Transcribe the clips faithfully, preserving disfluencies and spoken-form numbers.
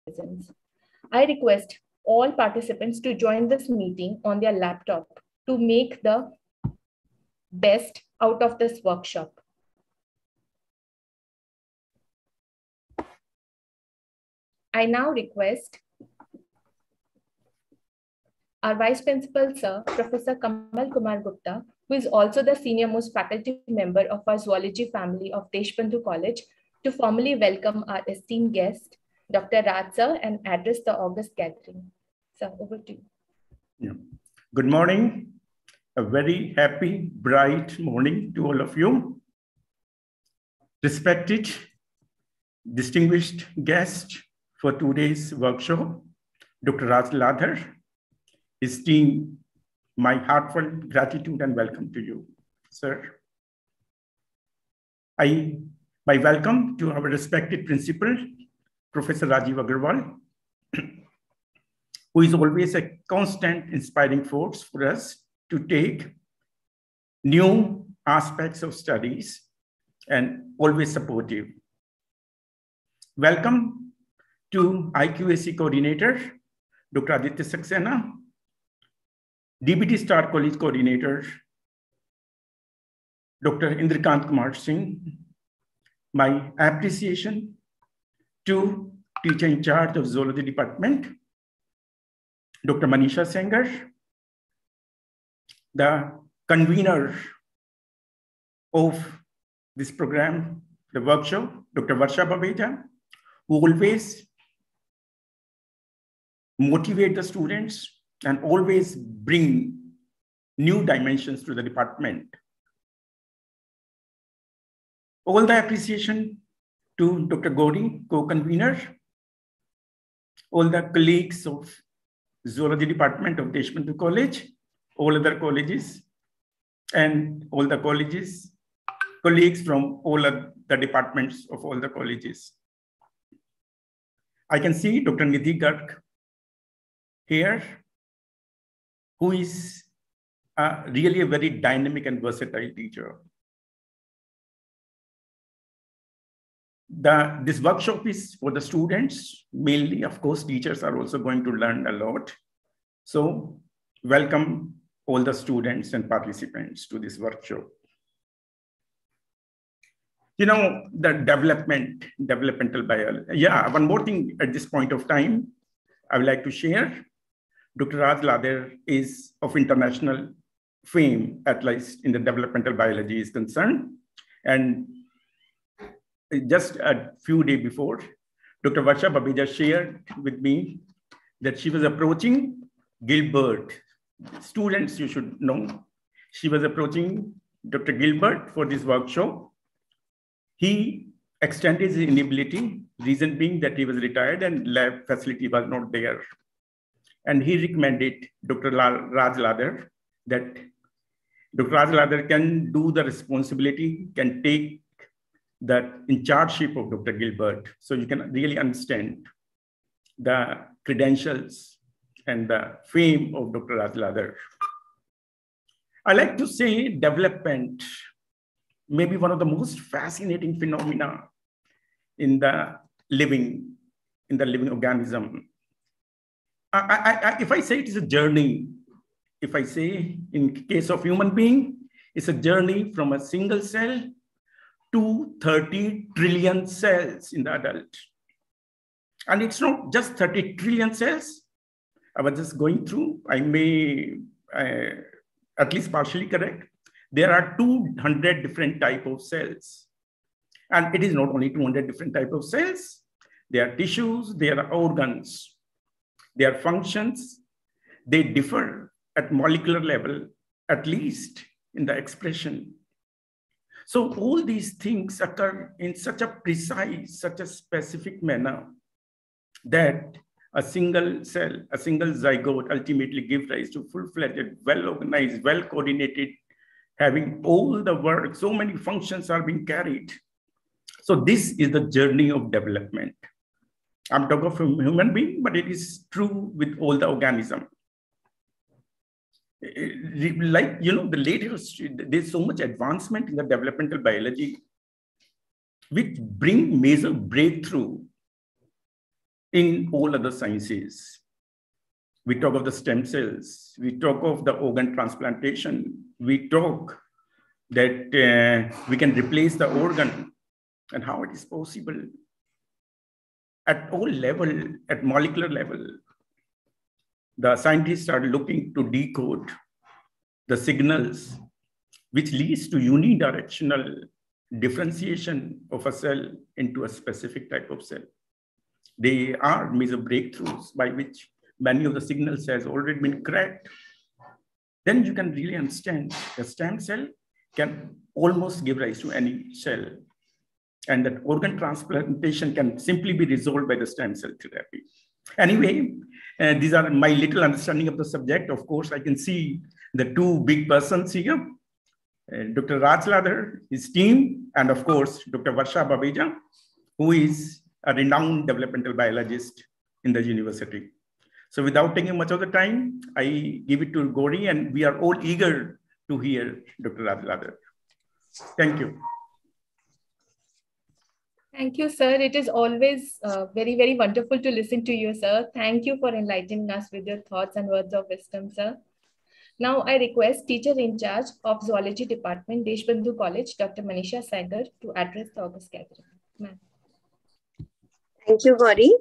presence. I request all participants to join this meeting on their laptop to make the best out of this workshop. I now request our Vice Principal, Sir, Professor Kamal Kumar Gupta, who is also the senior most faculty member of our zoology family of Deshbandhu College, to formally welcome our esteemed guest, Doctor Raj Sir, and address the August gathering. Sir, over to you. Yeah. Good morning. A very happy, bright morning to all of you. Respected, distinguished guest for today's workshop, Doctor Raj Ladher, his team, my heartfelt gratitude and welcome to you, sir. I, my welcome to our respected principal, Professor Rajiv Agarwal, who is always a constant inspiring force for us to take new aspects of studies and always supportive. Welcome to I Q A C coordinator, Doctor Aditya Saxena, D B T Star College coordinator, Doctor Indrakant Kumar Singh. My appreciation to teacher in charge of zoology department, Doctor Manisha Sengar, the convener of this program, the workshop, Doctor Varsha Babeja, who always motivate the students and always bring new dimensions to the department. All the appreciation to Doctor Gori, co-convener, all the colleagues of Zoology Department of Deshbandhu College, all other colleges, and all the colleges, colleagues from all of the departments of all the colleges. I can see Doctor Nidhi Garg here, who is uh, really a very dynamic and versatile teacher. The, this workshop is for the students, mainly. Of course, teachers are also going to learn a lot. So welcome all the students and participants to this workshop. You know, the development, developmental biology. Yeah, one more thing at this point of time, I would like to share. Doctor Raj Ladher is of international fame, at least in the developmental biology is concerned. And just a few days before, Doctor Varsha Babeja shared with me that she was approaching Gilbert. Students, you should know, she was approaching Doctor Gilbert for this workshop. He extended his inability, reason being that he was retired and lab facility was not there. And he recommended Doctor Raj Ladher that Doctor Raj Ladher can do the responsibility, can take the in chargeship of Doctor Gilbert. So you can really understand the credentials and the fame of Doctor Raj Ladher. I like to say development may be one of the most fascinating phenomena in the living, in the living organism. I, I, I, if I say it is a journey, if I say in case of human being, it's a journey from a single cell to thirty trillion cells in the adult. And it's not just thirty trillion cells. I was just going through, I may uh, at least partially correct. There are two hundred different types of cells. And it is not only two hundred different types of cells. There are tissues, there are organs, there are functions. They differ at molecular level, at least in the expression. So all these things occur in such a precise, such a specific manner that a single cell, a single zygote ultimately gives rise to full-fledged, well-organized, well-coordinated, having all the work, so many functions are being carried. So this is the journey of development. I'm talking of a human being, but it is true with all the organism. Like, you know, the latest, there's so much advancement in the developmental biology, which bring major breakthrough in all other sciences. We talk of the stem cells, we talk of the organ transplantation, we talk that uh, we can replace the organ and how it is possible. At all level, at molecular level, the scientists are looking to decode the signals which leads to unidirectional differentiation of a cell into a specific type of cell. They are major breakthroughs by which many of the signals has already been cracked. Then you can really understand the stem cell can almost give rise to any cell. And that organ transplantation can simply be resolved by the stem cell therapy. Anyway, uh, these are my little understanding of the subject. Of course, I can see the two big persons here, uh, Doctor Raj Ladher, his team, and of course, Doctor Varsha Babeja, who is a renowned developmental biologist in the university. So without taking much of the time, I give it to Gauri, and we are all eager to hear Doctor Raj Ladher. Thank you. Thank you, sir. It is always uh, very, very wonderful to listen to you, sir. Thank you for enlightening us with your thoughts and words of wisdom, sir. Now I request teacher in charge of Zoology Department, Deshbandhu College, Doctor Manisha Sengar, to address the August gathering. Ma'am. Thank you, Gauri.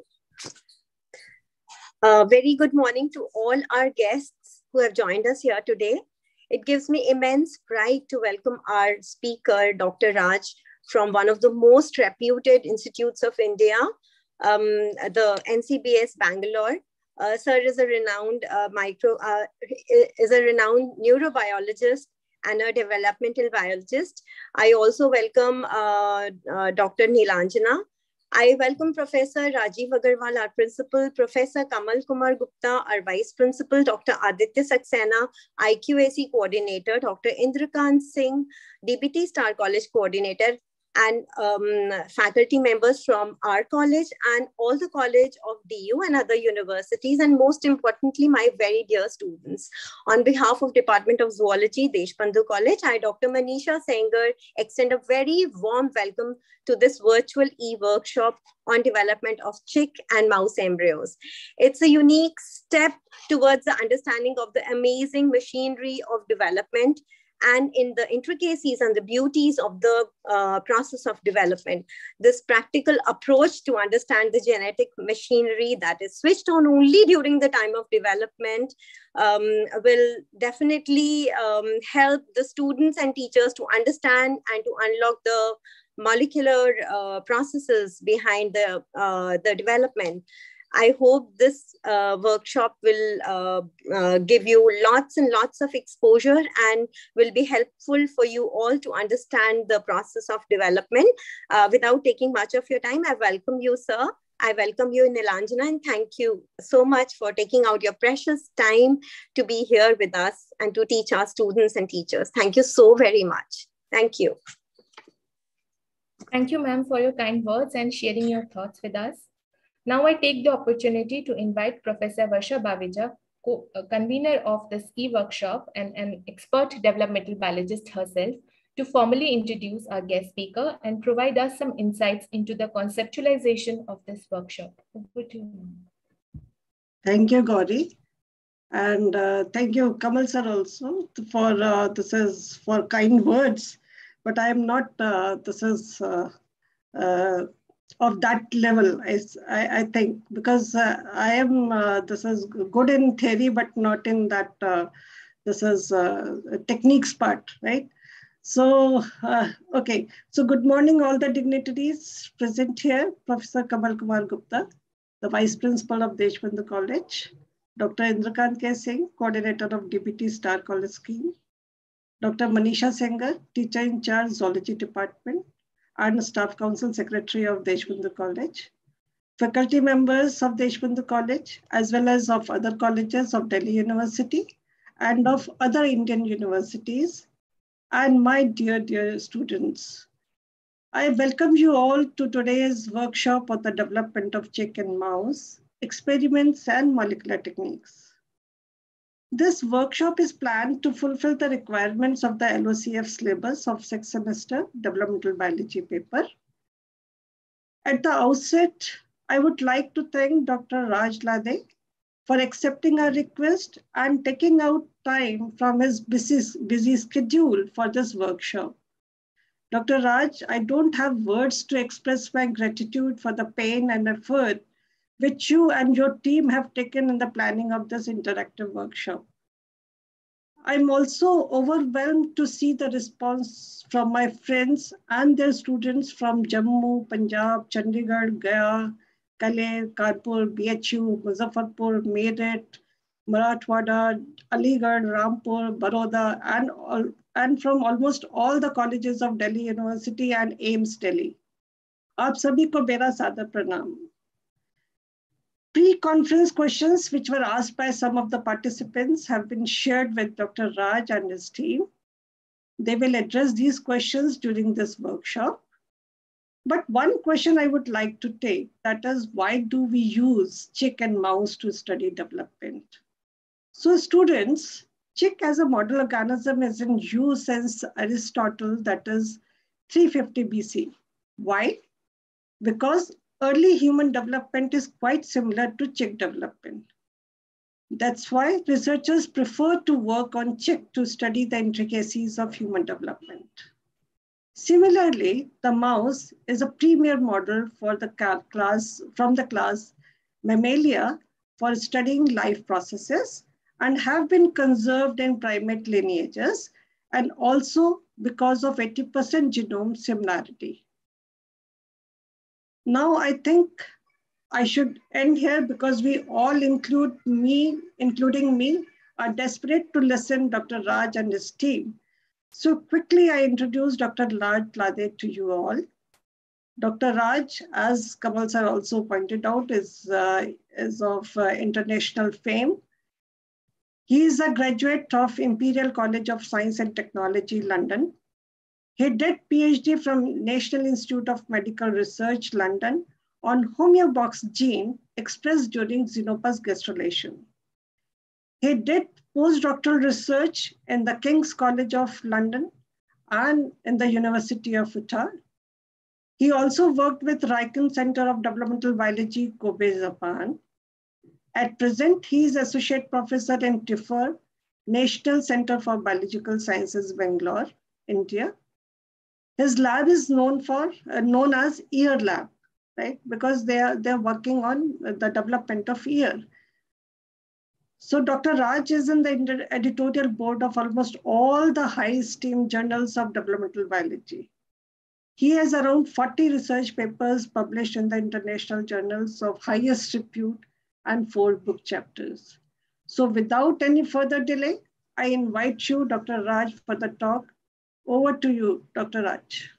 Uh, very good morning to all our guests who have joined us here today. It gives me immense pride to welcome our speaker, Doctor Raj, from one of the most reputed institutes of India, um, the N C B S Bangalore. Uh, sir is a renowned uh, micro, uh, is a renowned neurobiologist and a developmental biologist. I also welcome uh, uh, Doctor Nilanjana. I welcome Professor Rajiv Agarwal, our principal, Professor Kamal Kumar Gupta, our vice principal, Doctor Aditya Saxena, I Q A C coordinator, Doctor Indrakant Singh, D B T Star College coordinator, and um, faculty members from our college and all the college of D U and other universities, and most importantly, my very dear students. On behalf of Department of Zoology, Deshbandhu College, I, Doctor Manisha Sengar, extend a very warm welcome to this virtual e-workshop on development of chick and mouse embryos. It's a unique step towards the understanding of the amazing machinery of development and in the intricacies and the beauties of the uh, process of development. This practical approach to understand the genetic machinery that is switched on only during the time of development um, will definitely um, help the students and teachers to understand and to unlock the molecular uh, processes behind the, uh, the development. I hope this uh, workshop will uh, uh, give you lots and lots of exposure and will be helpful for you all to understand the process of development. Uh, without taking much of your time, I welcome you, sir. I welcome you, Nilanjana, and thank you so much for taking out your precious time to be here with us and to teach our students and teachers. Thank you so very much. Thank you. Thank you, ma'am, for your kind words and sharing your thoughts with us. Now I take the opportunity to invite Professor Varsha Babeja, co-convener of this e-workshop and an expert developmental biologist herself, to formally introduce our guest speaker and provide us some insights into the conceptualization of this workshop. Over to you. Thank you, Gauri. And uh, thank you, Kamal sir, also for uh, this is for kind words, but I am not, uh, this is, uh, uh, of that level, I, I think, because uh, I am, uh, this is good in theory, but not in that, uh, this is uh, techniques part, right? So, uh, okay. So good morning, all the dignitaries present here. Professor Kamal Kumar Gupta, the Vice Principal of Deshbandhu College. Doctor Indrakant K. Singh, Coordinator of D B T Star College Scheme. Doctor Manisha Sengar, Teacher in Charge, Zoology Department, and Staff Council Secretary of Deshbandhu College, faculty members of Deshbandhu College, as well as of other colleges of Delhi University and of other Indian universities, and my dear, dear students. I welcome you all to today's workshop on the development of chick and mouse, experiments and molecular techniques. This workshop is planned to fulfill the requirements of the L O C F syllabus of sixth semester developmental biology paper. At the outset, I would like to thank Doctor Raj Lade for accepting our request and taking out time from his busy, busy schedule for this workshop. Doctor Raj, I don't have words to express my gratitude for the pain and effort which you and your team have taken in the planning of this interactive workshop. I'm also overwhelmed to see the response from my friends and their students from Jammu, Punjab, Chandigarh, Gaya, Calais, Kanpur, B H U, Muzaffarpur, Meerut, Marathwada, Aligarh, Rampur, Baroda, and, all, and from almost all the colleges of Delhi University and AIIMS Delhi. Aap sabhi ko mera saadar pranam. Pre-conference questions which were asked by some of the participants have been shared with Doctor Raj and his team. They will address these questions during this workshop. But one question I would like to take, that is, why do we use chick and mouse to study development? So students, chick as a model organism is in use since Aristotle, that is three fifty B C. Why? Because early human development is quite similar to chick development. That's why researchers prefer to work on chick to study the intricacies of human development. Similarly, the mouse is a premier model for the class, from the class Mammalia for studying life processes and have been conserved in primate lineages, and also because of eighty percent genome similarity. Now, I think I should end here because we all include me, including me, are desperate to listen to Doctor Raj and his team. So quickly, I introduce Doctor Raj Lade to you all. Doctor Raj, as Kamal sir also pointed out, is, uh, is of uh, international fame. He is a graduate of Imperial College of Science and Technology, London. He did PhD from National Institute of Medical Research, London, on homeobox gene expressed during Xenopus gastrulation. He did postdoctoral research in the King's College of London and in the University of Utah. He also worked with Riken Center of Developmental Biology, Kobe, Japan. At present, he is Associate Professor in T I F R, National Center for Biological Sciences, Bangalore, India. His lab is known for uh, known as Ear Lab, right? Because they are they're working on the development of ear. So Doctor Raj is in the editorial board of almost all the high-esteemed journals of developmental biology. He has around forty research papers published in the international journals of highest repute and four book chapters. So without any further delay, I invite you, Doctor Raj, for the talk. Over to you, Doctor Raj.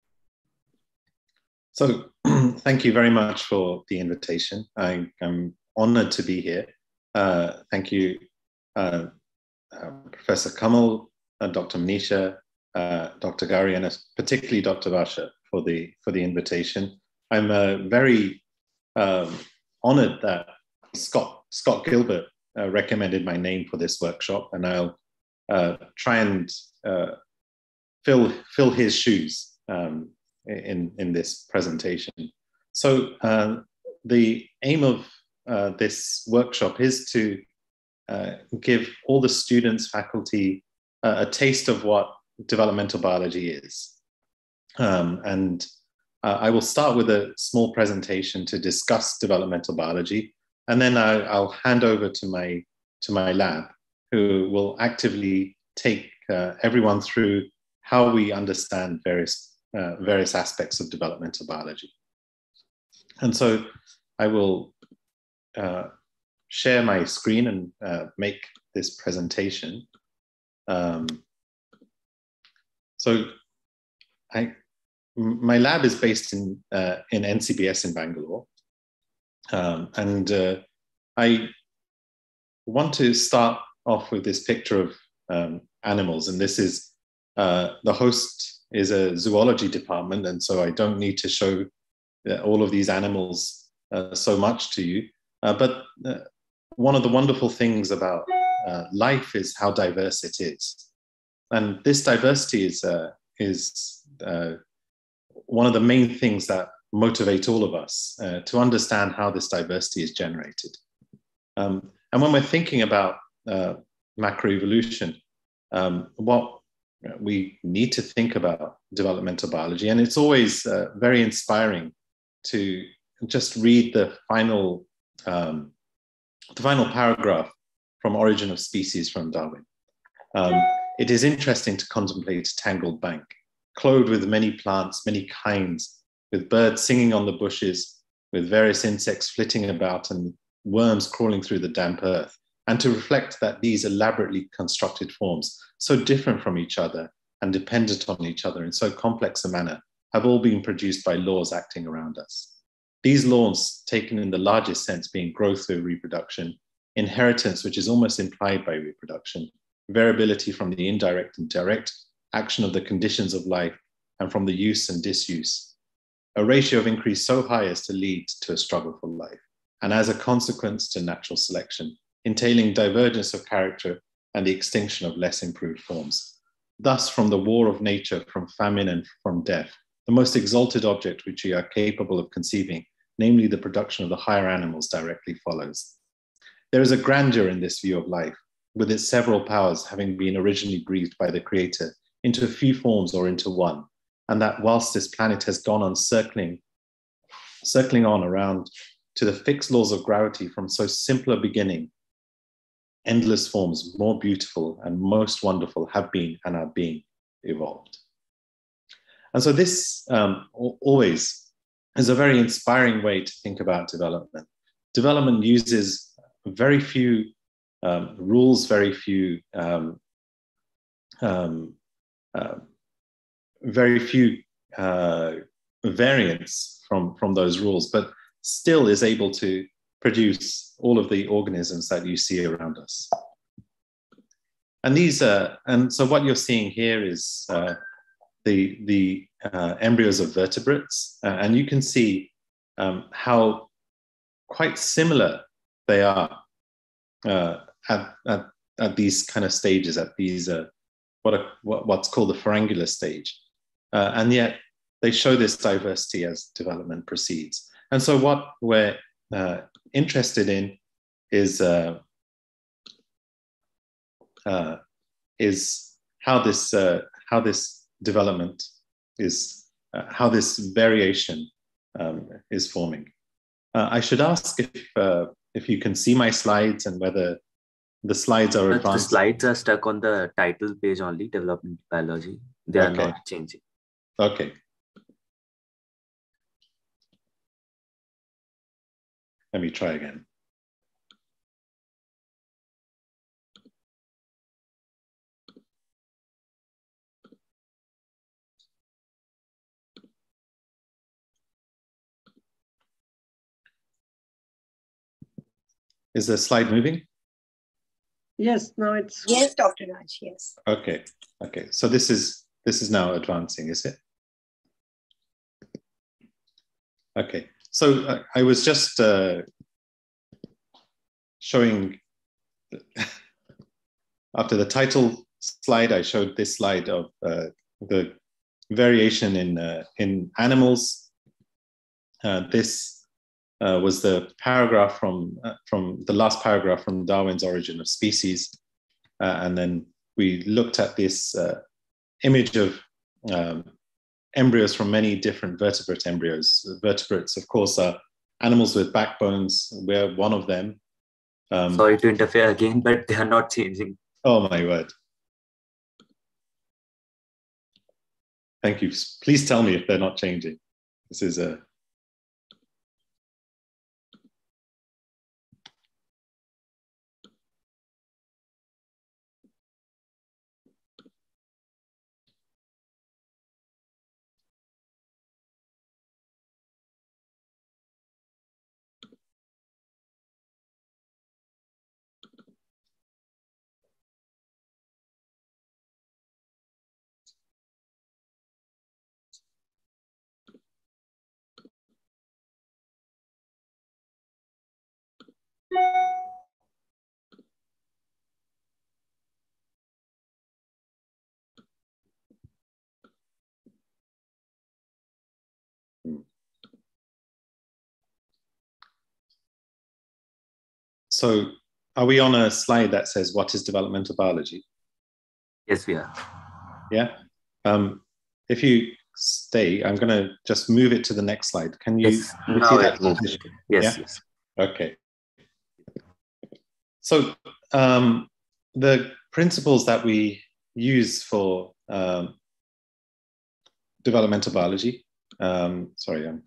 So thank you very much for the invitation. I am honored to be here. Uh, thank you, uh, uh, Professor Kamal, uh, Doctor Manisha, uh, Doctor Gary, and particularly Doctor Basha for the, for the invitation. I'm uh, very um, honored that Scott, Scott Gilbert uh, recommended my name for this workshop, and I'll uh, try and uh, fill, fill his shoes um, in, in this presentation. So uh, the aim of uh, this workshop is to uh, give all the students, faculty, uh, a taste of what developmental biology is. Um, and uh, I will start with a small presentation to discuss developmental biology, and then I, I'll hand over to my, to my lab, who will actively take uh, everyone through how we understand various, uh, various aspects of developmental biology. And so I will uh, share my screen and uh, make this presentation. Um, so I, my lab is based in, uh, in N C B S in Bangalore. Um, and uh, I want to start off with this picture of um, animals. And this is, uh, the host is a zoology department. And so I don't need to show uh, all of these animals uh, so much to you. Uh, but uh, one of the wonderful things about uh, life is how diverse it is. And this diversity is, uh, is uh, one of the main things that motivate all of us uh, to understand how this diversity is generated. Um, and when we're thinking about uh, macroevolution, um, what we need to think about developmental biology, and it's always uh, very inspiring to just read the final, um, the final paragraph from Origin of Species from Darwin. Um, it is interesting to contemplate a tangled bank, clothed with many plants, many kinds, with birds singing on the bushes, with various insects flitting about and worms crawling through the damp earth, and to reflect that these elaborately constructed forms, so different from each other and dependent on each other in so complex a manner, have all been produced by laws acting around us. These laws, taken in the largest sense, being growth through reproduction, inheritance, which is almost implied by reproduction, variability from the indirect and direct action of the conditions of life, and from the use and disuse, a ratio of increase so high as to lead to a struggle for life, and as a consequence to natural selection, entailing divergence of character and the extinction of less improved forms. Thus, from the war of nature, from famine and from death, the most exalted object which we are capable of conceiving, namely the production of the higher animals, directly follows. There is a grandeur in this view of life, with its several powers having been originally breathed by the Creator into a few forms or into one, and that whilst this planet has gone on circling, circling on around to the fixed laws of gravity from so simple a beginning, endless forms, more beautiful and most wonderful, have been and are being evolved. And so this um, always is a very inspiring way to think about development. Development uses very few um, rules, very few, um, um, uh, very few uh, variants from, from those rules, but still is able to produce all of the organisms that you see around us. And these are, and so what you're seeing here is uh, the, the uh, embryos of vertebrates, uh, and you can see um, how quite similar they are uh, at, at, at these kind of stages, at these, uh, what, are, what what's called the pharyngular stage. Uh, and yet they show this diversity as development proceeds. And so what we're uh, interested in is uh, uh, is how this uh, how this development is uh, how this variation um, is forming. Uh, I should ask if uh, if you can see my slides and whether the slides are advanced. The slides are stuck on the title page only, Development Biology. They are okay. Not changing. Okay. Let me try again. Is the slide moving? Yes, now it's. Yes, Doctor Raj, yes. Okay, okay. So this is, this is now advancing, is it? Okay, so uh, I was just uh, showing, after the title slide, I showed this slide of uh, the variation in, uh, in animals. Uh, this Uh, was the paragraph from, uh, from the last paragraph from Darwin's Origin of Species. Uh, and then we looked at this uh, image of um, embryos from many different vertebrate embryos. Vertebrates, of course, are animals with backbones. We're one of them. Um, Sorry to interfere again, but they are not changing. Oh my word. Thank you. Please tell me if they're not changing. This is a... so are we on a slide that says, what is developmental biology? Yes, we are. Yeah. Um, if you stay, I'm going to just move it to the next slide. Can you, Yes, you now see it that? moves. Yes, Yeah? yes. Okay. So um, the principles that we use for um, developmental biology, um, sorry, I'm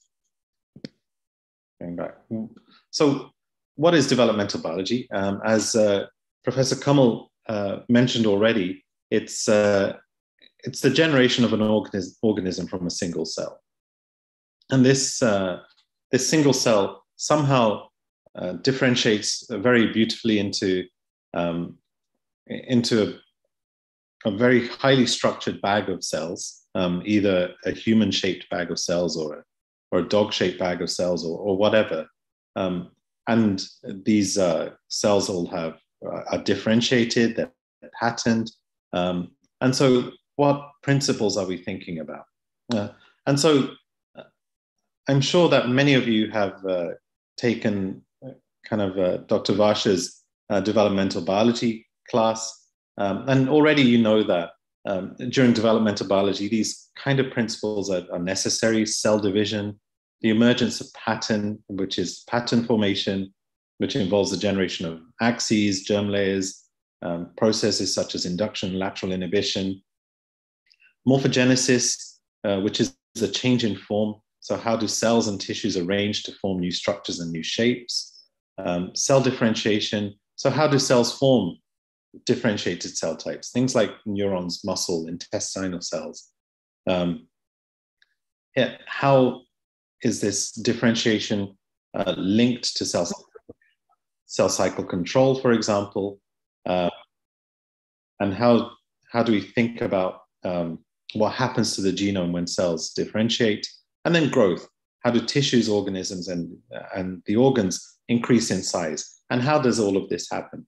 going back. So what is developmental biology? Um, as uh, Professor Kamal uh, mentioned already, it's, uh, it's the generation of an organism, organism from a single cell. And this, uh, this single cell somehow uh, differentiates very beautifully into, um, into a, a very highly structured bag of cells, um, either a human-shaped bag of cells or a, or a dog-shaped bag of cells or, or whatever. Um, and these uh, cells all have, uh, are differentiated, they're patterned. Um, and so what principles are we thinking about? Uh, and so uh, I'm sure that many of you have uh, taken kind of uh, Doctor Varsha's uh, developmental biology class. Um, and already you know that um, during developmental biology, these kind of principles are, are necessary: cell division, the emergence of pattern, which is pattern formation, which involves the generation of axes, germ layers, um, processes such as induction, lateral inhibition, morphogenesis, uh, which is a change in form. So how do cells and tissues arrange to form new structures and new shapes? Um, cell differentiation. So how do cells form differentiated cell types? Things like neurons, muscle, intestinal cells. Um, yeah, how is this differentiation uh, linked to cell, cell cycle control, for example? Uh, and how, how do we think about um, what happens to the genome when cells differentiate? And then growth. How do tissues, organisms, and, and the organs increase in size? And how does all of this happen?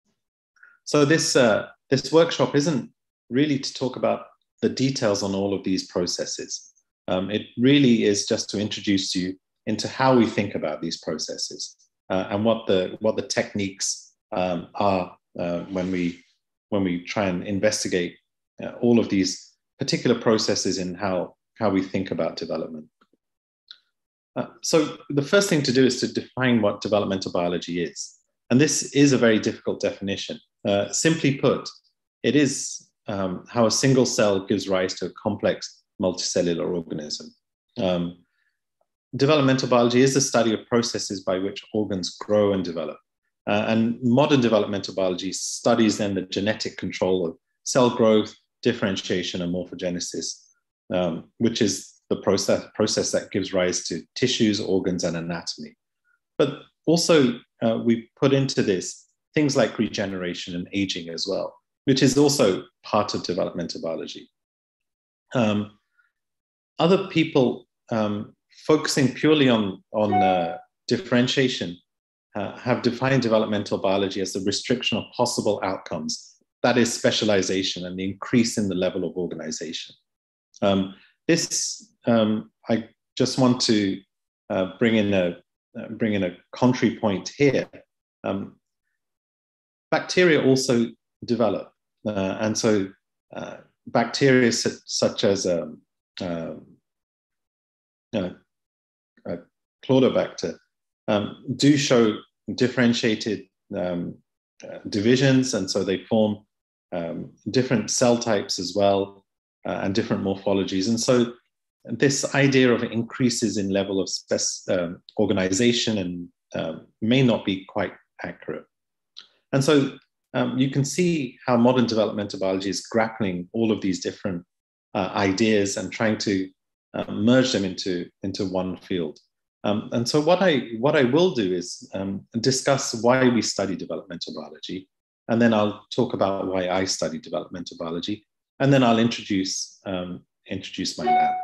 So this, uh, this workshop isn't really to talk about the details on all of these processes. Um, it really is just to introduce you into how we think about these processes uh, and what the, what the techniques um, are uh, when, we, when we try and investigate uh, all of these particular processes in how, how we think about development. Uh, so the first thing to do is to define what developmental biology is. And this is a very difficult definition. Uh, simply put, it is um, how a single cell gives rise to a complex multicellular organism. Um, developmental biology is the study of processes by which organs grow and develop. Uh, and modern developmental biology studies then the genetic control of cell growth, differentiation, and morphogenesis, um, which is the process, process that gives rise to tissues, organs, and anatomy. But also, uh, we put into this things like regeneration and aging as well, which is also part of developmental biology. Um, other people um, focusing purely on, on uh, differentiation uh, have defined developmental biology as the restriction of possible outcomes, that is specialization and the increase in the level of organization. Um, this, um, I just want to uh, bring in a uh, bring in a contrary point here. Um, bacteria also develop, uh, and so uh, bacteria such, such as um, um, uh, uh, Chlorobacter um, do show differentiated um, uh, divisions, and so they form um, different cell types as well, uh, and different morphologies. And so this idea of increases in level of spec um, organization and um, may not be quite accurate. And so um, you can see how modern developmental biology is grappling all of these different uh, ideas and trying to uh, merge them into, into one field. Um, and so what I, what I will do is um, discuss why we study developmental biology, and then I'll talk about why I study developmental biology, and then I'll introduce, um, introduce my lab.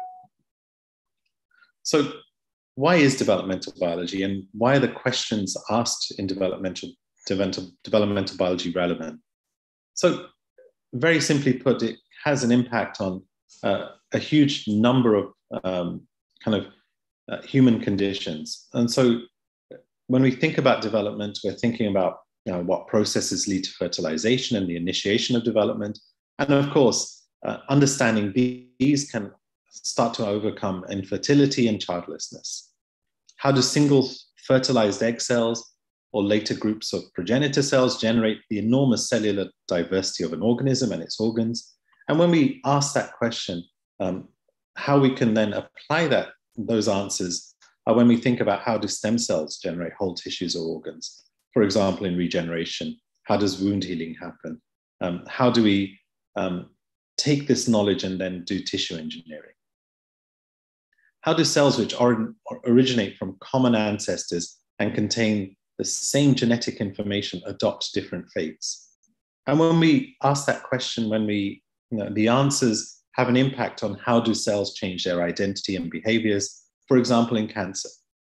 So why is developmental biology, and why are the questions asked in developmental, developmental, developmental biology relevant? So very simply put, it has an impact on uh, a huge number of um, kind of uh, human conditions. And so when we think about development, we're thinking about you know, what processes lead to fertilization and the initiation of development. And of course, uh, understanding these can start to overcome infertility and childlessness. How do single fertilized egg cells or later groups of progenitor cells generate the enormous cellular diversity of an organism and its organs? And when we ask that question, um, how we can then apply that, those answers are when we think about how do stem cells generate whole tissues or organs? For example, in regeneration, how does wound healing happen? Um, how do we um, take this knowledge and then do tissue engineering? How do cells which or, originate from common ancestors and contain the same genetic information adopt different fates? And when we ask that question, when we, you know, the answers have an impact on how do cells change their identity and behaviors, for example, in cancer.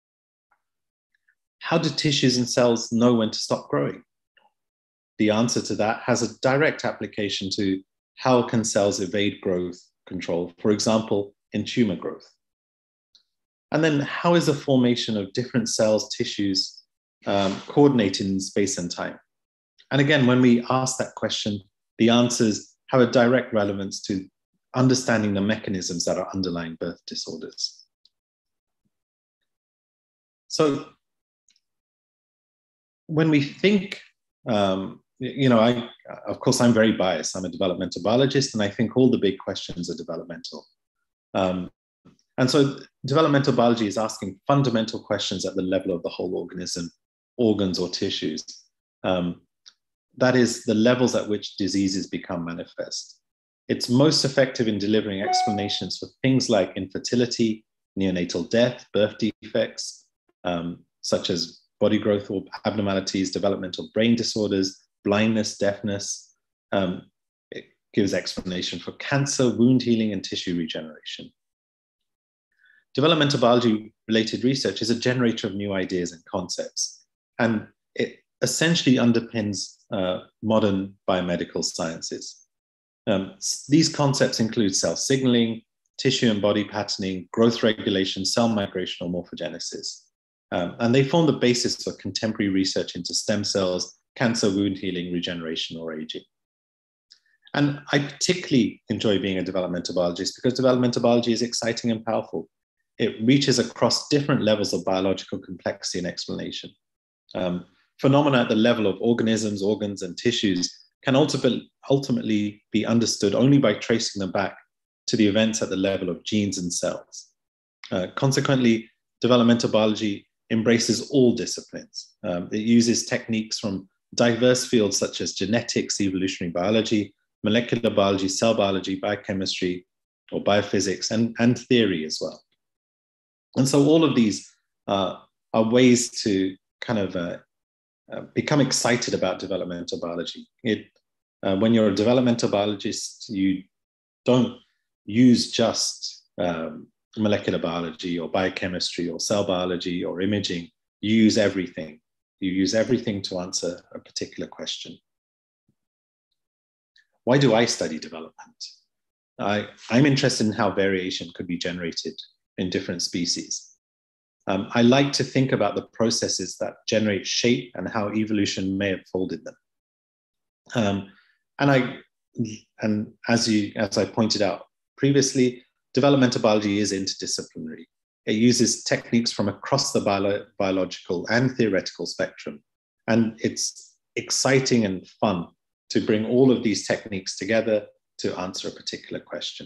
How do tissues and cells know when to stop growing? The answer to that has a direct application to how can cells evade growth control, for example, in tumor growth. And then how is the formation of different cells, tissues, um, coordinated in space and time? And again, when we ask that question, the answers have a direct relevance to understanding the mechanisms that are underlying birth disorders. So when we think, um, you know, I, of course, I'm very biased. I'm a developmental biologist, and I think all the big questions are developmental. Um, and so developmental biology is asking fundamental questions at the level of the whole organism, organs or tissues. Um, that is the levels at which diseases become manifest. It's most effective in delivering explanations for things like infertility, neonatal death, birth defects, um, such as body growth or abnormalities, developmental brain disorders, blindness, deafness. Um, it gives explanation for cancer, wound healing, and tissue regeneration. Developmental biology-related research is a generator of new ideas and concepts, and it essentially underpins uh, modern biomedical sciences. Um, these concepts include cell signaling, tissue and body patterning, growth regulation, cell migration, or morphogenesis. Um, and they form the basis for contemporary research into stem cells, cancer, wound healing, regeneration, or aging. And I particularly enjoy being a developmental biologist because developmental biology is exciting and powerful. It reaches across different levels of biological complexity and explanation. Um, phenomena at the level of organisms, organs, and tissues can ultimately, ultimately be understood only by tracing them back to the events at the level of genes and cells. Uh, consequently, developmental biology embraces all disciplines. Um, it uses techniques from diverse fields such as genetics, evolutionary biology, molecular biology, cell biology, biochemistry, or biophysics, and, and theory as well. And so all of these uh, are ways to kind of uh, uh, become excited about developmental biology. It, uh, when you're a developmental biologist, you don't use just um, molecular biology or biochemistry or cell biology or imaging. You use everything. You use everything to answer a particular question. Why do I study development? I, I'm interested in how variation could be generated in different species. Um, I like to think about the processes that generate shape and how evolution may have folded them. Um, and I, and as you, as I pointed out previously, developmental biology is interdisciplinary. It uses techniques from across the bio biological and theoretical spectrum. And it's exciting and fun to bring all of these techniques together to answer a particular question.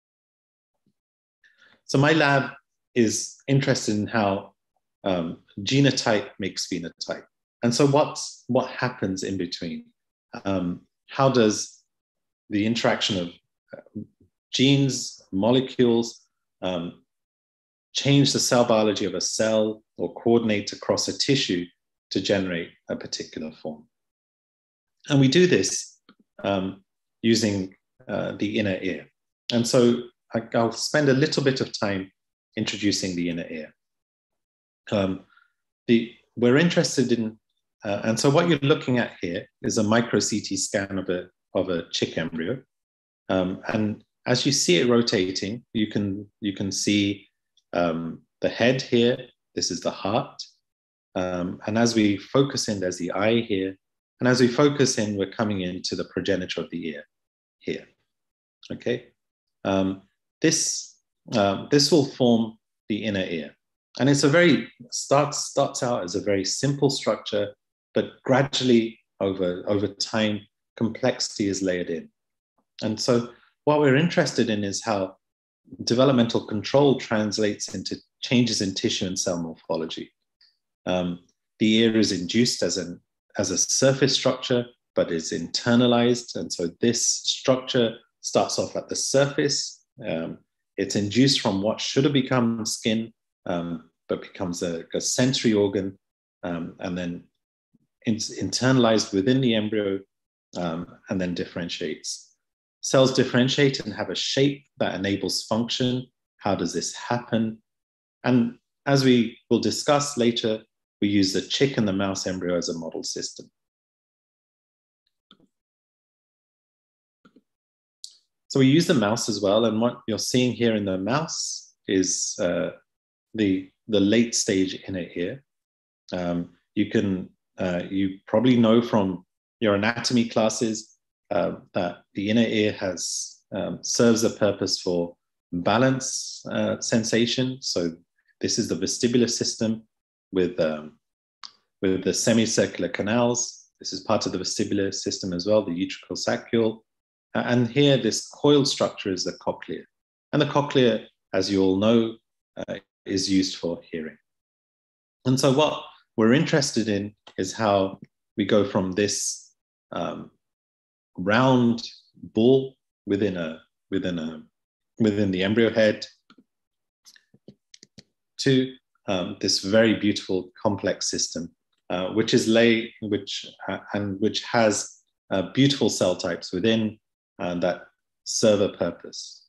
So my lab is interested in how um, genotype makes phenotype. And so what's, what happens in between? Um, how does the interaction of uh, genes, molecules, um, change the cell biology of a cell or coordinate across a tissue to generate a particular form? And we do this um, using uh, the inner ear. And so I, I'll spend a little bit of time introducing the inner ear. Um, the, we're interested in, uh, and so what you're looking at here is a micro C T scan of a, of a chick embryo. Um, and as you see it rotating, you can, you can see um, the head here. This is the heart. Um, and as we focus in, there's the eye here. And as we focus in, we're coming into the progenitor of the ear here. Okay. Um, this, um, this will form the inner ear. And it's a very, starts, starts out as a very simple structure, but gradually over, over time, complexity is layered in. And so what we're interested in is how developmental control translates into changes in tissue and cell morphology. Um, the ear is induced as, an, as a surface structure, but is internalized. And so this structure starts off at the surface. Um, it's induced from what should have become skin, um, but becomes a, a sensory organ, um, and then in, internalized within the embryo, um, and then differentiates. Cells differentiate and have a shape that enables function. How does this happen? And as we will discuss later, we use the chick and the mouse embryo as a model system. So we use the mouse as well. And what you're seeing here in the mouse is uh, the, the late stage inner ear. Um, you can, uh, you probably know from your anatomy classes uh, that the inner ear has, um, serves a purpose for balance uh, sensation. So this is the vestibular system with, um, with the semicircular canals. This is part of the vestibular system as well, the utricle-saccule. Uh, and here, this coiled structure is the cochlea. And the cochlea, as you all know, uh, is used for hearing. And so what we're interested in is how we go from this um, round ball within, a, within, a, within the embryo head to um, this very beautiful complex system, uh, which is lay, which uh, and which has uh, beautiful cell types within uh, that serve a purpose.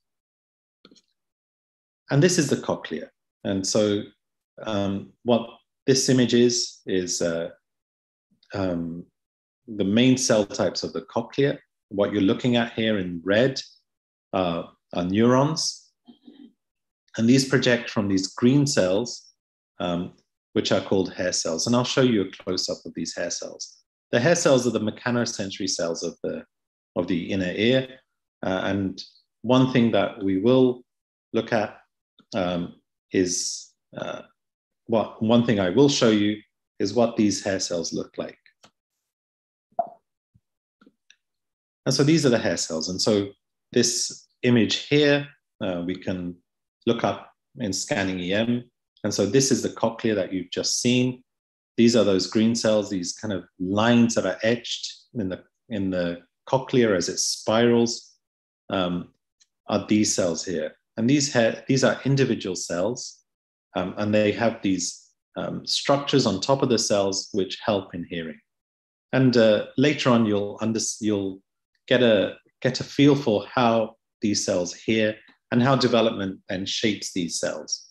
And this is the cochlea. And so um, what this image is, is uh, um, the main cell types of the cochlea. What you're looking at here in red uh, are neurons. And these project from these green cells, um, which are called hair cells. And I'll show you a close-up of these hair cells. The hair cells are the mechanosensory cells of the, of the inner ear. Uh, and one thing that we will look at um, is, uh, what, one thing I will show you is what these hair cells look like. And so these are the hair cells. And so this image here, uh, we can look up in scanning E M. And so this is the cochlea that you've just seen. These are those green cells, these kind of lines that are etched in the, in the cochlea as it spirals, um, are these cells here. And these, hair, these are individual cells, um, and they have these um, structures on top of the cells which help in hearing. And uh, later on, you'll, under, you'll get, a, get a feel for how these cells hear and how development then shapes these cells.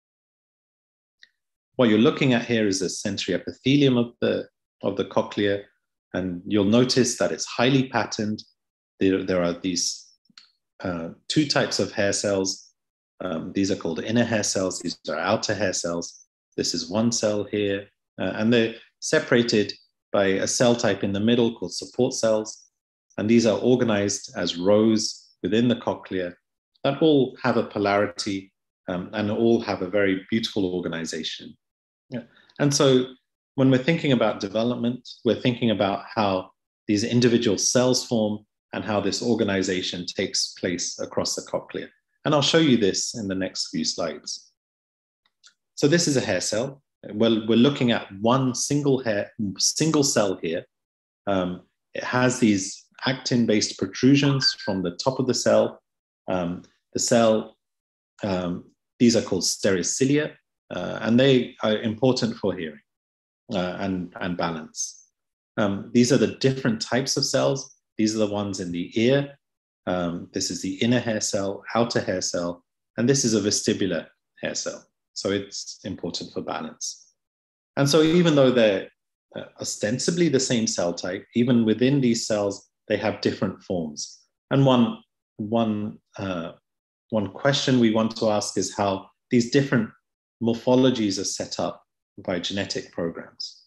What you're looking at here is the sensory epithelium of the, of the cochlea, and you'll notice that it's highly patterned. There, there are these uh, two types of hair cells. Um, these are called inner hair cells. These are outer hair cells. This is one cell here, uh, and they're separated by a cell type in the middle called support cells. And these are organized as rows within the cochlea that all have a polarity um, and all have a very beautiful organization. Yeah. And so when we're thinking about development, we're thinking about how these individual cells form and how this organization takes place across the cochlea. And I'll show you this in the next few slides. So this is a hair cell. Well, we're looking at one single hair, single cell here. Um, it has these actin-based protrusions from the top of the cell. Um, the cell, um, these are called stereocilia, uh, and they are important for hearing uh, and, and balance. Um, these are the different types of cells. These are the ones in the ear. Um, this is the inner hair cell, outer hair cell, and this is a vestibular hair cell. So it's important for balance. And so even though they're uh, ostensibly the same cell type, even within these cells, they have different forms. And one, one, uh, one question we want to ask is how these different morphologies are set up by genetic programs.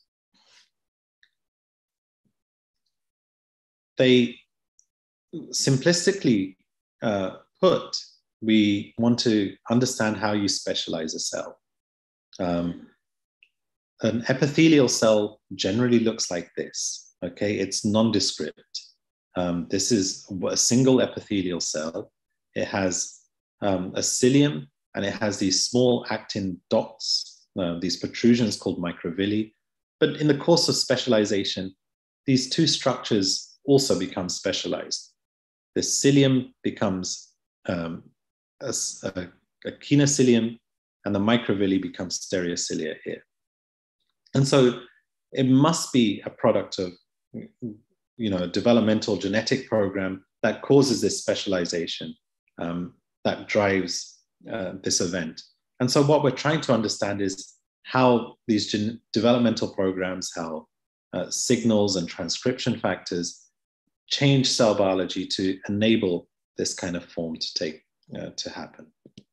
They simplistically uh, put, we want to understand how you specialize a cell. Um, an epithelial cell generally looks like this, okay? It's nondescript. Um, this is a single epithelial cell. It has um, a cilium, and it has these small actin dots, uh, these protrusions called microvilli. But in the course of specialization, these two structures also become specialized. The cilium becomes um, a, a, a kinocilium, and the microvilli becomes stereocilia here. And so it must be a product of, you know, a developmental genetic program that causes this specialization, um, that drives uh, this event. And so what we're trying to understand is how these gen developmental programs, how uh, signals and transcription factors change cell biology to enable this kind of form to take, uh, to happen.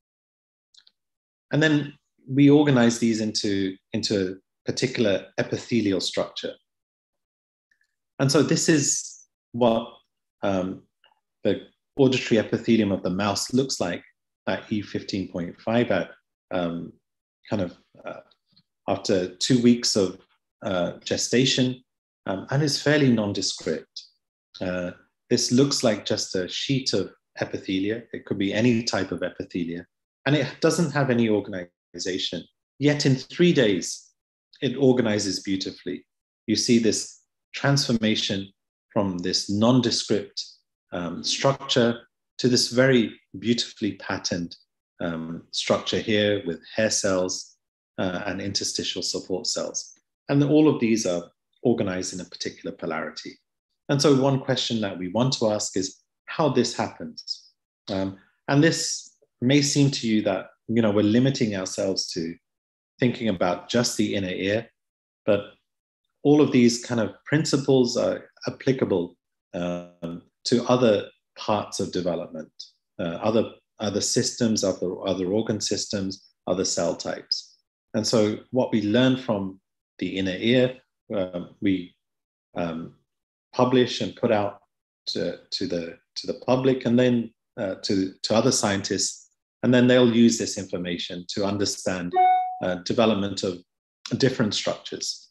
And then we organize these into, into a particular epithelial structure. And so this is what um, the auditory epithelium of the mouse looks like at E fifteen point five at um, kind of uh, after two weeks of uh, gestation, um, and is fairly nondescript. Uh, this looks like just a sheet of epithelia. It could be any type of epithelia, and it doesn't have any organization. Yet in three days, it organizes beautifully. You see this transformation from this nondescript um, structure to this very beautifully patterned um, structure here with hair cells uh, and interstitial support cells. And all of these are organized in a particular polarity. And so one question that we want to ask is how this happens. Um, and this may seem to you that, you know, we're limiting ourselves to thinking about just the inner ear, but all of these kind of principles are applicable um, to other parts of development, uh, other, other systems, other, other organ systems, other cell types. And so what we learn from the inner ear, uh, we um, publish and put out to, to, the, to the public, and then uh, to, to other scientists, and then they'll use this information to understand uh, development of different structures.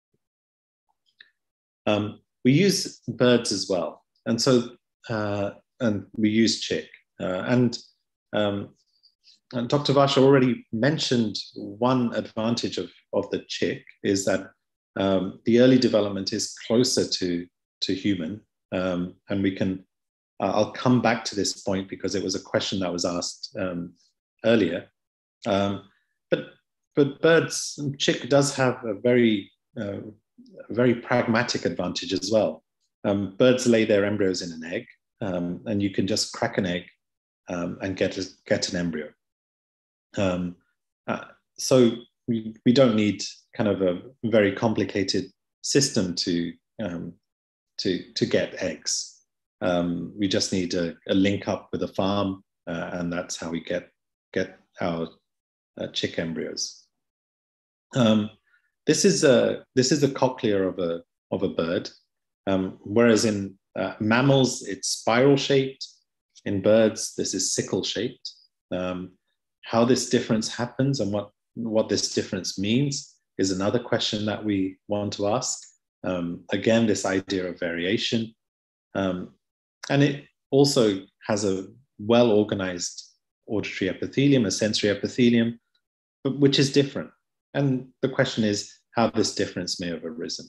Um, we use birds as well, and so uh, and we use chick. Uh, and, um, and Doctor Varsha already mentioned one advantage of, of the chick is that um, the early development is closer to, to human. Um, and we can, uh, I'll come back to this point because it was a question that was asked um, earlier. Um, but, but birds, chick does have a very, uh, a very pragmatic advantage as well. Um, birds lay their embryos in an egg, um, and you can just crack an egg um, and get, a, get an embryo. Um, uh, so we, we don't need kind of a very complicated system to, um, to, to get eggs. Um, we just need a, a link up with a farm, uh, and that's how we get, get our uh, chick embryos. Um, this is a, this is the cochlea of a, of a bird. Um, whereas in uh, mammals, it's spiral shaped. In birds, this is sickle shaped. Um, how this difference happens and what, what this difference means is another question that we want to ask. Um, again, this idea of variation. Um, and it also has a well-organized auditory epithelium, a sensory epithelium, but which is different. And the question is how this difference may have arisen.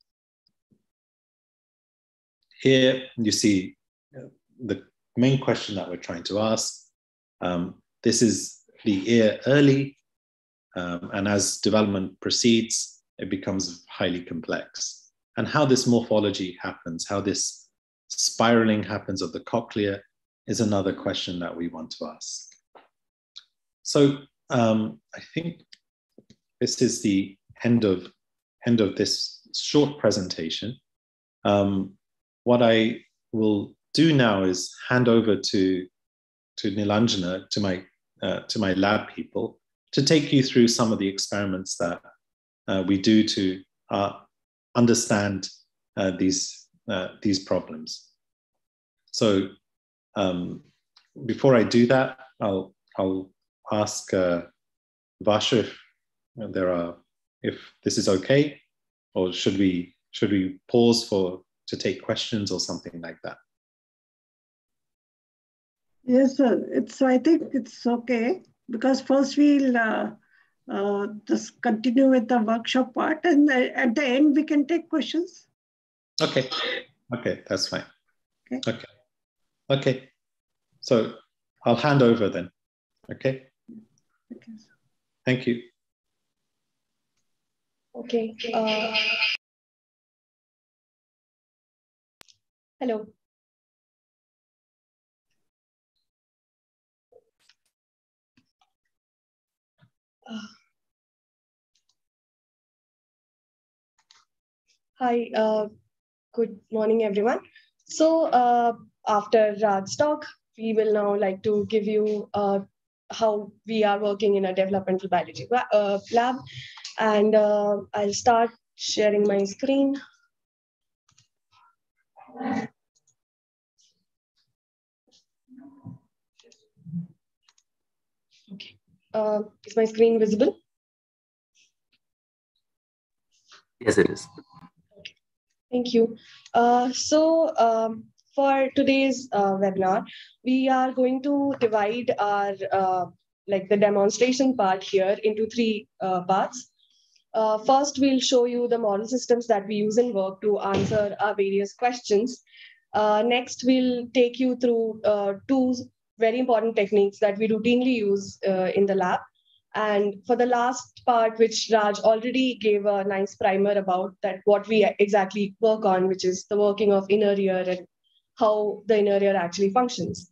Here you see the main question that we're trying to ask. Um, this is the ear early, um, and as development proceeds, it becomes highly complex. And how this morphology happens, how this spiraling happens of the cochlea is another question that we want to ask. So um, I think this is the end of, end of this short presentation. Um, What I will do now is hand over to, to Nilanjana, to my, uh, to my lab people, to take you through some of the experiments that uh, we do to uh, understand uh, these, uh, these problems. So um, before I do that, I'll, I'll ask uh, Varsha if there are, if this is okay, or should we, should we pause for, to take questions or something like that? Yes, sir. It's, I think it's okay, because first we'll uh, uh, just continue with the workshop part, and at the end we can take questions. Okay, okay, that's fine. Okay. Okay, okay. So I'll hand over then, okay? Okay. Thank you. Okay. Uh, hello. Uh, hi. Uh, good morning, everyone. So uh, after Raj's talk, we will now like to give you uh, how we are working in a developmental biology uh, lab. And uh, I'll start sharing my screen. Okay. Uh, is my screen visible? Yes, it is. Okay. Thank you. Uh, so um, for today's uh, webinar, we are going to divide our uh, like the demonstration part here into three uh, parts. Uh, first, we'll show you the model systems that we use in work to answer our various questions. Uh, next, we'll take you through uh, two very important techniques that we routinely use uh, in the lab. And for the last part, which Raj already gave a nice primer about, that what we exactly work on, which is the working of inner ear and how the inner ear actually functions.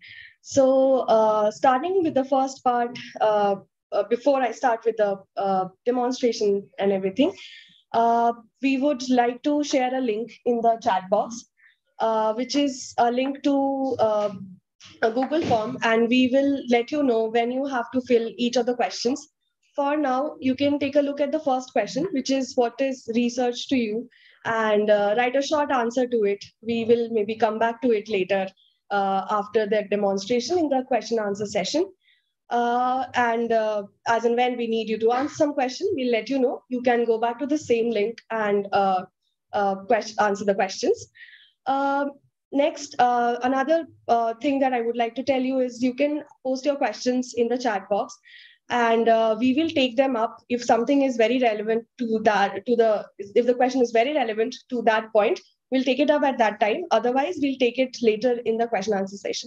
So uh, starting with the first part, uh, uh, before I start with the uh, demonstration and everything, uh, we would like to share a link in the chat box, uh, which is a link to uh, a Google form, and we will let you know when you have to fill each of the questions. For now, you can take a look at the first question, which is what is research to you, and uh, write a short answer to it. We will maybe come back to it later uh, after the demonstration in the question answer session. Uh, and uh, as and when we need you to answer some question, we'll let you know. You can go back to the same link and uh, uh, question, answer the questions. Uh, next, uh, another uh, thing that I would like to tell you is you can post your questions in the chat box, and uh, we will take them up if something is very relevant to that, to the, if the question is very relevant to that point, we'll take it up at that time. Otherwise, we'll take it later in the question answer session.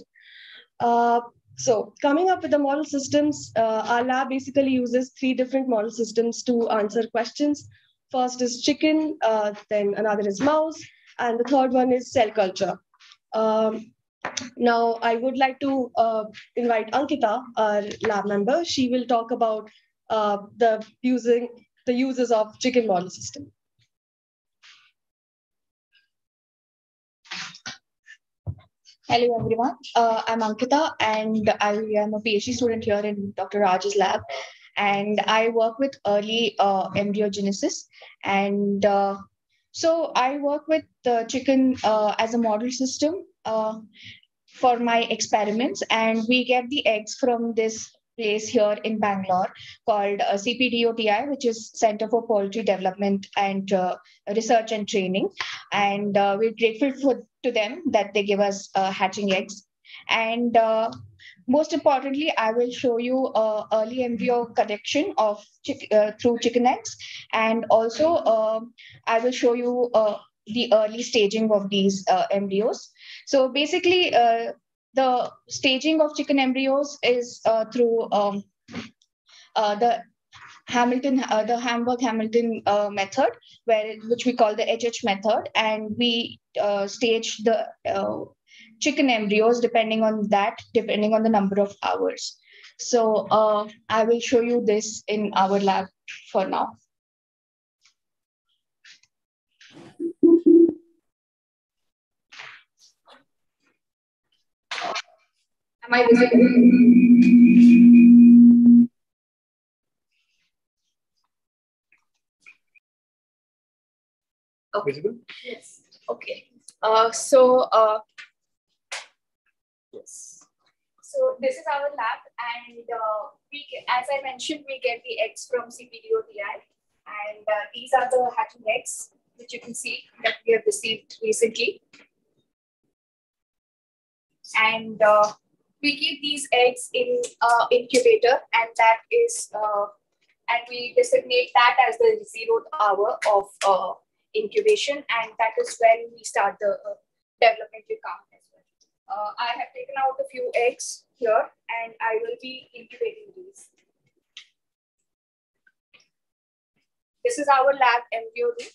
Uh, so coming up with the model systems, uh, our lab basically uses three different model systems to answer questions. First is chicken, uh, then another is mouse, and the third one is cell culture. Um, now, I would like to uh, invite Ankita, our lab member. She will talk about uh, the using the uses of chicken model system. Hello everyone, uh, I'm Ankita and I am a PhD student here in Doctor Raj's lab, and I work with early uh, embryogenesis. And uh, so I work with the chicken uh, as a model system uh, for my experiments, and we get the eggs from this place here in Bangalore called uh, C P D O T I, which is Center for Poultry Development and uh, Research and Training. And uh, we're grateful for, to them that they give us uh, hatching eggs. And uh, most importantly, I will show you uh, early embryo collection of chick uh, through chicken eggs. And also, uh, I will show you uh, the early staging of these uh, embryos. So basically, uh, the staging of chicken embryos is uh, through um, uh, the Hamilton, uh, the Hamburg-Hamilton uh, method, where which we call the H H method, and we uh, stage the uh, chicken embryos depending on that, depending on the number of hours. So uh, I will show you this in our lab for now. Am I visible? Okay. Visible? Yes. Okay. Uh, so, uh, yes. So this is our lab, and uh, we, as I mentioned, we get the eggs from C P D O T I, and uh, these are the hatching eggs, which you can see that we have received recently. And uh, we keep these eggs in uh, incubator, and that is, uh, and we designate that as the zeroth hour of uh, incubation, and that is when we start the uh, developmental count as well. Uh, I have taken out a few eggs here, and I will be incubating these. This is our lab embryo room.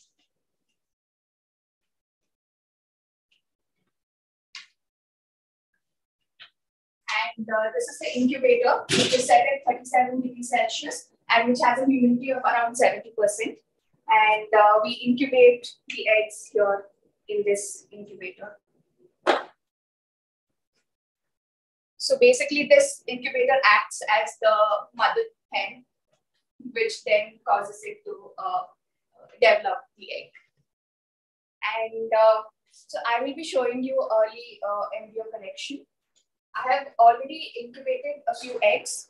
And uh, this is the incubator, which is set at thirty-seven degrees Celsius and which has a humidity of around seventy percent. And uh, we incubate the eggs here in this incubator. So basically, this incubator acts as the mother hen, which then causes it to uh, develop the egg. And uh, so I will be showing you early uh, embryo collection. I have already incubated a few eggs.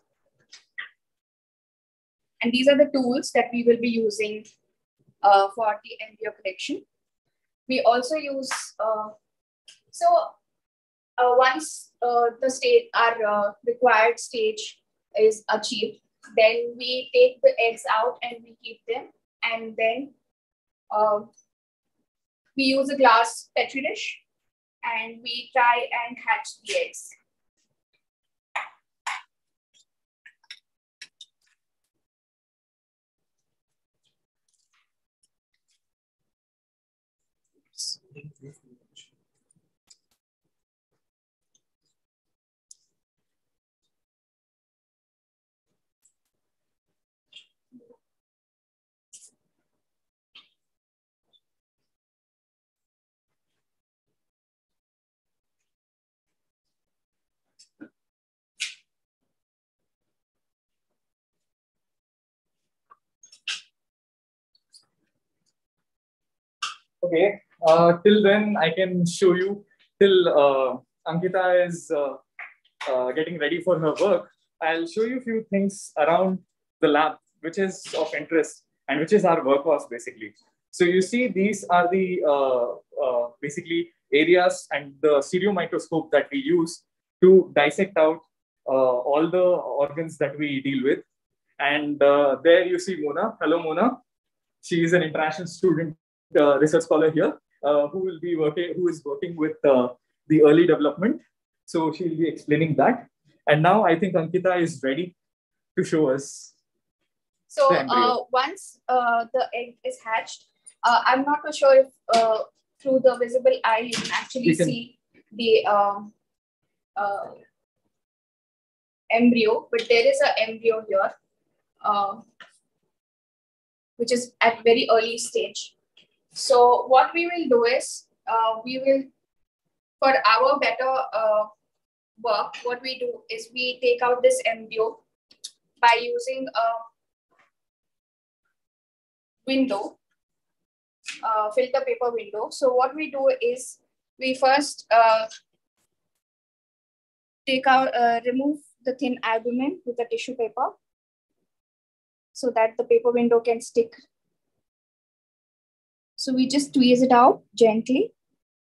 And these are the tools that we will be using uh, for the embryo collection. We also use, uh, so uh, once uh, the stage, our uh, required stage is achieved, then we take the eggs out and we keep them. And then uh, we use a glass petri dish and we try and hatch the eggs. Okay, uh, till then I can show you, till uh, Ankita is uh, uh, getting ready for her work, I'll show you a few things around the lab, which is of interest and which is our workhorse basically. So you see, these are the uh, uh, basically areas and the stereo microscope that we use to dissect out uh, all the organs that we deal with. And uh, there you see Mona. Hello, Mona. She is an international student uh, research scholar here uh, who will be working, who is working with uh, the early development. So she'll be explaining that. And now I think Ankita is ready to show us. So uh, once uh, the egg is hatched, uh, I'm not too sure if uh, through the visible eye you can actually you can... see the uh, uh, embryo, but there is an embryo here, uh, which is at very early stage. So what we will do is, uh, we will, for our better uh, work, what we do is we take out this embryo by using a window, uh, filter paper window. So what we do is we first uh, take out, uh, remove the thin albumin with the tissue paper so that the paper window can stick. So we just squeeze it out gently.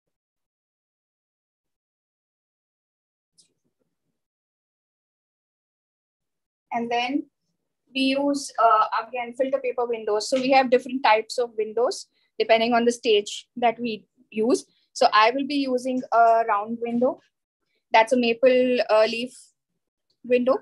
And then we use, uh, again, filter paper windows. So we have different types of windows depending on the stage that we use. So I will be using a round window. That's a maple uh, leaf window.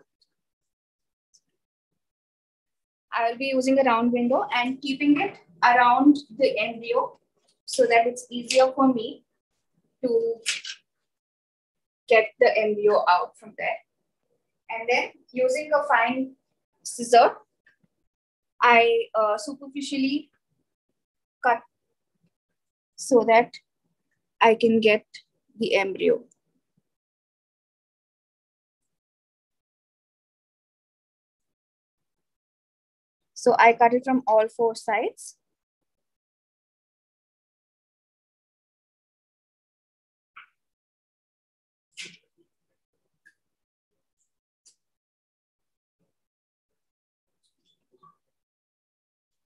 I will be using a round window and keeping it around the embryo so that it's easier for me to get the embryo out from there. And then using a fine scissor, I uh, superficially cut so that I can get the embryo. So I cut it from all four sides.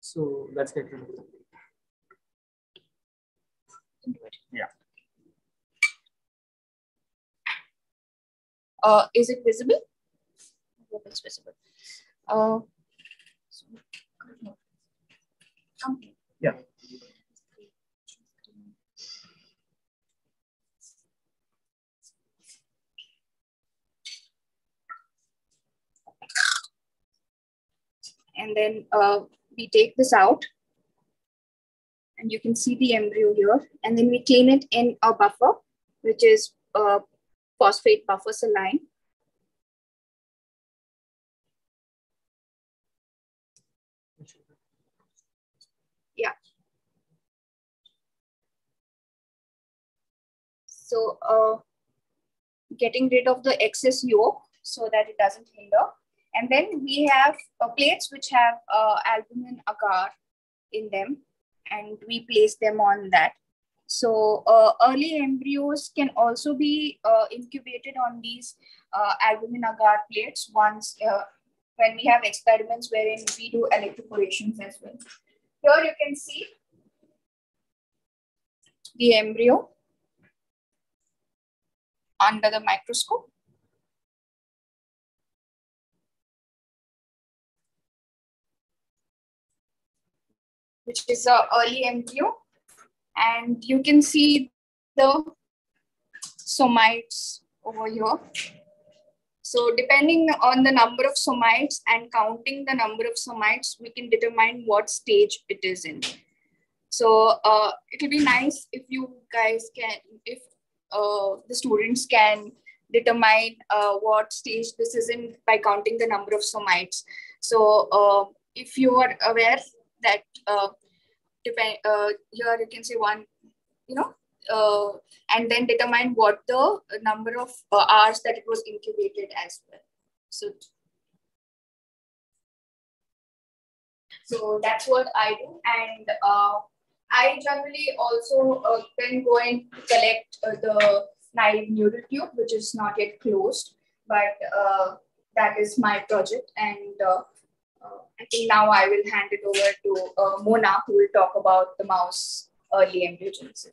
So let's get rid of it. Yeah. Uh, is it visible? I hope it's visible. Uh, yeah. And then uh, we take this out. And you can see the embryo here. And then we clean it in a buffer, which is uh, phosphate buffer saline. Yeah. So uh, getting rid of the excess yolk so that it doesn't hinder. And then we have uh, plates which have uh, albumin agar in them, and we place them on that. So uh, early embryos can also be uh, incubated on these uh, albumin agar plates once uh, when we have experiments wherein we do electroporations as well. Here you can see the embryo under the microscope. Which is an early embryo. And you can see the somites over here. So depending on the number of somites and counting the number of somites, we can determine what stage it is in. So uh, it will be nice if you guys can, if uh, the students can determine uh, what stage this is in by counting the number of somites. So uh, if you are aware that uh, depend, uh, here you can say one, you know, uh, and then determine what the number of uh, hours that it was incubated as well. So, so that's what I do. And uh, I generally also uh, then go and collect uh, the naive neural tube, which is not yet closed, but uh, that is my project. And uh, uh, I think now I will hand it over to uh, Mona, who will talk about the mouse early embryogenesis.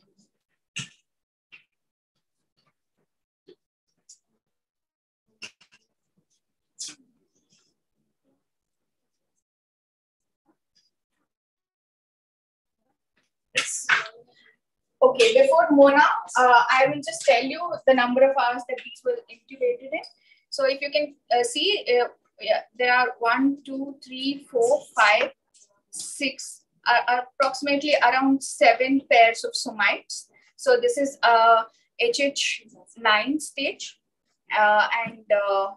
Yes. Okay, before Mona, uh, I will just tell you the number of hours that these were incubated in. So if you can uh, see, uh, yeah, there are one, two, three, four, five, six, uh, approximately around seven pairs of somites. So this is a H H nine stage, uh, and uh,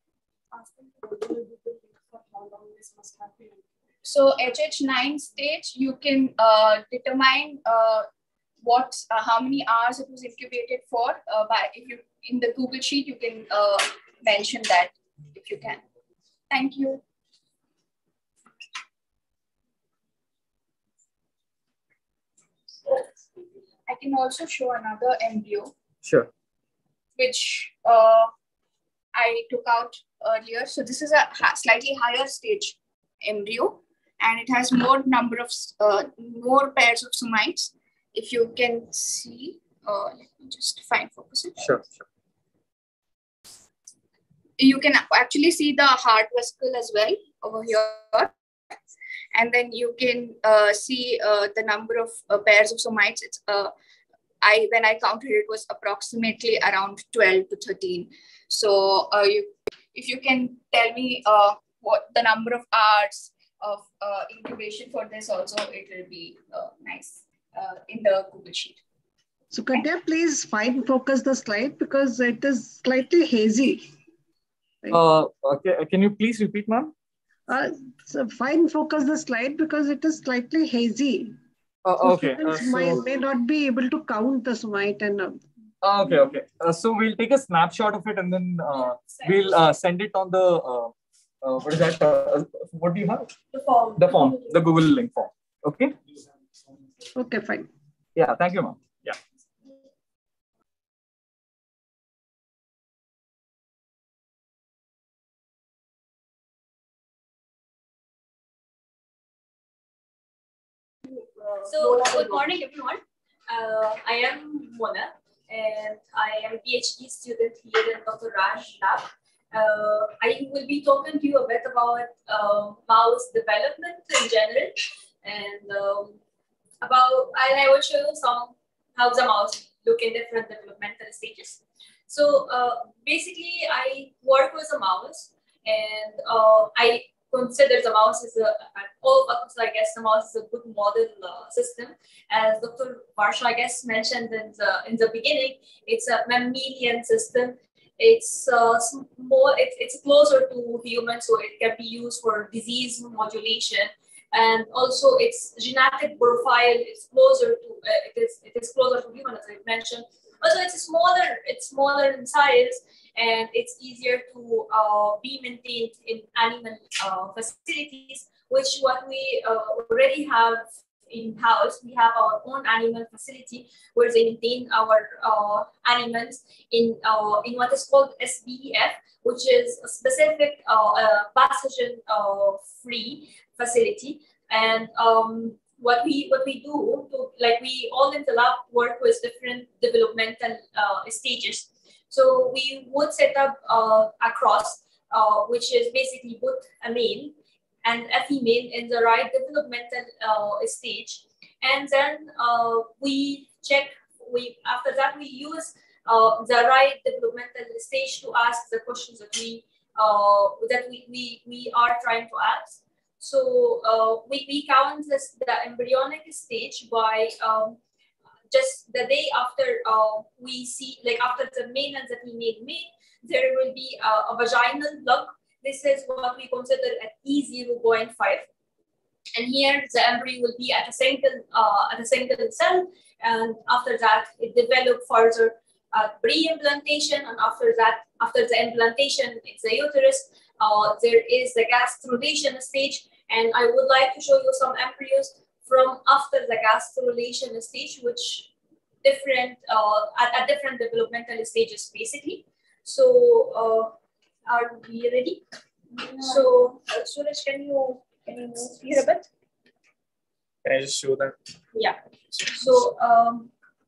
so H H nine stage, you can uh, determine uh, what, uh, how many hours it was incubated for. Uh, by if you in the Google sheet, you can uh, mention that if you can. Thank you. I can also show another embryo. Sure. Which uh, I took out earlier. So this is a slightly higher stage embryo, and it has more number of uh, more pairs of somites. If you can see, uh, let me just find focus it. Sure, sure. You can actually see the heart vesicle as well over here. And then you can uh, see uh, the number of uh, pairs of somites. It's uh, I when I counted, it was approximately around twelve to thirteen. So uh, you, if you can tell me uh, what the number of hours of uh, incubation for this also, it will be uh, nice uh, in the Google sheet. So could you please fine focus the slide because it is slightly hazy. Right? Uh, okay. Can you please repeat, ma'am? Uh, so fine focus the slide because it is slightly hazy. Uh, so okay. Uh, so, may, may not be able to count the somite and. Uh, okay. Okay. Uh, so we'll take a snapshot of it and then uh, we'll uh, send it on the. Uh, uh, what is that? Uh, what do you have? The form. The form. The Google link form. Okay. Okay. Fine. Yeah. Thank you, ma'am. Yeah. So, good morning, everyone. Uh, I am Mona, and I am a PhD student here in Doctor Raj lab. Uh, I will be talking to you a bit about uh, mouse development in general, and um, about, and I will show you some how the mouse look in different developmental stages. So uh, basically, I work with a mouse, and uh, I consider the mouse as a, all of us, I guess the mouse is a good model uh, system. As Doctor Varsha, I guess, mentioned in the, in the beginning, it's a mammalian system. It's uh, more, it's, it's closer to humans, so it can be used for disease modulation. And also its genetic profile is closer to, uh, it is it is closer to human, as I mentioned. Also, it's smaller, it's smaller in size, and it's easier to uh, be maintained in animal uh, facilities, which what we uh, already have in-house. We have our own animal facility where they maintain our uh, animals in, uh, in what is called S B E F, which is a specific uh, uh, pathogen-free uh, facility. And um, what we what we do, to, like we all in the lab work with different developmental uh, stages. So we would set up uh, a cross, uh, which is basically both a male and a female in the right developmental uh, stage. And then uh, we check, we after that we use uh, the right developmental stage to ask the questions that we uh, that we, we, we are trying to ask. So uh, we, we count this, the embryonic stage by um, just the day after uh, we see, like after the male and the female mate, there will be a, a vaginal lug. This is what we consider at E zero point five. And here the embryo will be at a single, uh, at a single cell. And after that, it develops further at pre-implantation. And after that, after the implantation, it's the uterus. Uh, there is the gastrulation stage. And I would like to show you some embryos from after the gastrulation stage, which different uh, at, at different developmental stages, basically. So, uh, are we ready? Yeah. So, uh, Suraj, can you can you move here a bit? Can I just show that? Yeah. So, um,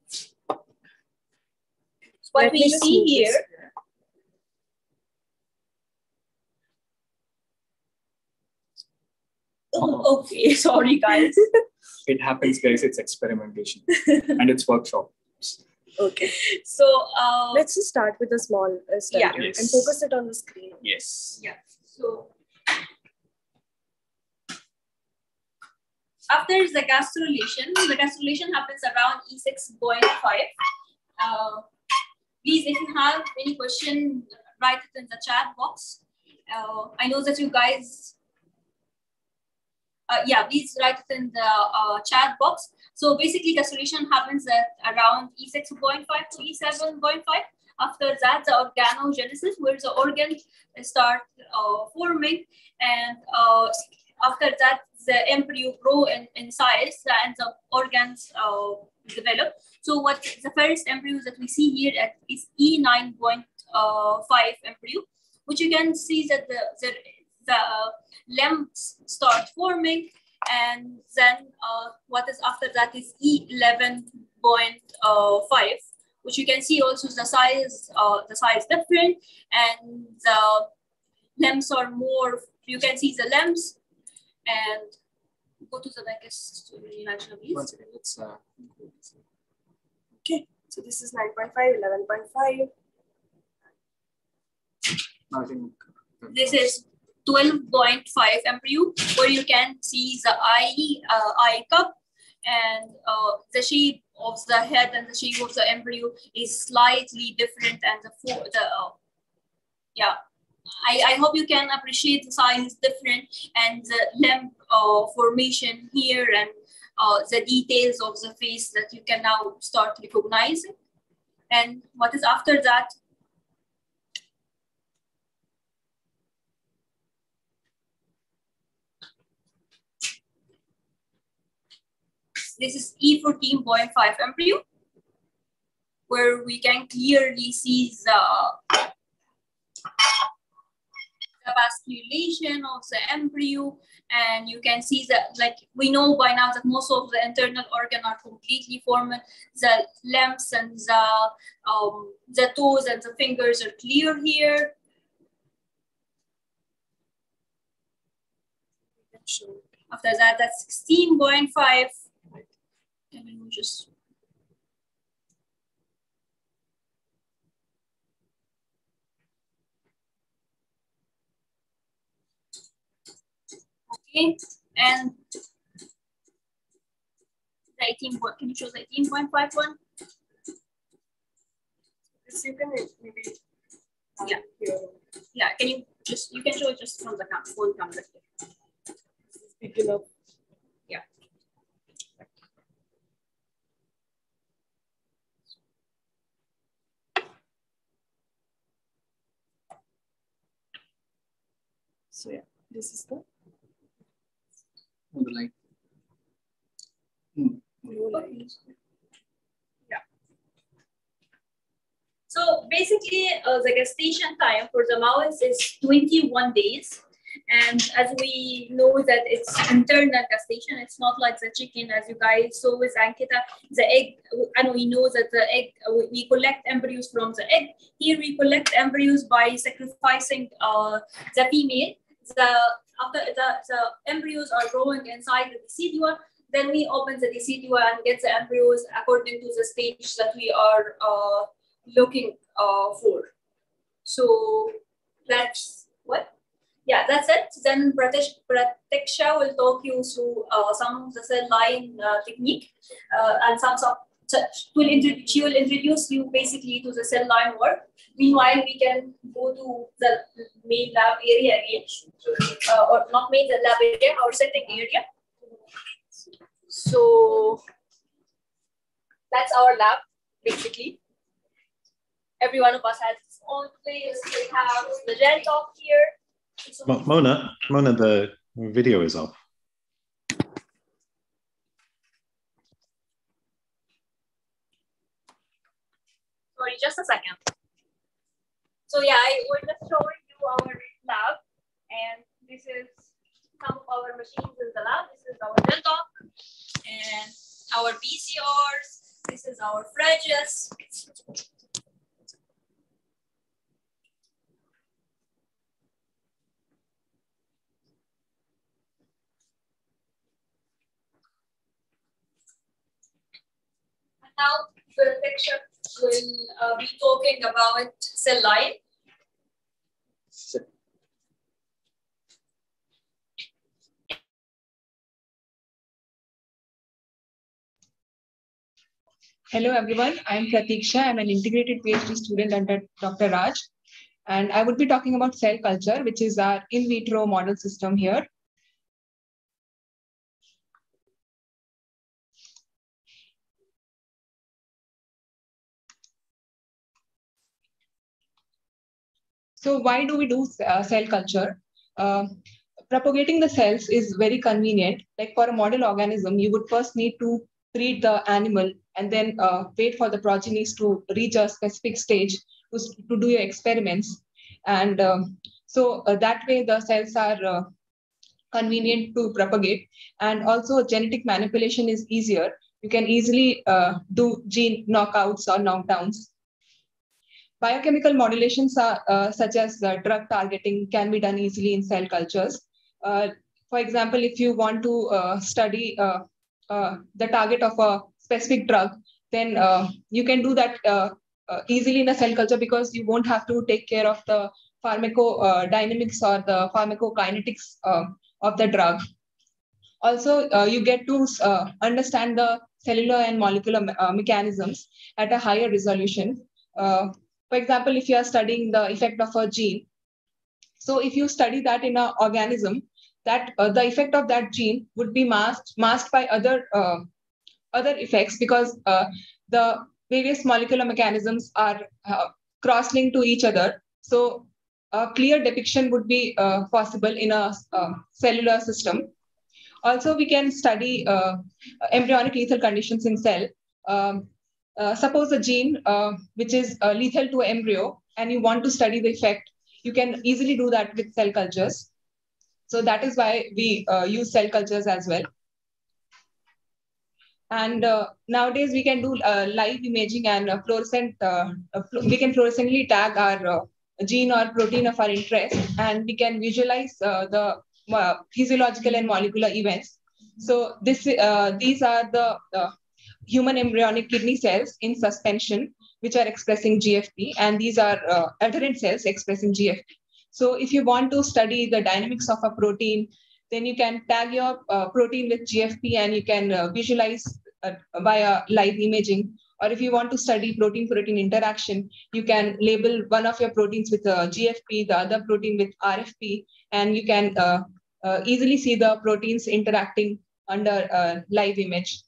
what Let we see here. This. Oh, okay, sorry guys. It happens, guys. It's experimentation and it's workshops. Okay, so uh, let's just start with a small uh, study yeah. yes. and focus it on the screen. Yes. Yeah. So after the gastrulation, the gastrulation happens around E six point five. Uh, please, if you have any question, write it in the chat box. Uh, I know that you guys. Uh, yeah, please write it in the uh, chat box. So basically, gastrulation happens at around E six point five to E seven point five. After that, the organogenesis, where the organs start uh, forming, and uh, after that, the embryo grow in, in size and the organs uh, develop. So what the first embryo that we see here at is E nine point five embryo, which you can see that the, the the limbs start forming, and then uh, what is after that is E eleven point five, which you can see also the size, uh, the size different, and the limbs are more. You can see the limbs, and go to the next image, please. One second, let's. Uh, okay, so this is nine point five, eleven point five. I think this is twelve point five embryo, where you can see the eye, uh, eye cup, and uh, the shape of the head and the shape of the embryo is slightly different, and the the uh, yeah, I, I hope you can appreciate the size is different, and the limb uh, formation here, and uh, the details of the face that you can now start recognizing. And what is after that? This is E fourteen point five embryo, where we can clearly see the, the vascularization of the embryo, and you can see that, like we know by now that most of the internal organs are completely formed. The limbs and the um, the toes and the fingers are clear here. After that, that's sixteen point five. Can you just okay, and the eighteen point, can you show the eighteen point five one? This you can maybe yeah here. Yeah, can you just, you can show it just from the cam phone camera. Speaking of, yeah. So yeah, this is the the light. Hmm. blue light. Yeah. So basically, uh, the gestation time for the mouse is twenty-one days. And as we know that it's internal gestation, it's not like the chicken, as you guys saw with Ankita, the egg, and we know that the egg, we collect embryos from the egg. Here we collect embryos by sacrificing uh, the female. The, after the, the embryos are growing inside the decidua, then we open the decidua and get the embryos according to the stage that we are uh, looking uh, for. So that's what? Yeah, that's it. Then Pratiksha will talk you through uh, some of the cell line uh, technique uh, and some, some will she will introduce you basically to the cell line work. Meanwhile, we can go to the main lab area again, uh, or not main, the lab area, our setting area. So that's our lab, basically. Every one of us has its own place. We have the gel top here. Mo Mona, Mona, the video is off. Sorry, just a second. So yeah, I was just showing you our lab, and this is some of our machines in the lab. This is our gel top and our B C Rs. This is our fridges. Now the picture will uh, be talking about cell line. Hello everyone, I am Pratiksha. I am an integrated PhD student under Doctor Raj, and I would be talking about cell culture, which is our in vitro model system here. So why do we do uh, cell culture? Uh, propagating the cells is very convenient. Like for a model organism, you would first need to breed the animal and then uh, wait for the progenies to reach a specific stage to, to do your experiments. And um, so uh, that way the cells are uh, convenient to propagate. And also genetic manipulation is easier. You can easily uh, do gene knockouts or knockdowns. Biochemical modulations are, uh, such as uh, drug targeting can be done easily in cell cultures. Uh, for example, if you want to uh, study uh, uh, the target of a specific drug, then uh, you can do that uh, uh, easily in a cell culture because you won't have to take care of the pharmacodynamics or the pharmacokinetics uh, of the drug. Also, uh, you get to uh, understand the cellular and molecular me uh, mechanisms at a higher resolution. Uh, For example, if you are studying the effect of a gene, so if you study that in an organism, that uh, the effect of that gene would be masked, masked by other uh, other effects because uh, the various molecular mechanisms are uh, cross-linked to each other. So a clear depiction would be uh, possible in a uh, cellular system. Also, we can study uh, embryonic lethal conditions in cell. Um, Uh, suppose a gene uh, which is uh, lethal to an embryo and you want to study the effect you can easily do that with cell cultures. So that is why we uh, use cell cultures as well. And uh, nowadays we can do uh, live imaging and uh, fluorescent, uh, uh, we can fluorescently tag our uh, gene or protein of our interest, and we can visualize uh, the uh, physiological and molecular events. So this, uh, these are the uh, human embryonic kidney cells in suspension, which are expressing G F P, and these are uh, adherent cells expressing G F P. So if you want to study the dynamics of a protein, then you can tag your uh, protein with G F P and you can uh, visualize uh, via live imaging. Or if you want to study protein-protein interaction, you can label one of your proteins with uh, G F P, the other protein with R F P, and you can uh, uh, easily see the proteins interacting under uh, live image.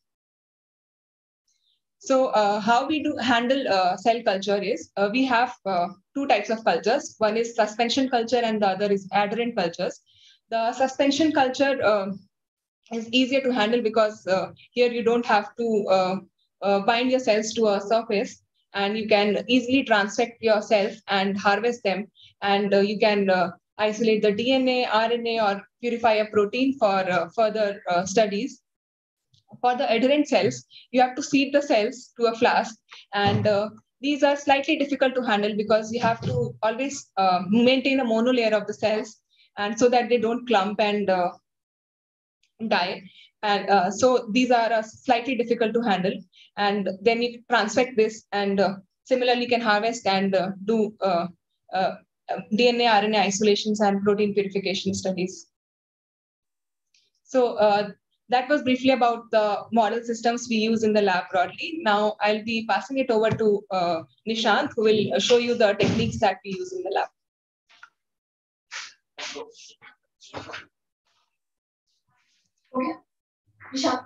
So uh, how we do handle uh, cell culture is, uh, we have uh, two types of cultures. One is suspension culture and the other is adherent cultures. The suspension culture uh, is easier to handle because uh, here you don't have to uh, uh, bind your cells to a surface, and you can easily transfect your cells and harvest them, and uh, you can uh, isolate the D N A, R N A, or purify a protein for uh, further uh, studies. For the adherent cells, you have to seed the cells to a flask, and uh, these are slightly difficult to handle because you have to always uh, maintain a monolayer of the cells, and so that they don't clump and uh, die. And uh, so these are uh, slightly difficult to handle. And then you transfect this, and uh, similarly can harvest and uh, do uh, uh, D N A, R N A isolations and protein purification studies. So uh, that was briefly about the model systems we use in the lab broadly. Now I'll be passing it over to uh, Nishant, who will show you the techniques that we use in the lab. Okay, Nishant.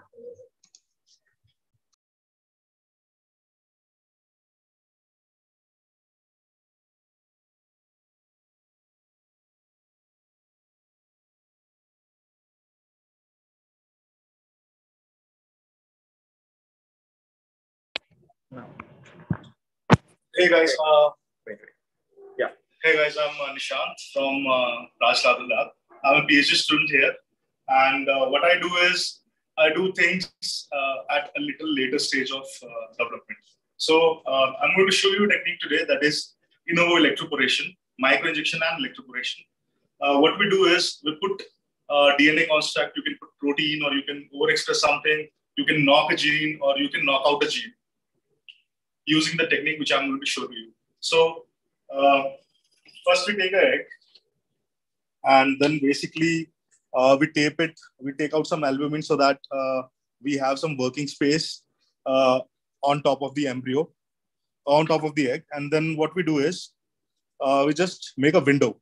Hey guys, uh, wait, wait. Yeah. Hey guys, I'm uh, Nishant from uh, Raj Ladher Lab. I'm a PhD student here, and uh, what I do is I do things uh, at a little later stage of uh, development. So uh, I'm going to show you a technique today that is in vivo electroporation, microinjection and electroporation. Uh, what we do is we put uh, D N A construct, you can put protein, or you can overexpress something, you can knock a gene, or you can knock out a gene, using the technique which I'm going to show you. So uh, first we take an egg, and then basically uh, we tape it, we take out some albumin so that uh, we have some working space uh, on top of the embryo, on top of the egg. And then what we do is uh, we just make a window.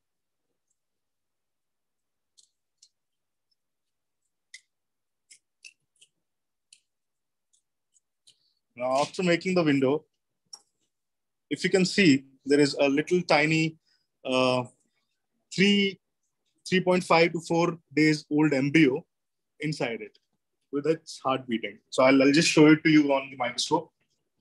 Now after making the window, if you can see, there is a little tiny uh, three, three point five to four days old embryo inside it with its heart beating. So I'll, I'll just show it to you on the microscope.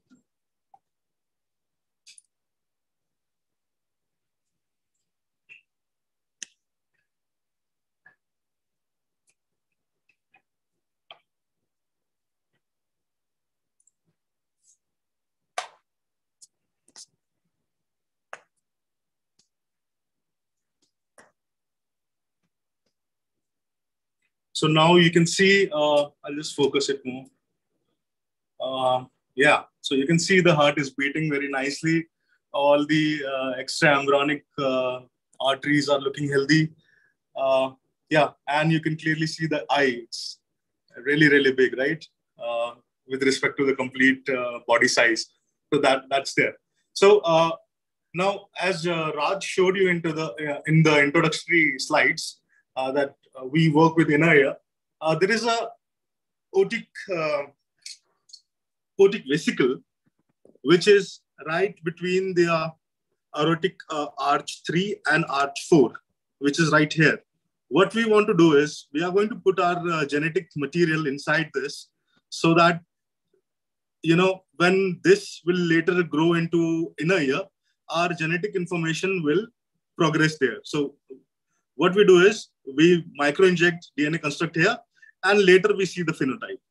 So now you can see, uh, I'll just focus it more. Uh, yeah, so you can see the heart is beating very nicely. All the uh, extra embryonic uh, arteries are looking healthy. Uh, yeah, and you can clearly see the eye. It's really, really big, right? Uh, with respect to the complete uh, body size. So that, that's there. So uh, now, as uh, Raj showed you into the, uh, in the introductory slides, uh, that uh, we work with inner ear, uh, there is a otic, uh, otic vesicle, which is right between the uh, aortic uh, arch three and arch four, which is right here. What we want to do is we are going to put our uh, genetic material inside this so that, you know, when this will later grow into inner ear, our genetic information will progress there. So what we do is we micro-inject D N A construct here, and later we see the phenotype.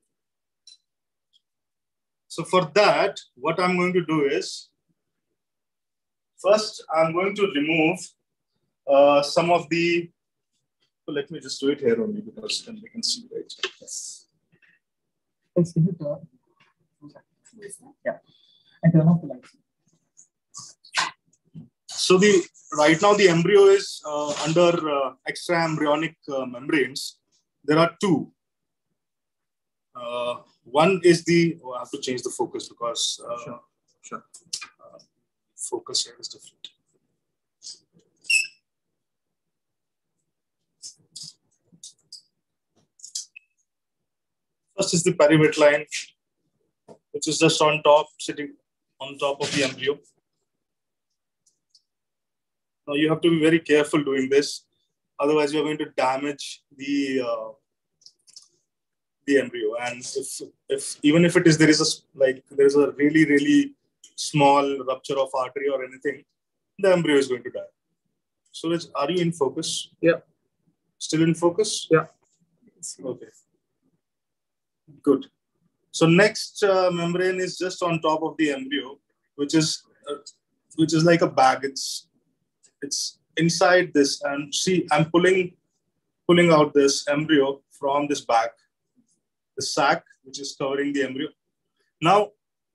So for that, what I'm going to do is, first I'm going to remove uh, some of the, so let me just do it here only because then we can see, right? Yes. Yeah. And turn off the lights. So the right now the embryo is uh, under uh, extraembryonic uh, membranes. There are two. Uh, one is the, oh, I have to change the focus because uh, sure. Sure. Uh, focus here is different. First is the perivitline, which is just on top, sitting on top of the embryo. Now you have to be very careful doing this, otherwise you're going to damage the uh, the embryo. And if, if even if it is there is a like there is a really really small rupture of artery or anything, the embryo is going to die. So let's, are you in focus? Yeah. Still in focus? Yeah. Okay. Good. So next uh, membrane is just on top of the embryo, which is uh, which is like a bag. It's it's inside this, and see, I'm pulling pulling out this embryo from this bag, the sac which is covering the embryo. Now,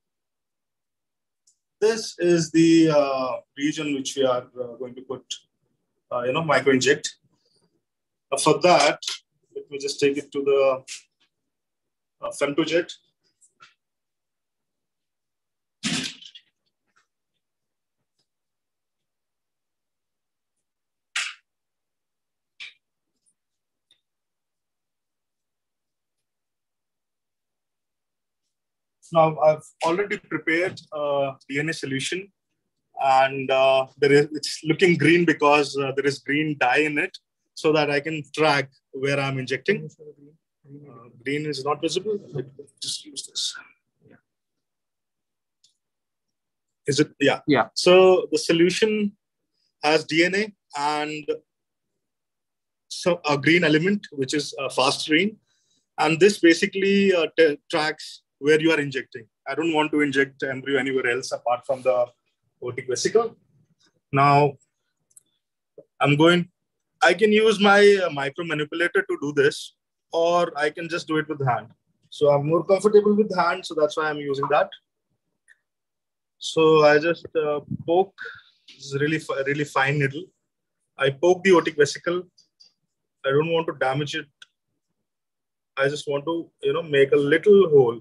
this is the uh, region which we are uh, going to put, uh, you know, microinject. Uh, for that, let me just take it to the uh, femtojet. Now, I've already prepared a D N A solution, and uh, there is, it's looking green because uh, there is green dye in it, so that I can track where I'm injecting. Uh, green is not visible. Let me just use this. Yeah. Is it? Yeah. Yeah. So the solution has D N A and so a green element, which is a fast green, and this basically uh, tracks where you are injecting. I don't want to inject embryo anywhere else apart from the aortic vesicle. Now, I'm going, I can use my uh, micro manipulator to do this, or I can just do it with hand. So I'm more comfortable with hand, so that's why I'm using that. So I just uh, poke, this is really, really fine needle. I poke the aortic vesicle. I don't want to damage it. I just want to, you know, make a little hole.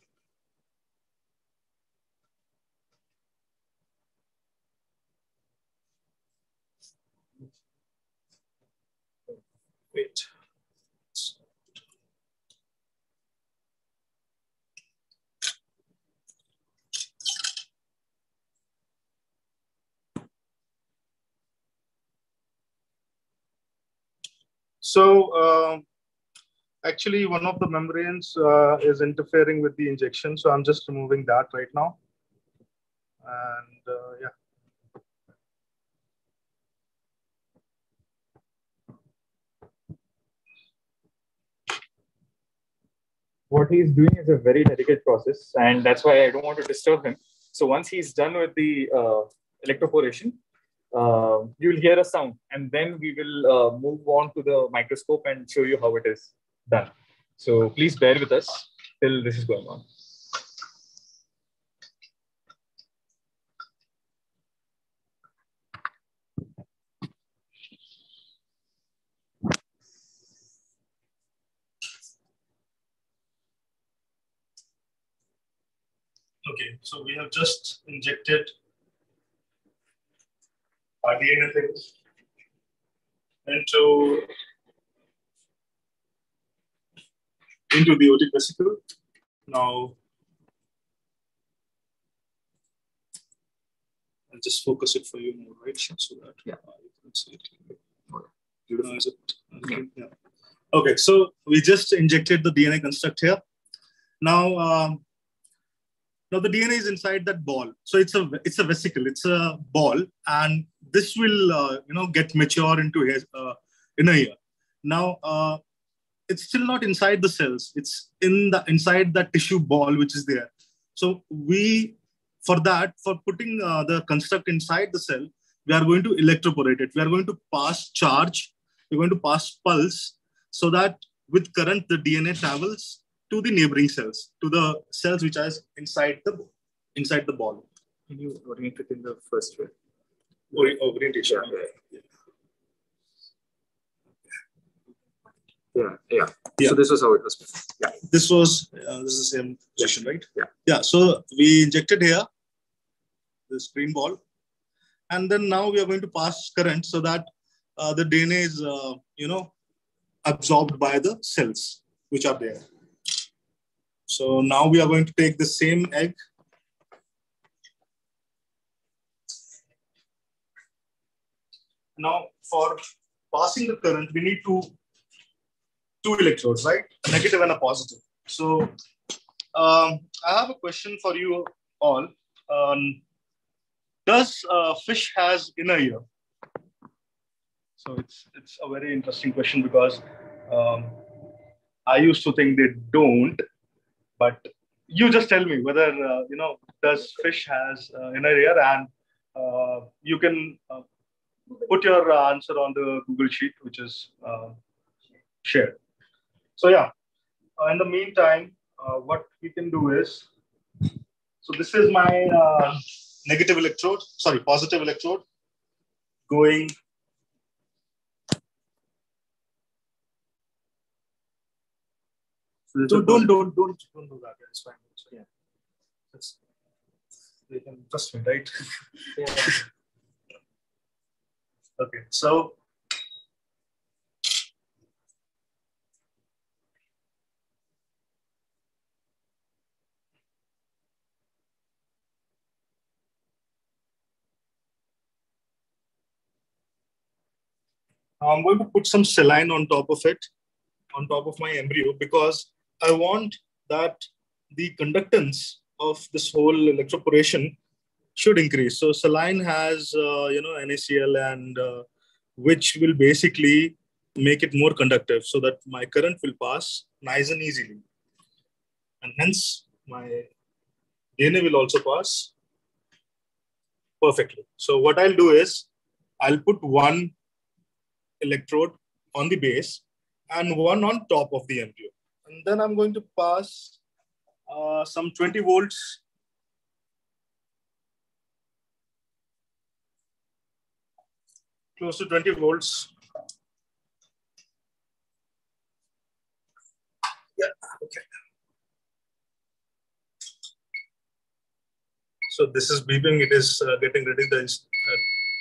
Wait. So uh, actually one of the membranes uh, is interfering with the injection. So I'm just removing that right now. And uh, yeah. What he's doing is a very delicate process, and that's why I don't want to disturb him. So once he's done with the uh, electroporation, uh, you'll hear a sound, and then we will uh, move on to the microscope and show you how it is done. So please bear with us till this is going on. Okay, so we have just injected our D N A things into, into the aortic vesicle. Now, I'll just focus it for you more, right? So that yeah. uh, you can see it. No, is it? Okay. Yeah. Okay, so we just injected the D N A construct here. Now, um, Now the D N A is inside that ball. So it's a it's a vesicle, it's a ball, and this will, uh, you know, get mature into his, uh, in a year. Now, uh, it's still not inside the cells. It's in the inside the tissue ball, which is there. So we, for that, for putting uh, the construct inside the cell, we are going to electroporate it. We are going to pass charge. We're going to pass pulse so that with current, the D N A travels to the neighboring cells, to the cells which are inside the inside the ball. Can you orient it in the first way? Ori orientation. Yeah. Yeah. yeah, yeah. So this was how it was. Yeah. This was uh, this is the same position, right? Yeah. Yeah. So we injected here this green ball, and then now we are going to pass current so that uh, the D N A is, uh, you know, absorbed by the cells which are there. So now we are going to take the same egg. Now for passing the current, we need to two electrodes, right? A negative and a positive. So um, I have a question for you all. Um, does uh, fish has inner ear? So it's it's a very interesting question because um, I used to think they don't, but you just tell me whether uh, you know, does fish has uh, inner ear, and uh, you can uh, put your uh, answer on the Google Sheet, which is uh, shared. So yeah, uh, in the meantime, uh, what we can do is, so this is my uh, negative electrode, sorry, positive electrode going so don't, don't, don't, don't, don't do that. It's fine. It's fine. Yeah. That's, you can trust me, right? Yeah. Okay, so I'm going to put some saline on top of it, on top of my embryo, because I want that the conductance of this whole electroporation should increase. So saline has, uh, you know, NaCl, and uh, which will basically make it more conductive so that my current will pass nice and easily. And hence my D N A will also pass perfectly. So what I'll do is I'll put one electrode on the base and one on top of the embryo. And then I'm going to pass uh, some twenty volts close to twenty volts. Yeah, okay. So this is beeping, it is uh, getting ready. The, uh,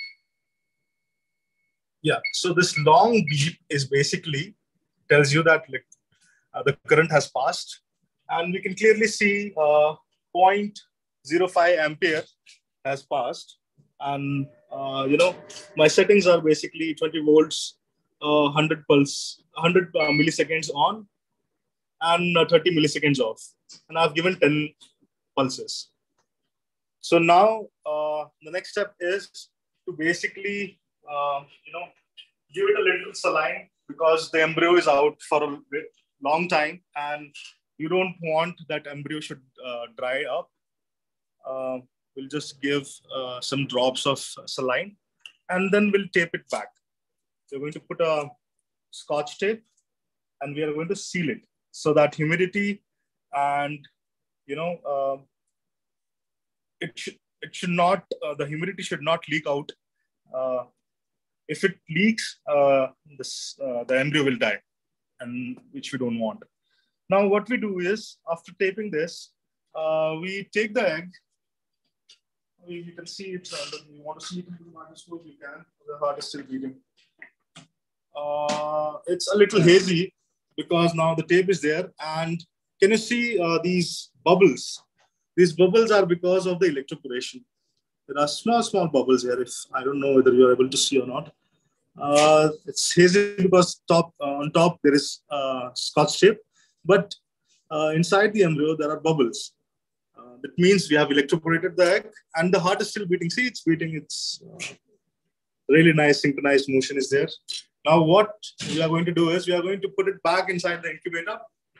yeah, so this long beep is basically tells you that like, uh, the current has passed, and we can clearly see uh, zero point zero five ampere has passed. And uh, you know, my settings are basically twenty volts, uh, one hundred pulse, one hundred uh, milliseconds on, and uh, thirty milliseconds off. And I've given ten pulses. So now uh, the next step is to basically, uh, you know, give it a little saline, because the embryo is out for a long time, and you don't want that embryo should uh, dry up. Uh, we'll just give uh, some drops of saline, and then we'll tape it back. We're going to put a Scotch tape, and we are going to seal it so that humidity and, you know, uh, it should it should not uh, the humidity should not leak out. Uh, if it leaks, uh, this uh, the embryo will die, and which we don't want. Now what we do is, after taping this, uh, we take the egg. We, you can see it. Uh, you want to see it in the microscope? You can. The heart is still beating. Uh, it's a little hazy because now the tape is there, and can you see uh, these bubbles? These bubbles are because of the electroporation. There are small, small bubbles here. If I don't know whether you're able to see or not. Uh, it's hazy because top uh, on top there is uh, Scotch tape, but uh, inside the embryo there are bubbles. Uh, that means we have electroporated the egg, and the heart is still beating. See, it's beating. It's uh, really nice synchronized motion is there. Now what we are going to do is we are going to put it back inside the incubator.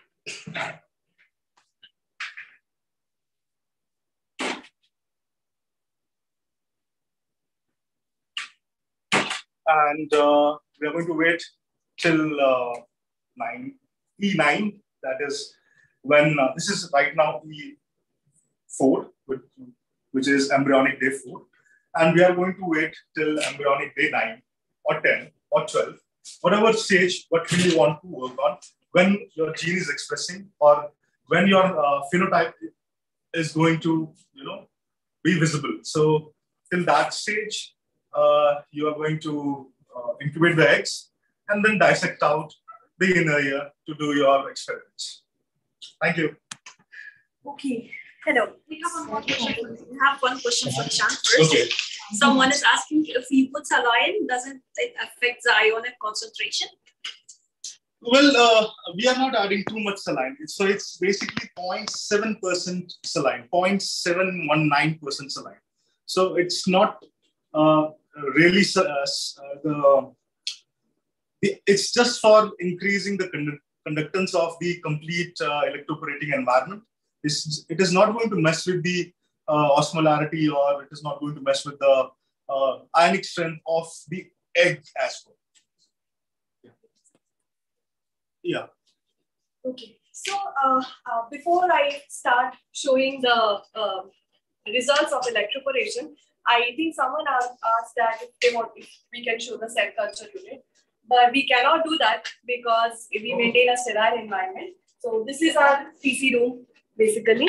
And uh, we are going to wait till uh, nine, E nine, that is when, uh, this is right now E four, which, which is embryonic day four. And we are going to wait till embryonic day nine or ten or twelve, whatever stage, what we want to work on, when your gene is expressing or when your uh, phenotype is going to, you know, be visible. So till that stage, uh, you are going to uh, incubate the eggs and then dissect out the inner ear to do your experiments. Thank you. Okay. Hello. We have one more question. We have one question for Nishant first. Okay. Someone is asking if you put saline, doesn't it affect the ionic concentration? Well, uh, we are not adding too much saline. So it's basically zero point seven percent saline, zero point seven one nine percent saline. So it's not uh, really uh, the, the, it's just for increasing the condu conductance of the complete uh, electroporating environment. It's, it is not going to mess with the uh, osmolarity, or it is not going to mess with the uh, ionic strength of the egg as well. Yeah. Okay. So uh, uh, before I start showing the uh, results of electroporation, I think someone asked that if they want, if we can show the cell culture unit, but we cannot do that because we maintain a sterile environment. So this is our T C room, basically.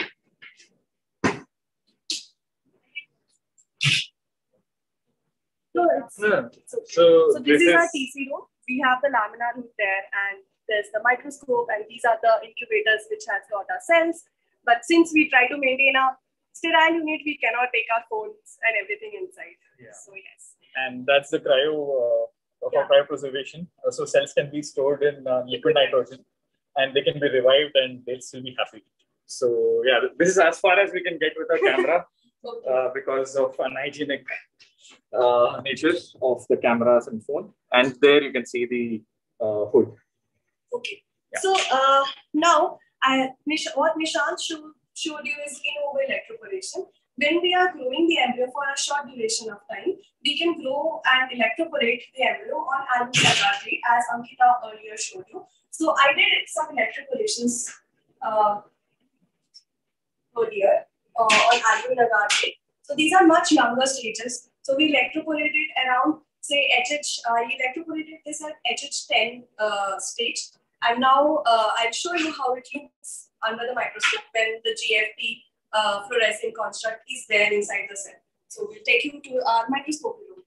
So, it's, yeah. so, so, so this, this is, is our T C room. We have the laminar hood there, and there's the microscope, and these are the incubators which has got our cells. But since we try to maintain a sterile unit, we cannot take our phones and everything inside. Yeah. So yes. And that's the cryo uh, of yeah. cryopreservation. Uh, so cells can be stored in uh, liquid nitrogen, and they can be revived, and they'll still be happy. So yeah, this is as far as we can get with our camera okay. uh, because of unhygienic uh, nature of the cameras and phone. And there you can see the uh, hood. Okay. Yeah. So uh, now, I, Nish what Nishant showed, showed you is in vivo electroporation. When we are growing the embryo for a short duration of time, we can grow and electroporate the embryo on albumin agar, as Ankita earlier showed you. So I did some electroporations uh, earlier uh, on albumin agar. So these are much younger stages. So we electroporated around, say, H H, uh, I electroporated this at H H ten uh, stage. And now uh, I'll show you how it looks under the microscope when the G F T uh, fluorescent construct is there inside the cell. So we'll take you to our microscope room.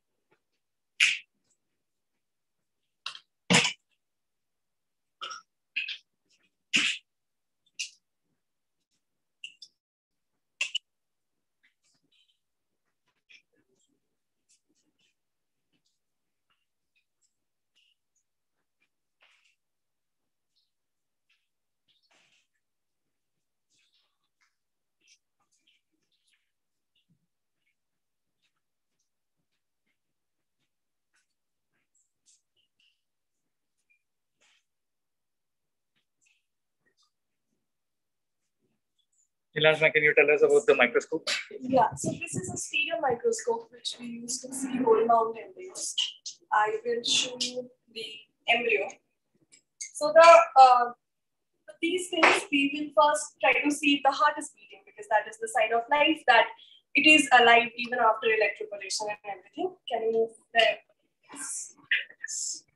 Nilanjana, can you tell us about the microscope? Yeah, so this is a stereo microscope which we use to see whole mount embryos. I will show you the embryo. So the uh, these things we will first try to see if the heart is beating, because that is the sign of life, that it is alive even after electroporation and everything. Can you move there? Yes.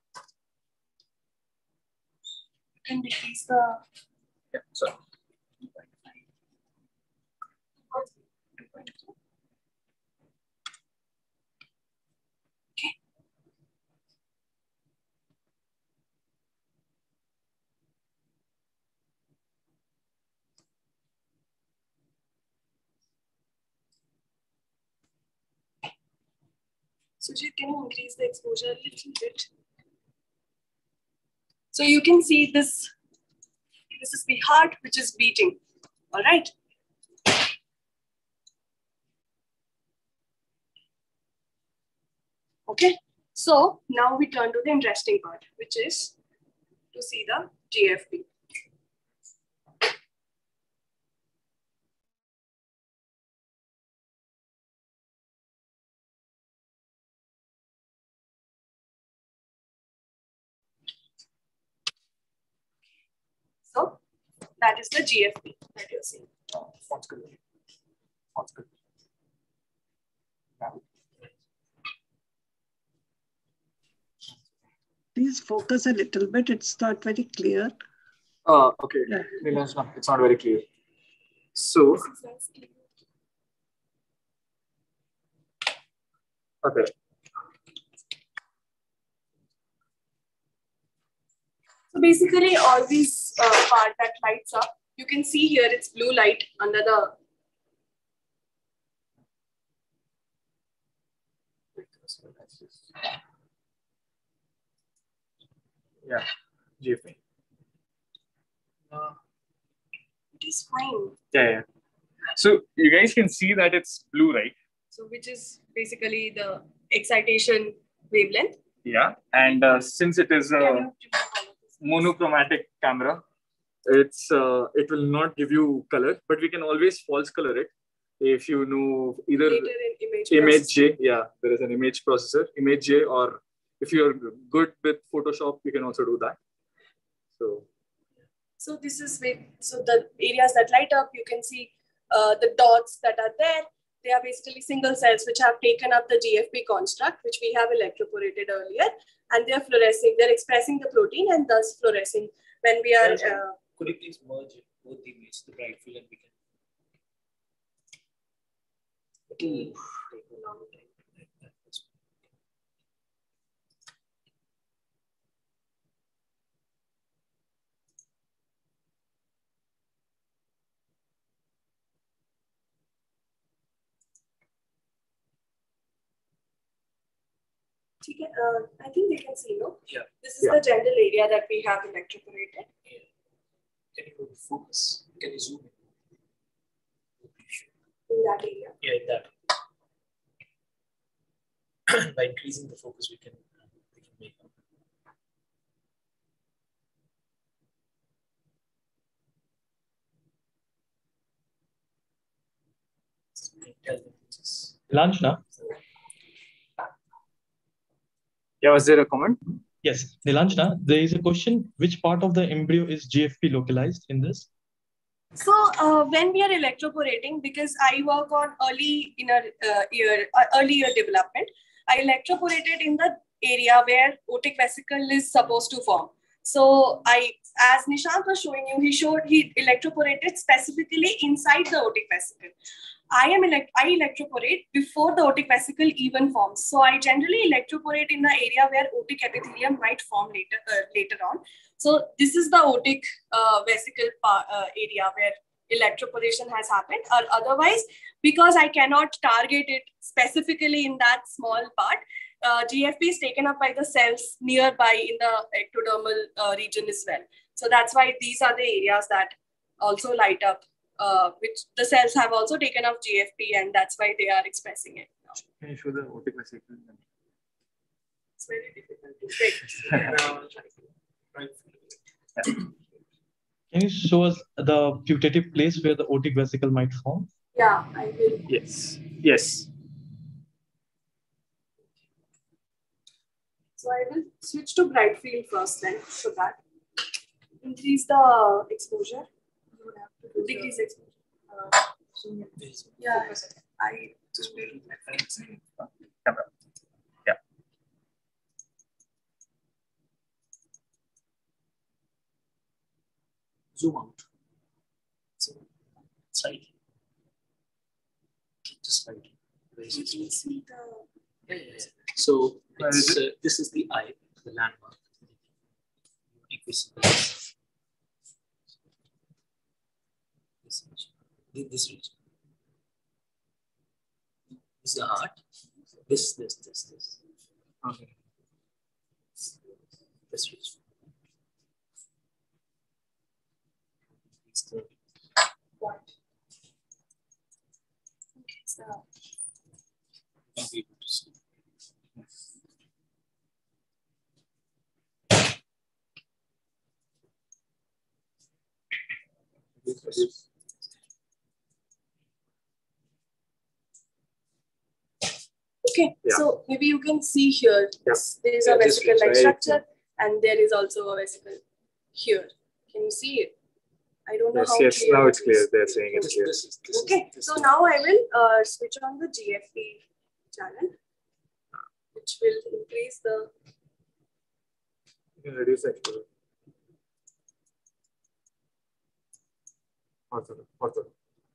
Can decrease the yeah, sorry. Okay. Sujit, can you increase the exposure a little bit? So you can see this. This is the heart which is beating. All right. Okay, so now we turn to the interesting part, which is to see the G F P. So that is the G F P that you're seeing. Oh, sounds good. Sounds good. Yeah. Please focus a little bit. It's not very clear. Uh, okay. Yeah. Nilanjana, it's not very clear. So, okay. So basically all these uh, part that lights up, you can see here it's blue light under the Yeah, G F P. Uh, it is fine. Yeah, yeah. So you guys can see that it's blue, right? So which is basically the excitation wavelength. Yeah, and uh, since it is a monochromatic camera, it's uh, it will not give you color, but we can always false color it if you know either Later in image image processor. J. Yeah, there is an image processor, image J, or if you're good with Photoshop, you can also do that. So, so this is with, so the areas that light up, you can see uh, the dots that are there. They are basically single cells which have taken up the G F P construct, which we have electroporated earlier, and they are fluorescing. They're expressing the protein and thus fluorescing when we are. Uh, Could you please merge both the images, the bright field and we can? It'll take a long time. Okay, uh, I think they can see, no? Yeah. This is Yeah. the general area that we have electroporated. Yeah. Can you go to focus? Can you zoom in? In that area. Yeah, in that. By increasing the focus, we can, we can make up. So we can tell them this is. Nilanjana? yeah, was there a comment? Yes, Nilanjana, there is a question. Which part of the embryo is G F P localized in this? So uh, when we are electroporating, because I work on early inner uh, ear, uh, early ear development, I electroporated in the area where otic vesicle is supposed to form. So I, as Nishant was showing you, he showed he electroporated specifically inside the otic vesicle. I am elect I electroporate before the otic vesicle even forms. So I generally electroporate in the area where otic epithelium might form later uh, later on. So this is the otic uh, vesicle uh, area where electroporation has happened. Or otherwise, because I cannot target it specifically in that small part, uh, G F P is taken up by the cells nearby in the ectodermal uh, region as well. So that's why these are the areas that also light up. Uh, which the cells have also taken up G F P, and that's why they are expressing it now. Can you show the otic vesicle? It's very difficult to fix. Can you show us the putative place where the otic vesicle might form? Yeah, I will. Yes. Yes. So I will switch to bright field first then for that. Increase the exposure. You would have to decrease exposure. Uh, yeah, I just will. Camera. Yeah. Zoom out. So slightly. Just slightly. You can see the. Yeah, yeah, yeah. So it's, uh, this is the eye, the landmark. This, this region. This is the heart. This, this, this, this. Okay. This region. What? Okay, so. You'll be able to see. reproduce. Okay, Yeah. so maybe you can see here, Yeah. there is Yeah, a just vesicle-like right. structure, and there is also a vesicle here. Can you see it? I don't know Yes, how yes, clear now it it's clear. is. They're saying it's clear. Okay, so now I will uh, switch on the G F P channel, which will increase the. You can reduce the exposure. Ortho, ortho.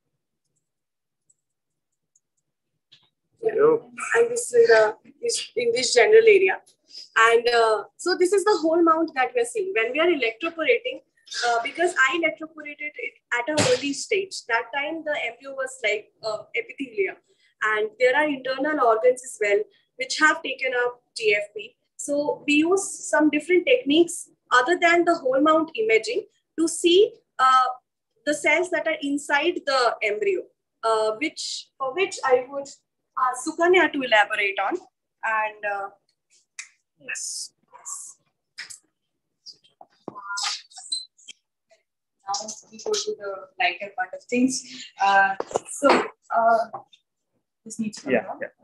Yeah. And this is uh, this, in this general area. And uh, so this is the whole mount that we are seeing. When we are electroporating, uh, because I electroporated it at an early stage, that time the embryo was like uh, epithelia. And there are internal organs as well, which have taken up G F P. So we use some different techniques other than the whole mount imaging to see uh, the cells that are inside the embryo, uh, which for which I would ask Sukanya to elaborate on. And uh, yes, yes. Now we go to the lighter part of things. Uh, so uh, this needs to come Yeah, down. yeah.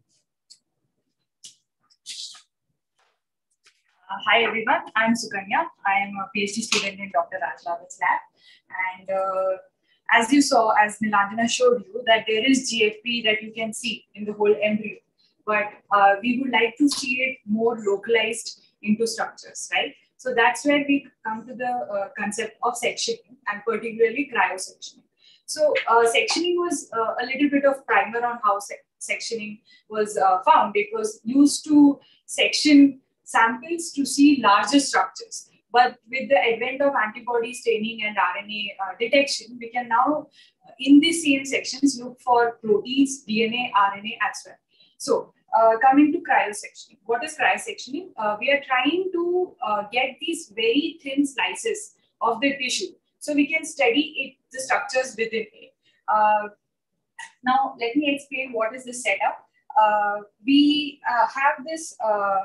Uh, hi everyone, I'm Sukanya. I am a PhD student in Doctor Raj Lavit's lab. And uh, as you saw, as Nilanjana showed you, that there is G F P that you can see in the whole embryo. But uh, we would like to see it more localized into structures, right? So that's where we come to the uh, concept of sectioning, and particularly cryosectioning. So uh, sectioning was uh, a little bit of primer on how sec sectioning was uh, found. It was used to section samples to see larger structures. But with the advent of antibody staining and R N A uh, detection, we can now, uh, in these same sections, look for proteins, D N A, R N A as well. So uh, coming to cryosectioning. What is cryosectioning? Uh, we are trying to uh, get these very thin slices of the tissue so we can study it, the structures within it. Uh, now, let me explain what is the setup. Uh, we uh, have this uh,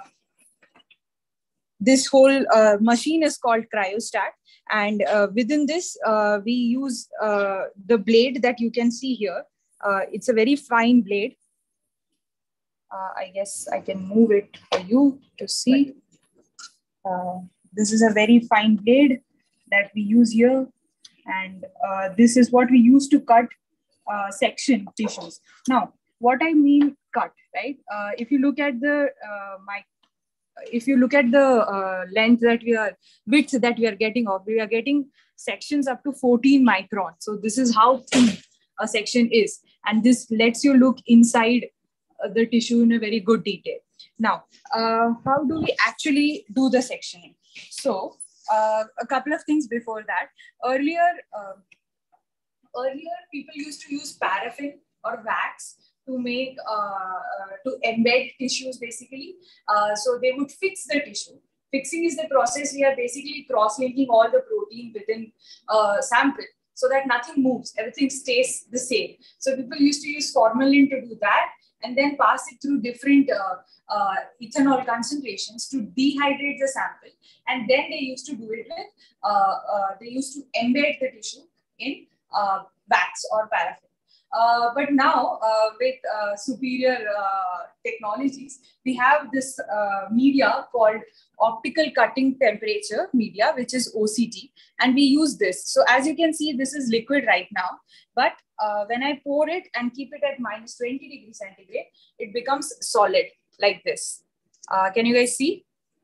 This whole uh, machine is called cryostat, and uh, within this, uh, we use uh, the blade that you can see here. Uh, it's a very fine blade. Uh, I guess I can move it for you to see. Uh, this is a very fine blade that we use here, and uh, this is what we use to cut uh, section tissues. Now, what I mean cut, right? Uh, if you look at the uh, my if you look at the uh, length that we are, width that we are getting off, we are getting sections up to fourteen microns. So this is how thin a section is. And this lets you look inside uh, the tissue in a very good detail. Now, uh, how do we actually do the sectioning? So uh, a couple of things before that. Earlier, uh, earlier people used to use paraffin or wax to make, uh, uh, to embed tissues basically. Uh, so they would fix the tissue. Fixing is the process. We are basically cross-linking all the protein within a sample so that nothing moves, everything stays the same. So people used to use formalin to do that and then pass it through different uh, uh, ethanol concentrations to dehydrate the sample. And then they used to do it with, uh, uh, they used to embed the tissue in uh, wax or paraffin. Uh, but now, uh, with uh, superior uh, technologies, we have this uh, media called optical cutting temperature media, which is O C T, and we use this. So as you can see, this is liquid right now, but uh, when I pour it and keep it at minus twenty degrees centigrade, it becomes solid like this. Uh, can you guys see?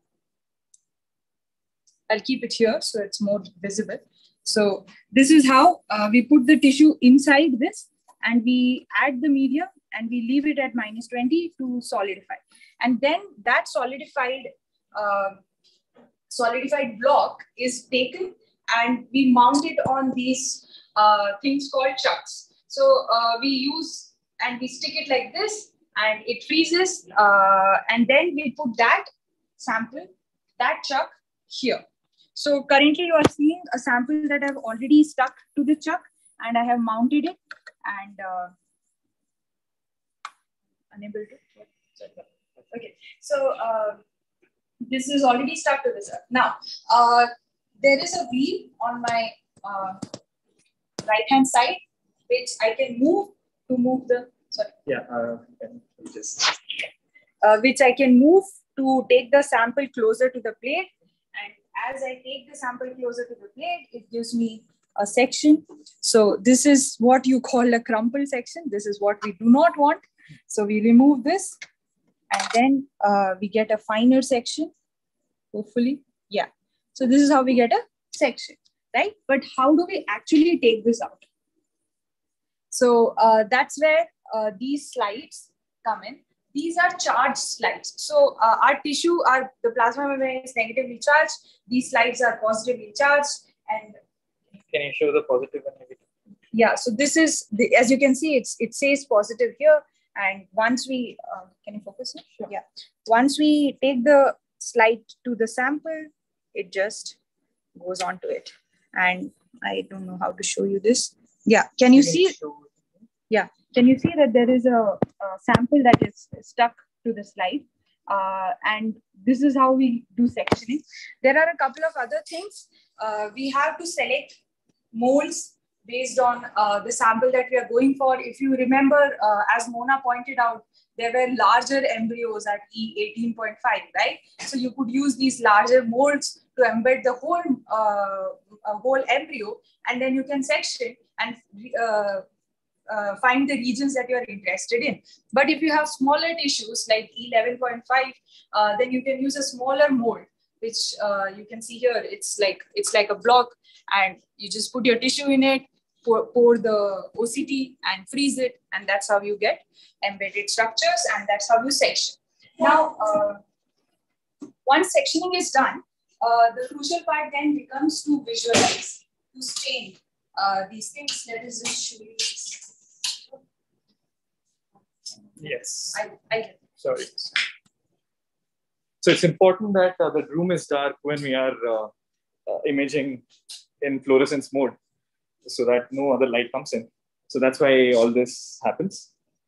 I'll keep it here so it's more visible. So this is how uh, we put the tissue inside this, and we add the media and we leave it at minus twenty to solidify. And then that solidified, uh, solidified block is taken and we mount it on these uh, things called chucks. So uh, we use and we stick it like this and it freezes. Uh, and then we put that sample, that chuck here. So currently you are seeing a sample that I've already stuck to the chuck and I have mounted it. And uh, unable to, okay. So uh, this is already stuck to this. Now, uh, there is a wheel on my uh, right hand side, which I can move to move the, sorry. Yeah, uh, just. Uh, which I can move to take the sample closer to the plate. And as I take the sample closer to the plate, it gives me a section. So this is what you call a crumple section. This is what we do not want. So we remove this and then uh, we get a finer section, hopefully. Yeah. So this is how we get a section, right? But how do we actually take this out? So uh, that's where uh, these slides come in. These are charged slides. So uh, our tissue, our, the plasma membrane is negatively charged. These slides are positively charged. And can you show the positive and negative? Yeah, so this is, the, as you can see, it's it says positive here. And once we, uh, can you focus here? Sure. Yeah. Once we take the slide to the sample, it just goes onto it. And I don't know how to show you this. Yeah, can you see? Yeah, can you see that there is a, a sample that is stuck to the slide? Uh, and this is how we do sectioning. There are a couple of other things. Uh, we have to select molds based on uh, the sample that we are going for. If you remember, uh, as Mona pointed out, there were larger embryos at E eighteen point five, right? So you could use these larger molds to embed the whole, uh, whole embryo, and then you can section and uh, uh, find the regions that you are interested in. But if you have smaller tissues like E eleven point five, uh, then you can use a smaller mold, which uh, you can see here. It's like, it's like a block, and you just put your tissue in it, pour, pour the O C T and freeze it, and that's how you get embedded structures, and that's how you section. Now, uh, once sectioning is done, uh, the crucial part then becomes to visualize, to stain uh, these things. Let us just show you this. Yes. I, I Sorry. So it's important that uh, the room is dark when we are uh, uh, imaging in fluorescence mode, so that no other light comes in. So that's why all this happens.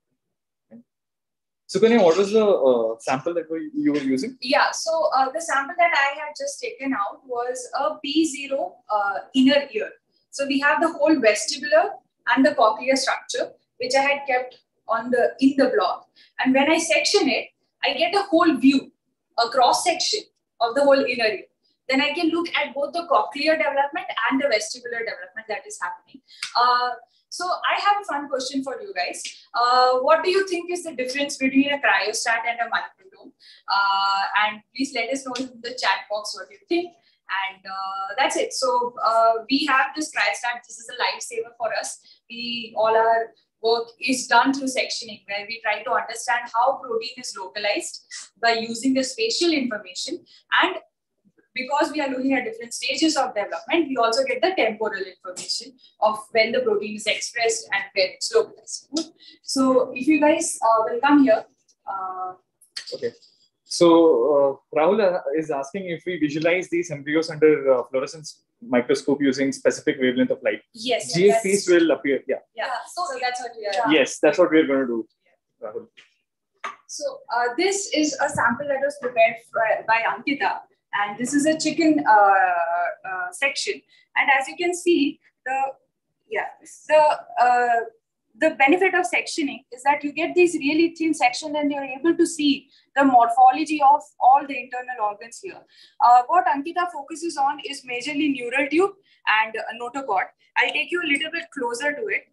So Kanya, what was the uh, sample that you were using? Yeah, so uh, the sample that I had just taken out was a P zero uh, inner ear. So we have the whole vestibular and the cochlear structure, which I had kept on the in the block. And when I section it, I get a whole view, a cross section of the whole inner ear. Then I can look at both the cochlear development and the vestibular development that is happening. Uh, so I have a fun question for you guys. Uh, what do you think is the difference between a cryostat and a microdome? Uh, and please let us know in the chat box what you think. And uh, that's it. So uh, we have this cryostat. This is a lifesaver for us. We all our work is done through sectioning, where we try to understand how protein is localized by using the spatial information. And because we are looking at different stages of development, we also get the temporal information of when the protein is expressed and where it's localized. So if you guys uh, will come here. Uh, okay. So uh, Rahul is asking if we visualize these embryos under uh, fluorescence microscope using specific wavelength of light. Yes. G F Ps will appear. Yeah. Yeah. So, so that's what we are. Yes, that's what we are going to do, Rahul. So uh, this is a sample that was prepared by Ankita. And this is a chicken uh, uh, section. And as you can see, the yeah the uh, the benefit of sectioning is that you get these really thin sections and you're able to see the morphology of all the internal organs here. Uh, what Ankita focuses on is majorly neural tube and a notochord. I'll take you a little bit closer to it.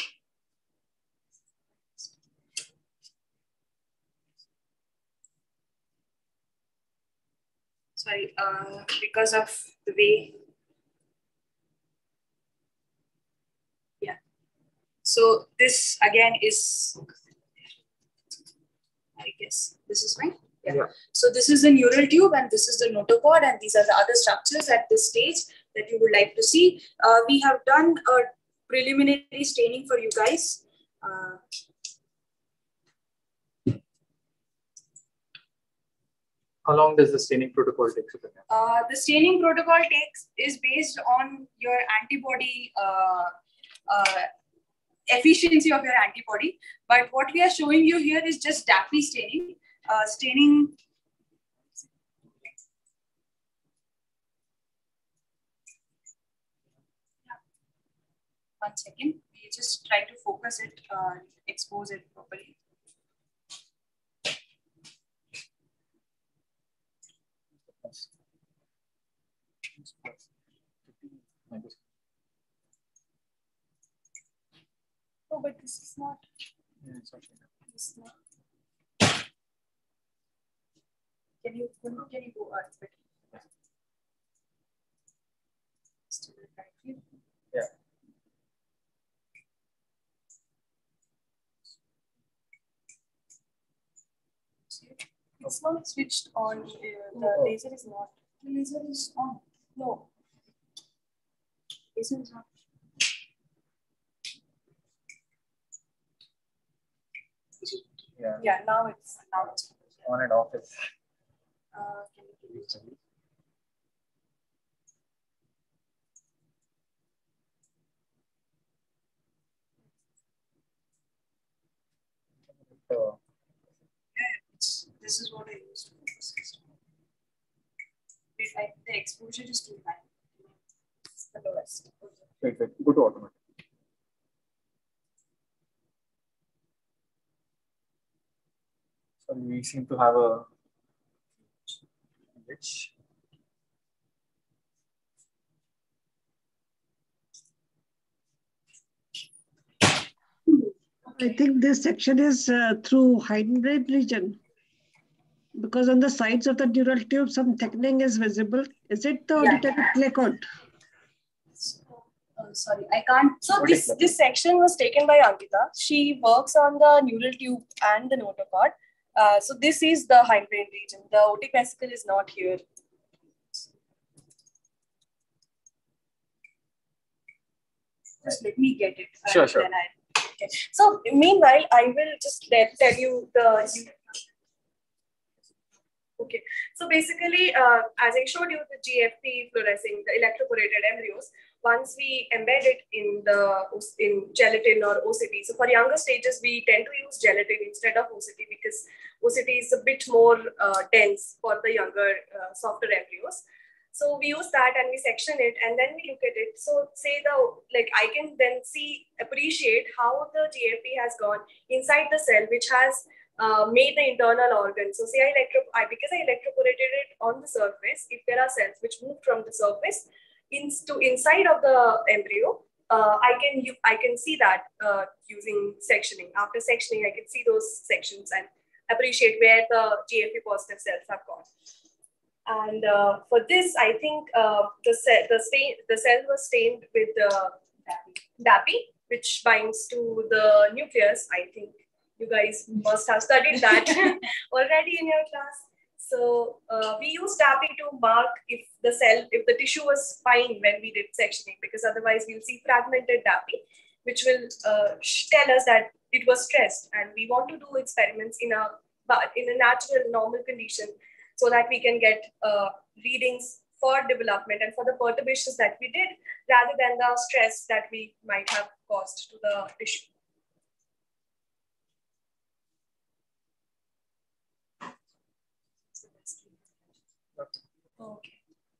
Sorry, uh, because of the way. Yeah. So this again is, I guess this is right. Yeah. yeah. So this is the neural tube and this is the notochord, and these are the other structures at this stage that you would like to see. Uh, we have done a preliminary staining for you guys. Uh, How long does the staining protocol take? Uh, the staining protocol takes is based on your antibody uh, uh, efficiency of your antibody. But what we are showing you here is just D A P I staining. Uh, staining. One second. We just try to focus it, uh, expose it properly. Oh, but this is not. Yeah, it's okay. This is not. Can you can you go out? Yeah. It's not switched on. Uh, the Oh. laser is not. The laser is on. No. Laser is not. Yeah. Yeah. Now it's now it's On and off is. Uh, can you give it? Uh, Yeah, it's, this is what I use to focus system. If I, the exposure is too high. It's the lowest. wait, wait, go to automatic. So we seem to have a glitch. I think this section is uh, through hindbrain region, because on the sides of the neural tube, some thickening is visible. Is it the Yeah. auditory clay cord? Uh, sorry, I can't. So this this section was taken by Ankita. She works on the neural tube and the notochord. Uh, so this is the hindbrain region. The otic vesicle is not here. Just let me get it. Sure, and sure. then I- okay. So meanwhile, I will just let, tell you the. Okay. So basically, uh, as I showed you the G F P fluorescing, the electroporated embryos, once we embed it in the in gelatin or O C T. So for younger stages, we tend to use gelatin instead of O C T because O C T is a bit more uh, dense for the younger, uh, softer embryos. So we use that and we section it and then we look at it. So say the, like I can then see, appreciate how the G F P has gone inside the cell, which has uh, made the internal organ. So say I electro, I, because I electroporated it on the surface, if there are cells which move from the surface into inside of the embryo, uh, I can I can see that uh, using sectioning. After sectioning, I can see those sections and appreciate where the G F P positive cells have gone. And uh, for this, I think uh, the cell, the stain, the cell was stained with the D A P I, which binds to the nucleus. I think you guys must have studied that already in your class. So uh, we use D A P I to mark if the cell, if the tissue was fine when we did sectioning, because otherwise we'll see fragmented D A P I, which will uh, tell us that it was stressed, and we want to do experiments in a in a natural, normal condition, so that we can get uh, readings for development and for the perturbations that we did, rather than the stress that we might have caused to the tissue. Okay.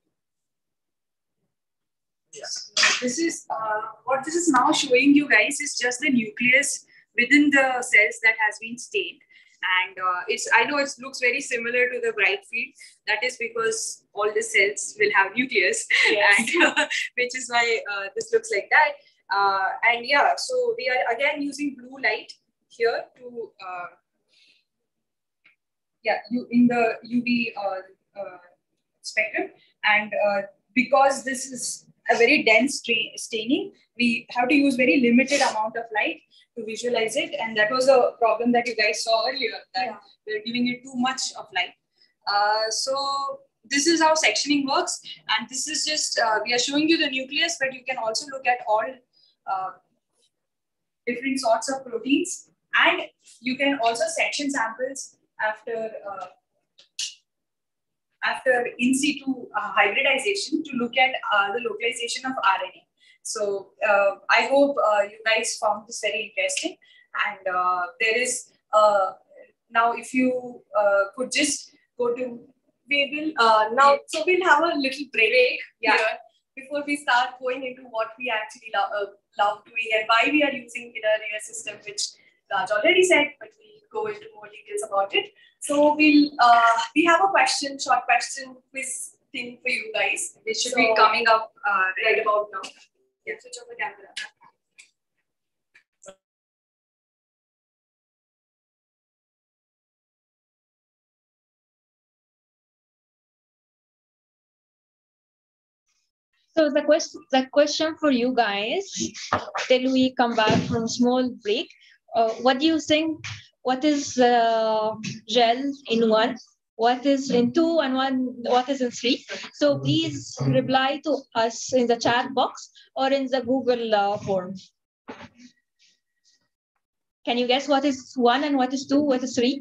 Yes. This is uh, what this is now showing you guys is just the nucleus within the cells that has been stained. And uh, it's, I know it looks very similar to the bright field. That is because all the cells will have nucleus, yes. and uh, which is why uh, this looks like that. Uh, and yeah, so we are again using blue light here to, uh, yeah, you in the U V uh, uh, spectrum. And uh, because this is a very dense staining, we have to use very limited amount of light to visualize it, and that was a problem that you guys saw earlier, that yeah. we're giving it too much of light. Uh, so this is how sectioning works, and this is just, uh, we are showing you the nucleus, but you can also look at all uh, different sorts of proteins, and you can also section samples after uh, after in situ uh, hybridization to look at uh, the localization of R N A. So uh, I hope uh, you guys found this very interesting. And uh, there is, uh, now if you uh, could just go to, we will uh, now, so we'll have a little break, yeah. here before we start going into what we actually love, uh, love doing and why we are using inner ear system, which Raj already said, but we'll go into more details about it. So we'll uh, we have a question, short question quiz thing for you guys. Which should so, be coming up uh, right about now. Yeah, switch off the camera. So the question, the question for you guys, till we come back from small break, uh, what do you think? What is uh, gel in one? What is in two and one? What is in three? So please reply to us in the chat box or in the Google uh, form. Can you guess what is one and what is two? What is three?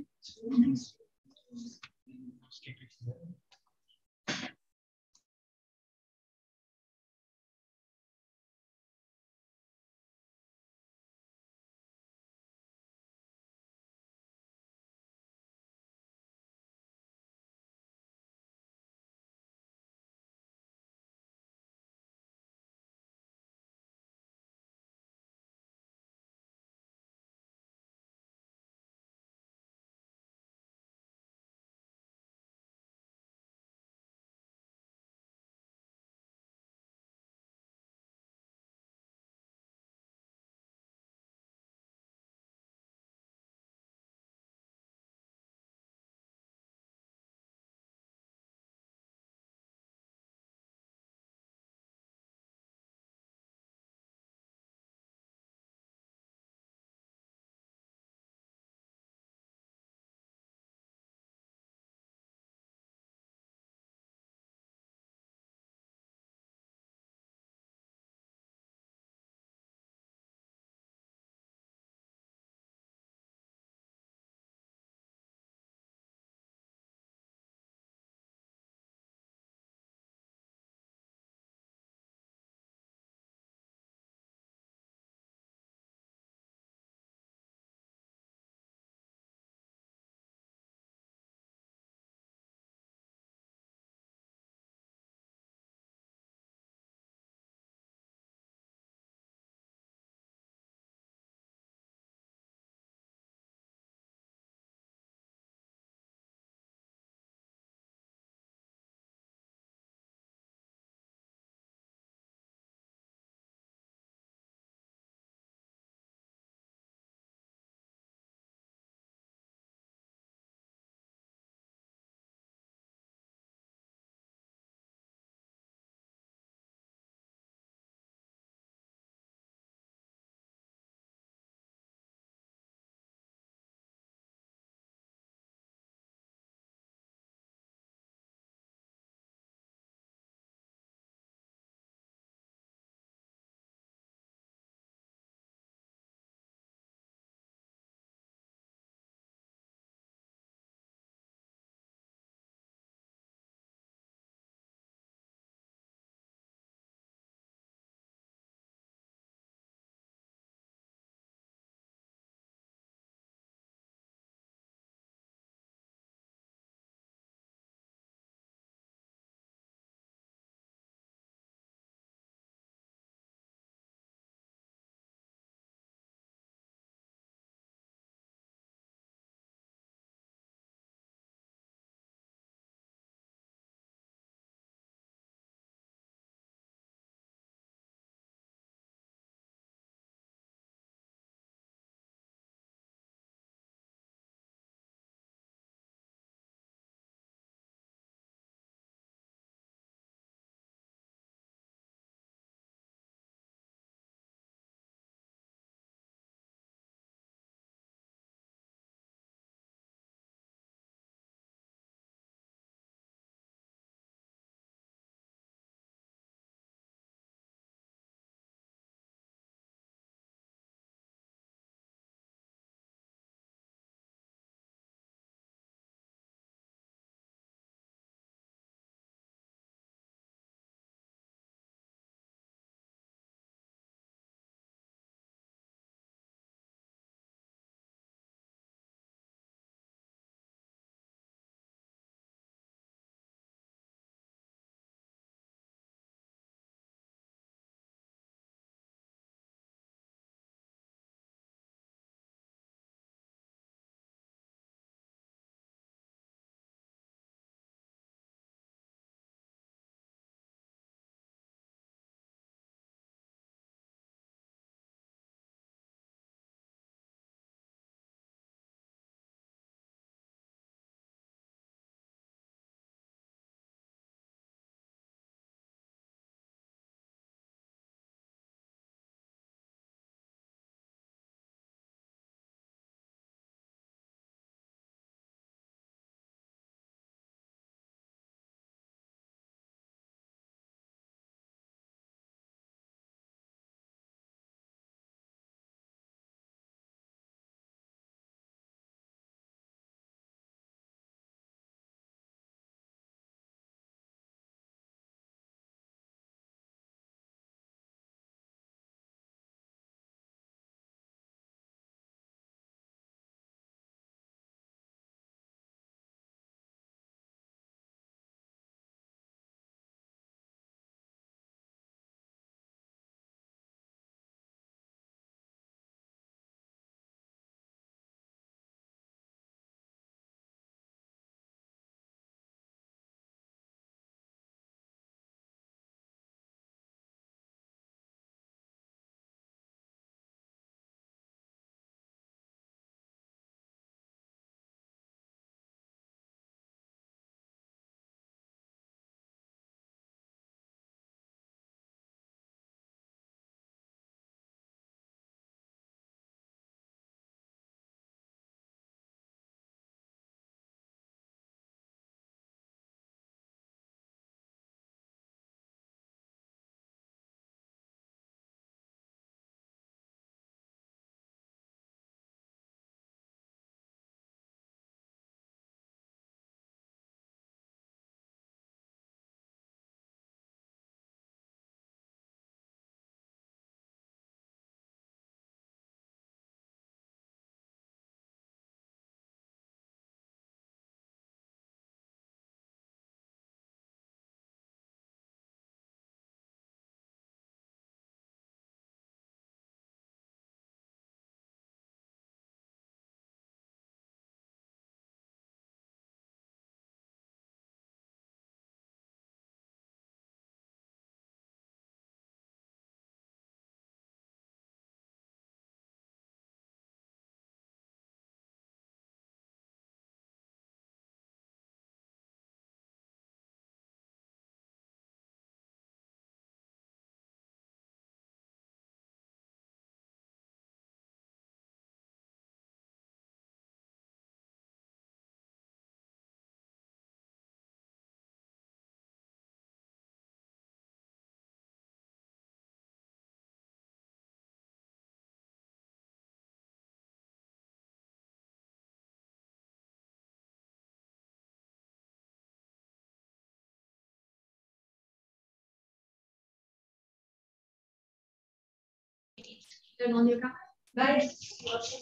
Turn on your camera. Guys.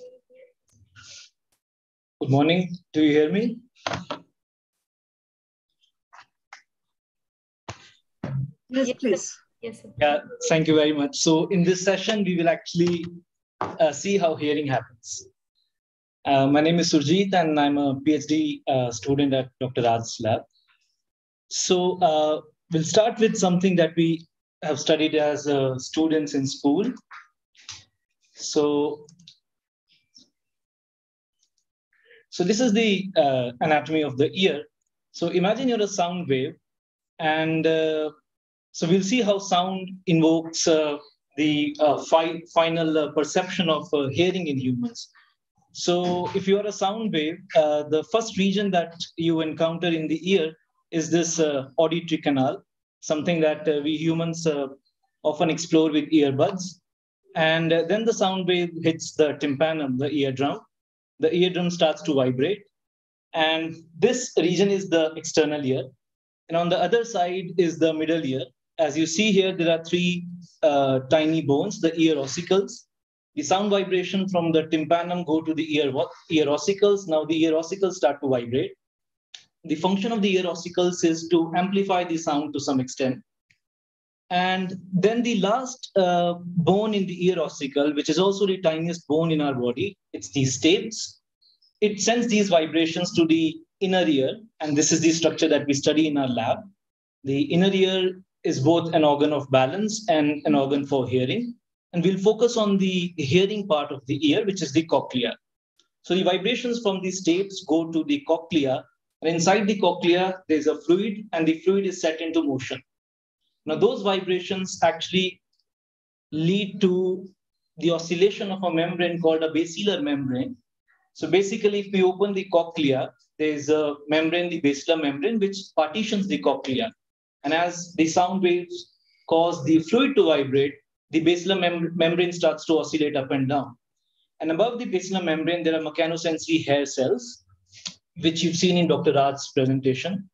Good morning. Do you hear me? Yes, please. Yes, sir. Yeah, thank you very much. So in this session, we will actually uh, see how hearing happens. Uh, my name is Surjit, and I'm a PhD uh, student at Doctor Raj's lab. So uh, we'll start with something that we have studied as uh, students in school. So, so this is the uh, anatomy of the ear. So imagine you're a sound wave, and uh, so we'll see how sound invokes uh, the uh, fi final uh, perception of uh, hearing in humans. So if you are a sound wave, uh, the first region that you encounter in the ear is this uh, auditory canal, something that uh, we humans uh, often explore with earbuds. And uh, then the sound wave hits the tympanum, the eardrum. The eardrum starts to vibrate. And this region is the external ear. And on the other side is the middle ear. As you see here, there are three uh, tiny bones, the ear ossicles. The sound vibration from the tympanum go to the ear, ear ossicles. Now the ear ossicles start to vibrate. The function of the ear ossicles is to amplify the sound to some extent. And then the last uh, bone in the ear ossicle, which is also the tiniest bone in our body, it's the stapes. It sends these vibrations to the inner ear. And this is the structure that we study in our lab. The inner ear is both an organ of balance and an organ for hearing. And we'll focus on the hearing part of the ear, which is the cochlea. So the vibrations from the stapes go to the cochlea. And inside the cochlea, there's a fluid, and the fluid is set into motion. Now, those vibrations actually lead to the oscillation of a membrane called a basilar membrane. So basically, if we open the cochlea, there's a membrane, the basilar membrane, which partitions the cochlea. And as the sound waves cause the fluid to vibrate, the basilar mem membrane starts to oscillate up and down. And above the basilar membrane, there are mechanosensory hair cells, which you've seen in Doctor Raj's presentation.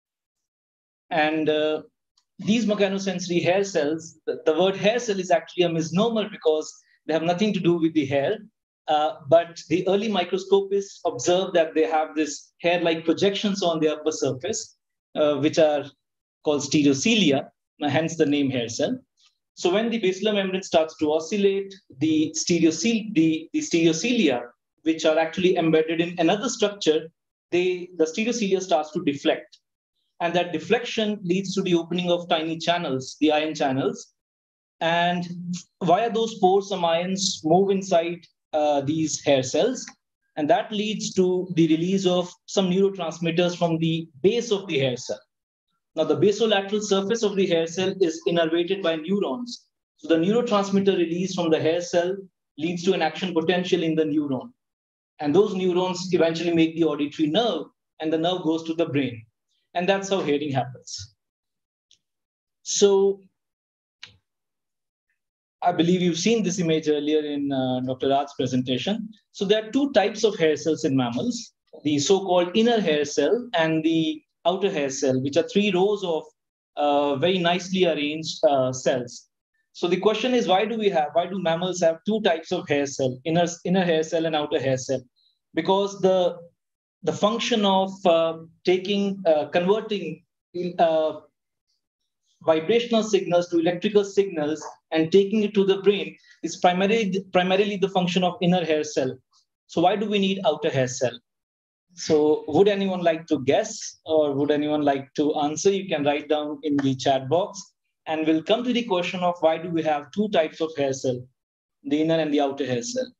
And uh, these mechanosensory hair cells, the, the word hair cell is actually a misnomer because they have nothing to do with the hair. Uh, but the early microscopists observed that they have this hair-like projections on the upper surface, uh, which are called stereocilia, hence the name hair cell. So when the basilar membrane starts to oscillate, the, stereocil the, the stereocilia, which are actually embedded in another structure, they, the stereocilia starts to deflect. And that deflection leads to the opening of tiny channels, the ion channels. And via those pores, some ions move inside uh, these hair cells. And that leads to the release of some neurotransmitters from the base of the hair cell. Now, the basolateral surface of the hair cell is innervated by neurons. So the neurotransmitter released from the hair cell leads to an action potential in the neuron. And those neurons eventually make the auditory nerve, and the nerve goes to the brain. And that's how hearing happens. So I believe you've seen this image earlier in uh, Doctor Raj's presentation. So there are two types of hair cells in mammals, the so-called inner hair cell and the outer hair cell, which are three rows of uh, very nicely arranged uh, cells. So the question is, why do we have, why do mammals have two types of hair cell, inner, inner hair cell and outer hair cell? Because the, the function of uh, taking, uh, converting uh, vibrational signals to electrical signals and taking it to the brain is primarily, primarily the function of inner hair cell. So why do we need outer hair cell? So would anyone like to guess, or would anyone like to answer? You can write down in the chat box, and we'll come to the question of why do we have two types of hair cell, the inner and the outer hair cell.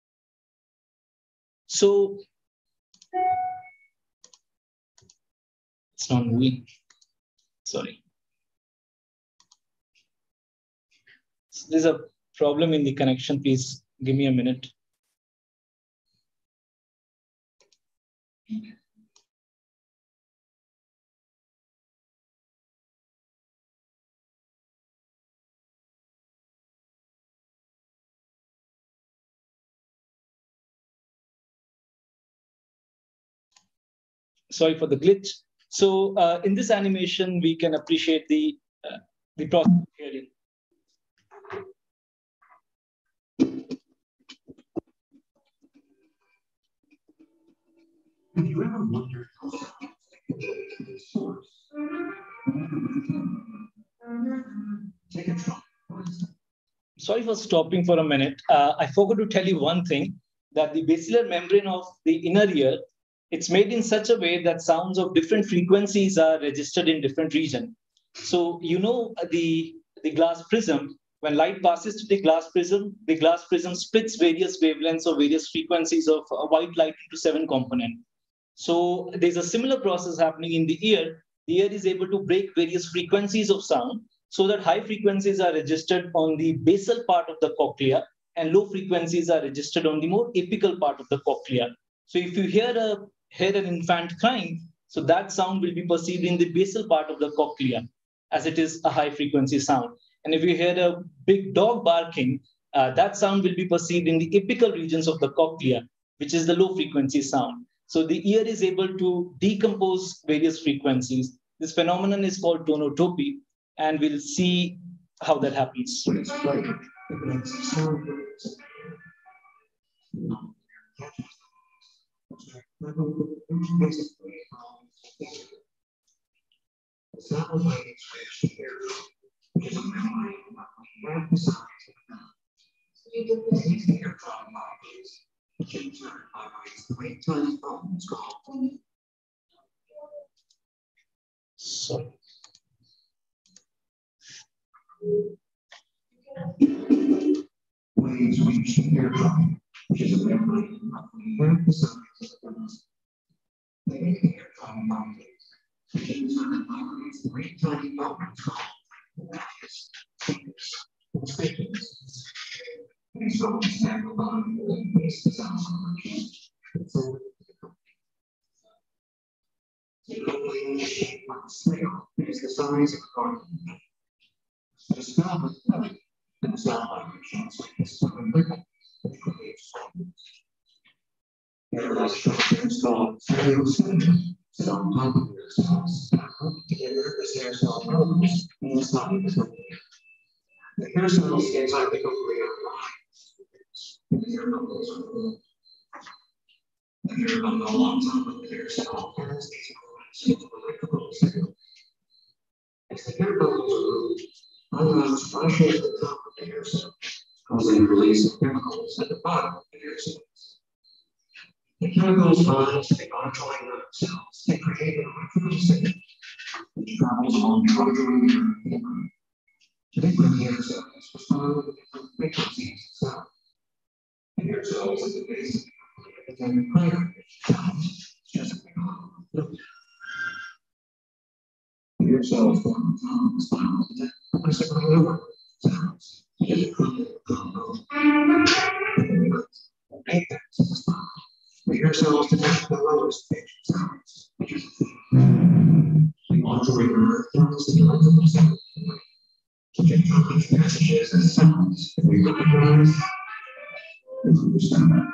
So it's not moving, sorry. So there's a problem in the connection, please give me a minute. Sorry for the glitch. So uh, in this animation, we can appreciate the, uh, the process of hearing. Have you ever wondered how sound is source? Take a try. Sorry for stopping for a minute. Uh, I forgot to tell you one thing, that the basilar membrane of the inner ear, it's made in such a way that sounds of different frequencies are registered in different regions. So, you know, the, the glass prism, when light passes to the glass prism, the glass prism splits various wavelengths or various frequencies of uh, white light into seven components. So there's a similar process happening in the ear. The ear is able to break various frequencies of sound so that high frequencies are registered on the basal part of the cochlea and low frequencies are registered on the more apical part of the cochlea. So if you hear, a, hear an infant crying, so that sound will be perceived in the basal part of the cochlea, as it is a high frequency sound. And if you hear a big dog barking, uh, that sound will be perceived in the apical regions of the cochlea, which is the low frequency sound. So the ear is able to decompose various frequencies. This phenomenon is called tonotopy, and we'll see how that happens. So, waves reach the eardrum, which is a membrane roughly half the size of the lungs. They make the eardrum mounted, which in turn operates three tiny bones called radius, thickness, and thickness. These bones stand alone and base the sound function. So, typically shaped like a snail, it is the size of a garden. It is filled with belly and sound vibrations like this southern ripple, which creates sounds. Airless structures called stereocylinder sit on top of your cells and hook together as hair cell rows inside the cochlea. The hair cells inside the cochlea rise, and the hair bundles are full. The hair bundle on top of the hair cell turns these neurons into electrical signals. As the hair bundles move, ions flash over the top of the hair cell, causing the release of chemicals at the bottom of the hair cells. The chemicals rise to the auditory nerve cells and create an electrical signal, which travels along the auditory nerve fiber. Different hair cells respond to different frequencies of sound. The hair cells at the base of the cochlea contain higher pitched sounds, just like a flute. The hair cells form the top of the spinal cord, progressively lower sounds, just like a combo. Apex of the spine. The hair cells detect the lowest pitched sounds, which is the auditory nerve turns the electrical signal to take these messages as sounds that we recognize and understand.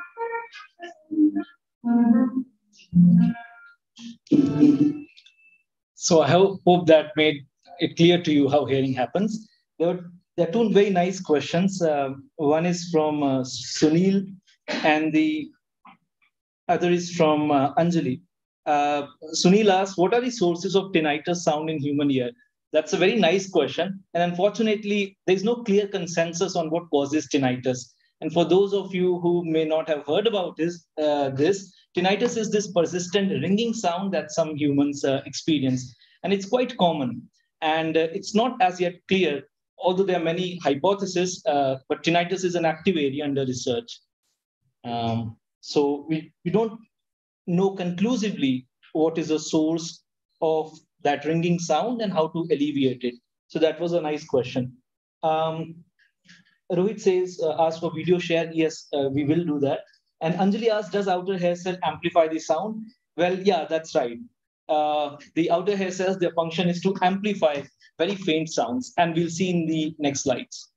So I hope, hope that made it clear to you how hearing happens. There are, there are two very nice questions. Uh, one is from uh, Sunil, and the other is from uh, Anjali. Uh, Sunil asks, what are the sources of tinnitus sound in human ear? That's a very nice question. And unfortunately, there's no clear consensus on what causes tinnitus. And for those of you who may not have heard about this, uh, this tinnitus is this persistent ringing sound that some humans uh, experience. And it's quite common. And uh, it's not as yet clear, although there are many hypotheses, uh, but tinnitus is an active area under research. Um, so we, we don't know conclusively what is the source of that ringing sound and how to alleviate it. So that was a nice question. Um, Rohit says, uh, ask for video share. Yes, uh, we will do that. And Anjali asks, does outer hair cell amplify the sound? Well, yeah, that's right. Uh, the outer hair cells, their function is to amplify very faint sounds. And we'll see in the next slides.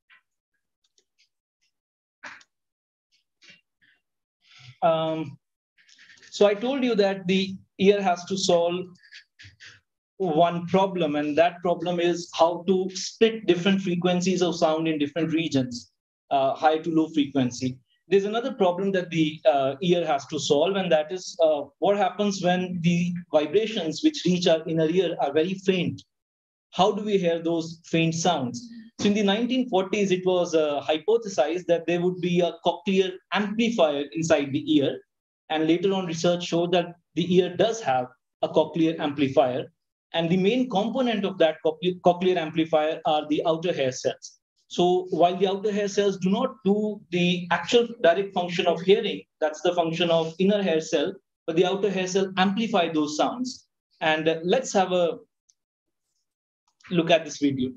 Um, so I told you that the ear has to solve one problem, and that problem is how to split different frequencies of sound in different regions, uh, high to low frequency. there's another problem that the uh, ear has to solve, and that is uh, what happens when the vibrations which reach our inner ear are very faint. How do we hear those faint sounds? So in the nineteen forties, it was uh, hypothesized that there would be a cochlear amplifier inside the ear. And later on, research showed that the ear does have a cochlear amplifier. And the main component of that cochlear amplifier are the outer hair cells. So while the outer hair cells do not do the actual direct function of hearing, that's the function of inner hair cell, but the outer hair cell amplify those sounds. And uh, let's have a look at this video.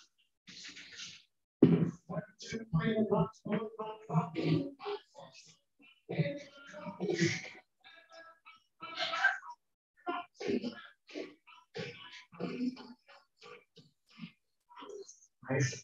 Nice.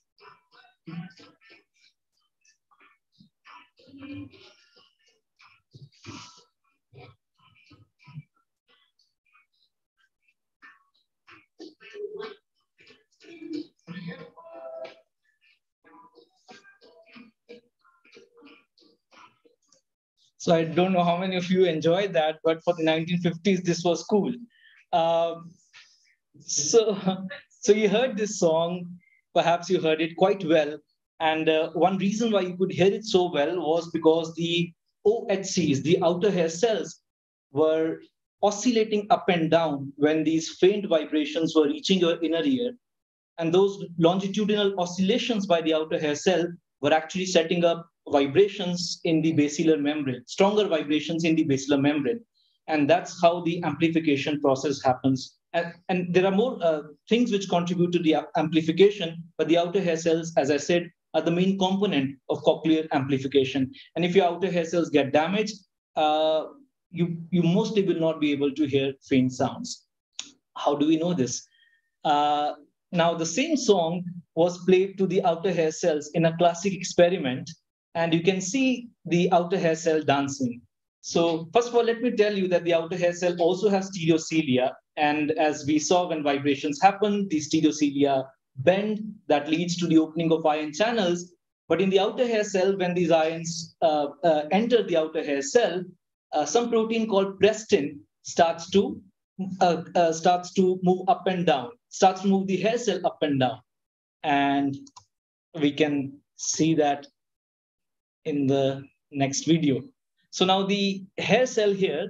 So I don't know how many of you enjoyed that, but for the nineteen fifties, this was cool. Um, so, so you heard this song, perhaps you heard it quite well. And uh, one reason why you could hear it so well was because the O H Cs, the outer hair cells, were oscillating up and down when these faint vibrations were reaching your inner ear. And those longitudinal oscillations by the outer hair cell were actually setting up vibrations in the basilar membrane, stronger vibrations in the basilar membrane. And that's how the amplification process happens. And, and there are more uh, things which contribute to the amplification, but the outer hair cells, as I said, are the main component of cochlear amplification. And if your outer hair cells get damaged, uh, you, you mostly will not be able to hear faint sounds. How do we know this? Uh, now, the same song was played to the outer hair cells in a classic experiment, and you can see the outer hair cell dancing. So first of all, let me tell you that the outer hair cell also has stereocilia. And as we saw, when vibrations happen, the stereocilia bend, that leads to the opening of ion channels. But in the outer hair cell, when these ions uh, uh, enter the outer hair cell, uh, some protein called prestin starts to, uh, uh, starts to move up and down, starts to move the hair cell up and down. And we can see that in the next video. So now the hair cell here,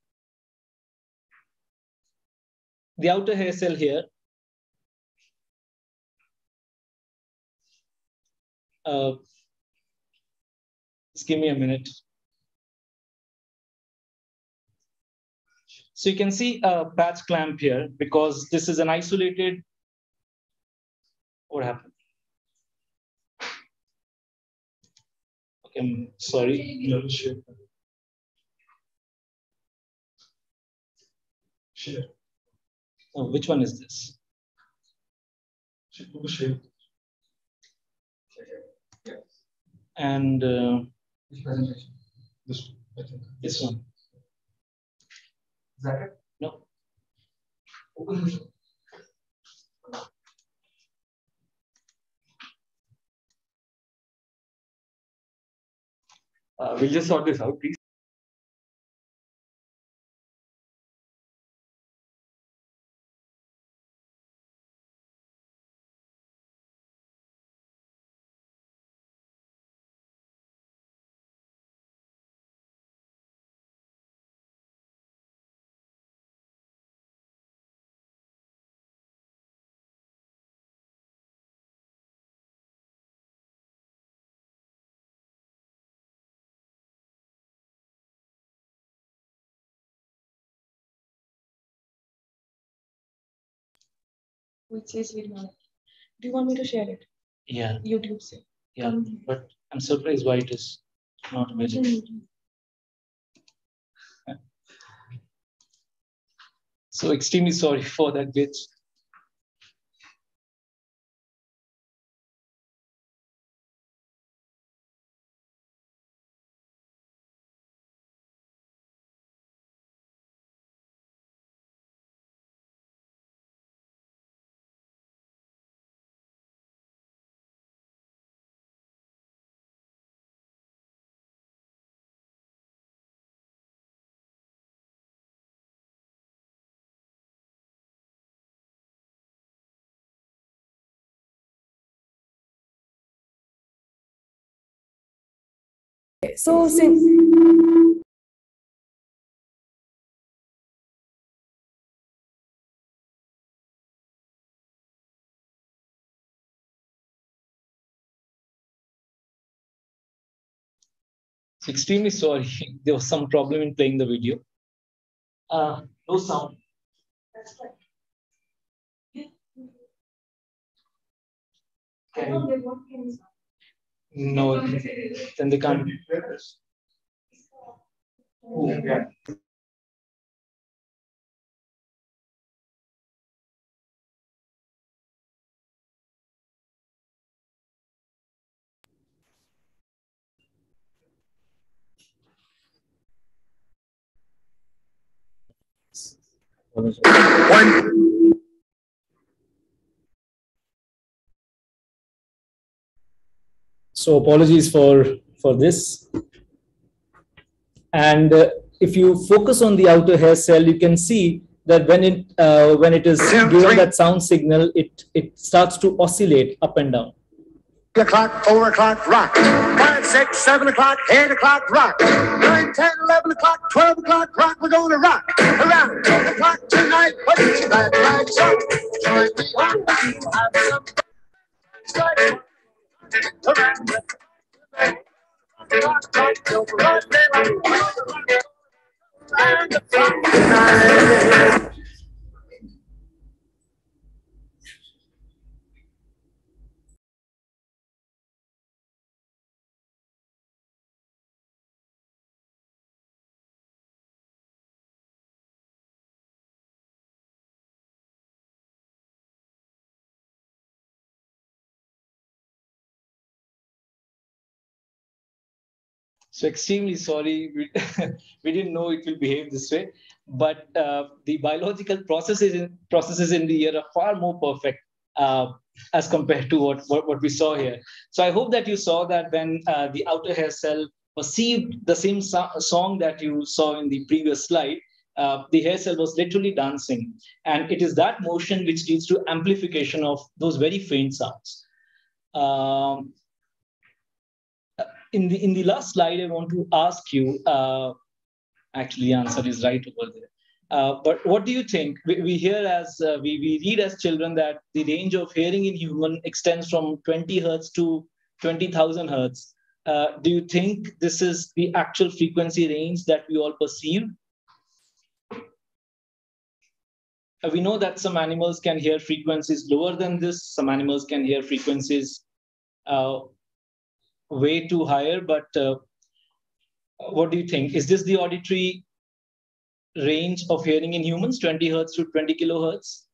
the outer hair cell here, uh, just give me a minute. So you can see a patch clamp here because this is an isolated, what happened? Okay, I'm sorry. Sure. Sure. Oh, which one is this? And uh, this, this one. Is that it? No. Uh, we'll just sort this out, please. Which says Virmana. Do you want me to share it? Yeah. YouTube say. Yeah, Um, but I'm surprised why it is not available. So extremely sorry for that glitch. So since extremely sorry, there was some problem in playing the video. Uh, no sound. Can you... No, then they can't. Oh, yeah. One. So apologies for, for this. And uh, if you focus on the outer hair cell, you can see that when it, uh, when it is given that sound signal, it, it starts to oscillate up and down. Three o'clock, four o'clock, rock. Five, six, seven o'clock, eight o'clock, rock. Nine, ten, eleven o'clock, twelve o'clock, rock. We're going to rock around the clock tonight. Put your bad lights up. Join me on. Have some around the rock, rock, rock, rock, and the clock tonight. So extremely sorry, we, we didn't know it will behave this way, but uh, the biological processes in, processes in the ear are far more perfect uh, as compared to what, what, what we saw here. So I hope that you saw that when uh, the outer hair cell perceived the same so song that you saw in the previous slide, uh, the hair cell was literally dancing. And it is that motion which leads to amplification of those very faint sounds. Um, In the, in the last slide, I want to ask you, uh, actually the answer is right over there. Uh, but what do you think? We, we hear as, uh, we, we read as children that the range of hearing in human extends from twenty hertz to twenty thousand hertz. Uh, do you think this is the actual frequency range that we all perceive? Uh, we know that some animals can hear frequencies lower than this. Some animals can hear frequencies uh, way too higher, but uh, what do you think? Is this the auditory range of hearing in humans, twenty hertz to twenty kilohertz?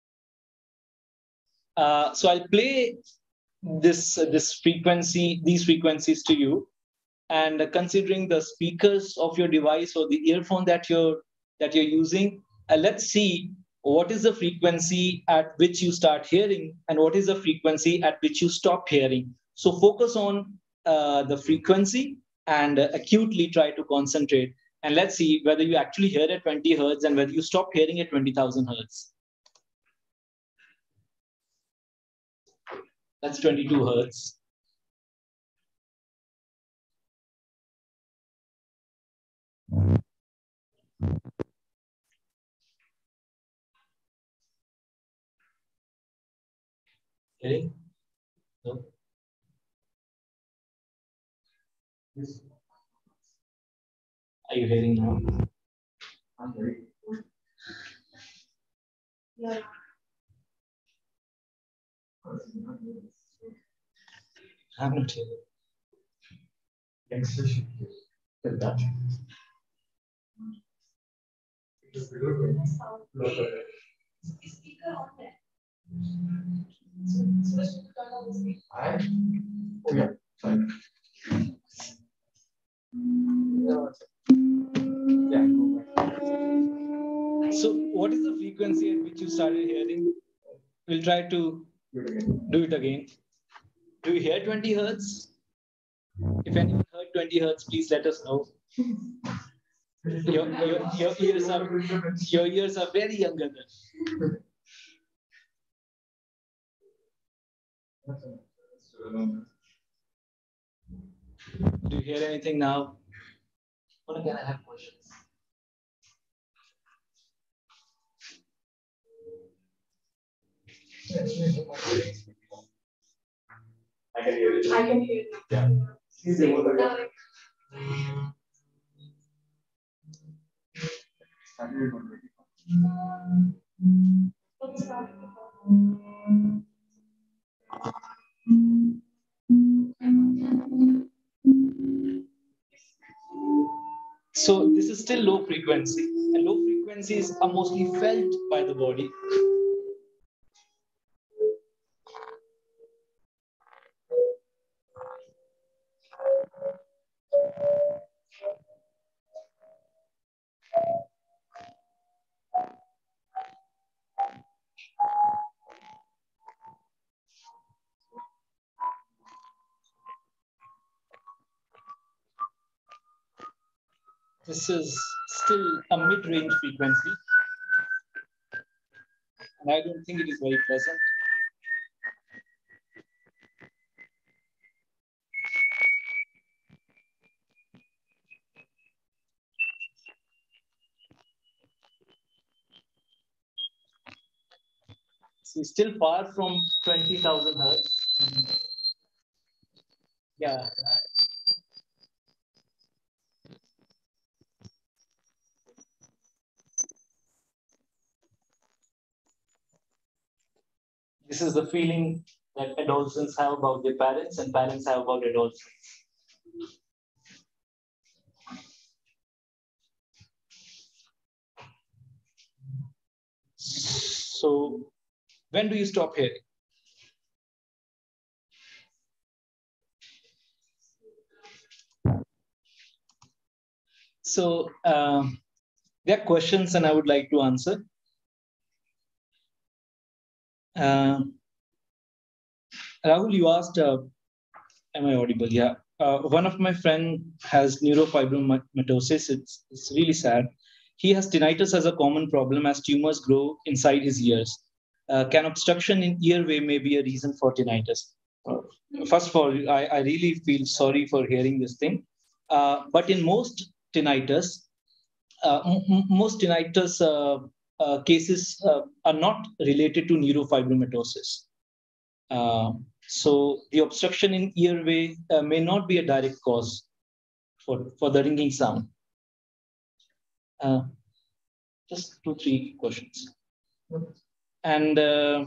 Uh, so I'll play this, uh, this frequency, these frequencies to you, and uh, considering the speakers of your device or the earphone that you're, that you're using, uh, let's see what is the frequency at which you start hearing and what is the frequency at which you stop hearing. So focus on Uh, the frequency and uh, acutely try to concentrate. And let's see whether you actually hear at twenty hertz and whether you stop hearing at twenty thousand hertz. That's twenty-two hertz. Okay. No. Are you hearing now? I'm hearing. Yeah. I'm not hearing. That. I? Okay, fine. Yeah. So what is the frequency at which you started hearing? We'll try to do it again. Do you hear twenty hertz? If anyone heard twenty hertz, please let us know. Your, your, your, ears are, your ears are very younger then. Do you hear anything now? Or again, I have questions. I can hear it. I can hear it. Yeah. Please remove the So this is still low frequency, and low frequencies are mostly felt by the body. This is still a mid-range frequency, and I don't think it is very pleasant. It's still far from twenty thousand hertz. Yeah. This is the feeling that adolescents have about their parents and parents have about adolescents. So, when do you stop hearing? So, uh, there are questions and I would like to answer. Uh, Rahul, you asked, uh, am I audible? Yeah. Uh, one of my friend has neurofibromatosis. It's, it's really sad. He has tinnitus as a common problem as tumors grow inside his ears. Uh, can obstruction in earway may be a reason for tinnitus? Uh, first of all, I, I really feel sorry for hearing this thing. Uh, but in most tinnitus, uh, m- most tinnitus uh, uh, cases uh, are not related to neurofibromatosis. Uh, so the obstruction in earway uh, may not be a direct cause for, for the ringing sound. Uh, just two, three questions. And uh,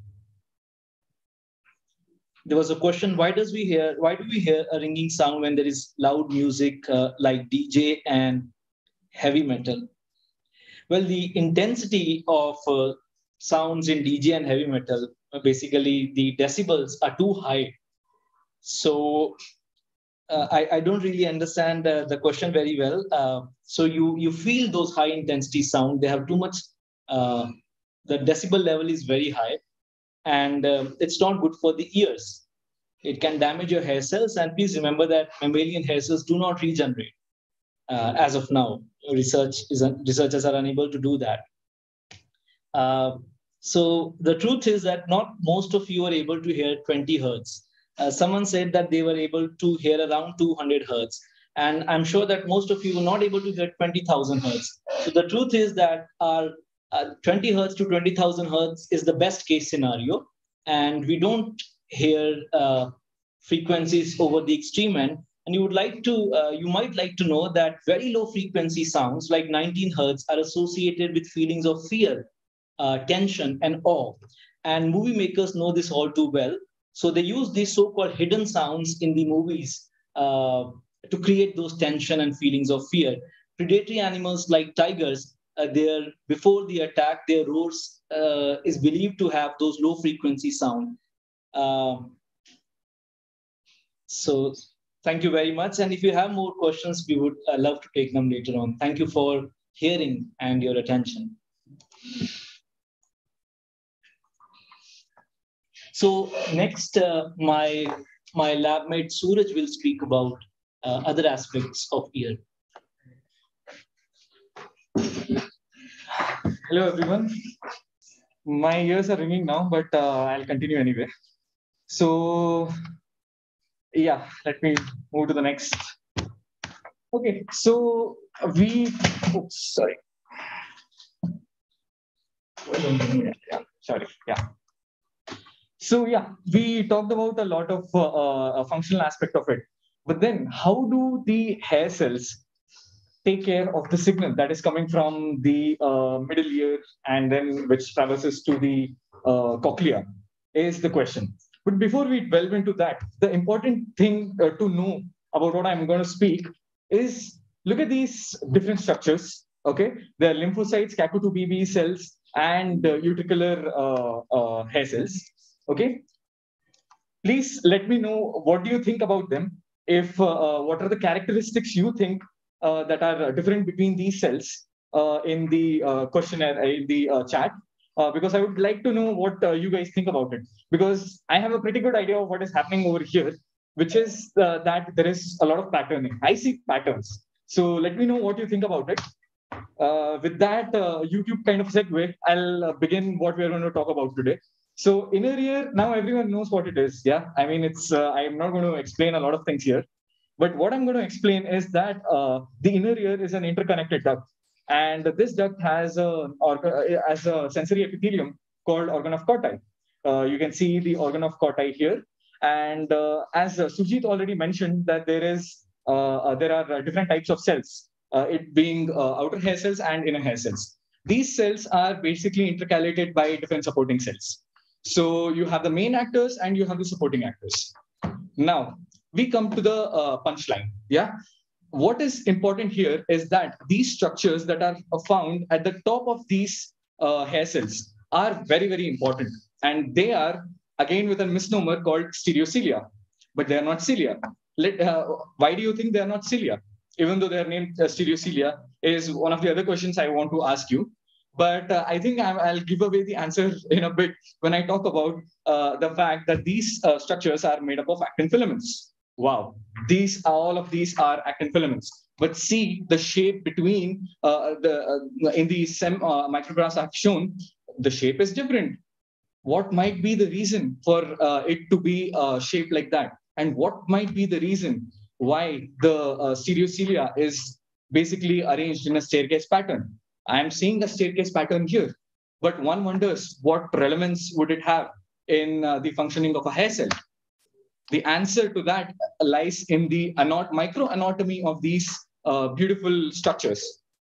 there was a question, why does we hear, why do we hear a ringing sound when there is loud music uh, like D J and heavy metal? Well, the intensity of uh, sounds in D J and heavy metal, uh, basically the decibels are too high. So uh, I, I don't really understand uh, the question very well. Uh, so you, you feel those high intensity sound, they have too much, uh, the decibel level is very high and uh, it's not good for the ears. It can damage your hair cells, and please remember that mammalian hair cells do not regenerate. Uh, as of now, research is researchers are unable to do that. Uh, so the truth is that not most of you are able to hear twenty hertz. Uh, someone said that they were able to hear around two hundred hertz, and I'm sure that most of you were not able to hear twenty thousand hertz. So the truth is that our uh, twenty hertz to twenty thousand hertz is the best case scenario, and we don't hear uh, frequencies over the extreme end. And you would like to, uh, you might like to know that very low frequency sounds like nineteen hertz are associated with feelings of fear, uh, tension, and awe. And movie makers know this all too well. So they use these so-called hidden sounds in the movies uh, to create those tension and feelings of fear. Predatory animals like tigers, uh, their before the attack, their roars uh, is believed to have those low frequency sound. Uh, so. Thank you very much. And if you have more questions, we would uh, love to take them later on. Thank you for hearing and your attention. So next, uh, my, my lab mate Suraj will speak about uh, other aspects of ear. Hello, everyone. My ears are ringing now, but uh, I'll continue anyway. So, yeah, let me move to the next. Okay, so we, oops, sorry. Yeah, sorry, yeah. So yeah, we talked about a lot of uh, uh, functional aspect of it, but then how do the hair cells take care of the signal that is coming from the uh, middle ear and then which traverses to the uh, cochlea is the question. But before we delve into that, the important thing uh, to know about what I'm going to speak is look at these different structures. Okay, there are lymphocytes, C A C O two B B cells, and uh, utricular uh, uh, hair cells. Okay, please let me know what do you think about them. If uh, uh, what are the characteristics you think uh, that are different between these cells uh, in the uh, questionnaire in the uh, chat. Uh, because I would like to know what uh, you guys think about it. Because I have a pretty good idea of what is happening over here, which is uh, that there is a lot of patterning. I see patterns. So let me know what you think about it. Uh, with that uh, YouTube kind of segue, I'll uh, begin what we're going to talk about today. So inner ear, now everyone knows what it is. Yeah, I mean, it's. Uh, I'm not going to explain a lot of things here. But what I'm going to explain is that uh, the inner ear is an interconnected duct. And this duct has a, as a sensory epithelium called organ of Corti. Uh, you can see the organ of Corti here. And uh, as uh, Sujit already mentioned, that there is uh, uh, there are uh, different types of cells, uh, it being uh, outer hair cells and inner hair cells. These cells are basically intercalated by different supporting cells. So you have the main actors and you have the supporting actors. Now, we come to the uh, punchline. Yeah. What is important here is that these structures that are found at the top of these uh, hair cells are very, very important. And they are, again, with a misnomer called stereocilia, but they are not cilia. Let, uh, why do you think they are not cilia? Even though they are named uh, stereocilia is one of the other questions I want to ask you. But uh, I think I'm, I'll give away the answer in a bit when I talk about uh, the fact that these uh, structures are made up of actin filaments. Wow, these all of these are actin filaments. But see the shape between uh, the uh, in the sem uh, micrographs I've shown, the shape is different. What might be the reason for uh, it to be uh, shaped like that? And what might be the reason why the uh, stereocilia is basically arranged in a staircase pattern? I'm seeing a staircase pattern here, but one wonders what relevance would it have in uh, the functioning of a hair cell? The answer to that lies in the anat microanatomy of these uh, beautiful structures.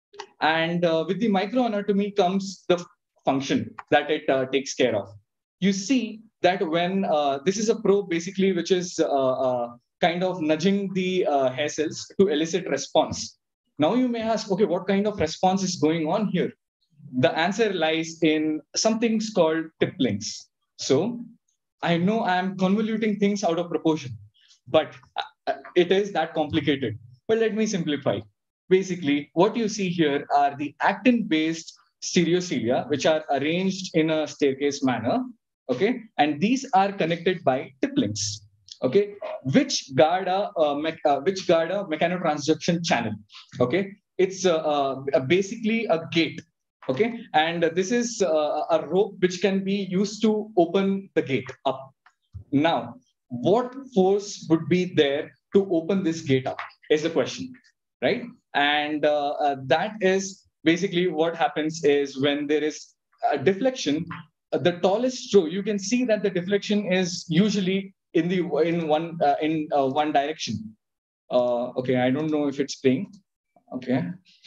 And uh, with the microanatomy comes the function that it uh, takes care of. You see that when uh, this is a probe basically, which is uh, uh, kind of nudging the uh, hair cells to elicit response. Now you may ask, okay, what kind of response is going on here? The answer lies in something called tipplings. So I know I'm convoluting things out of proportion, but it is that complicated. But let me simplify. Basically, what you see here are the actin-based stereocilia, which are arranged in a staircase manner. Okay, and these are connected by tipplings. Okay, which guard a uh, me uh, which guard a mechanotransduction channel. Okay, it's uh, uh, basically a gate. Okay, and this is uh, a rope which can be used to open the gate up. Now, what force would be there to open this gate up is the question, right? And uh, uh, that is basically what happens is when there is a deflection, uh, the tallest row, you can see that the deflection is usually in the in one uh, in uh, one direction. Uh, okay, I don't know if it's playing. Okay.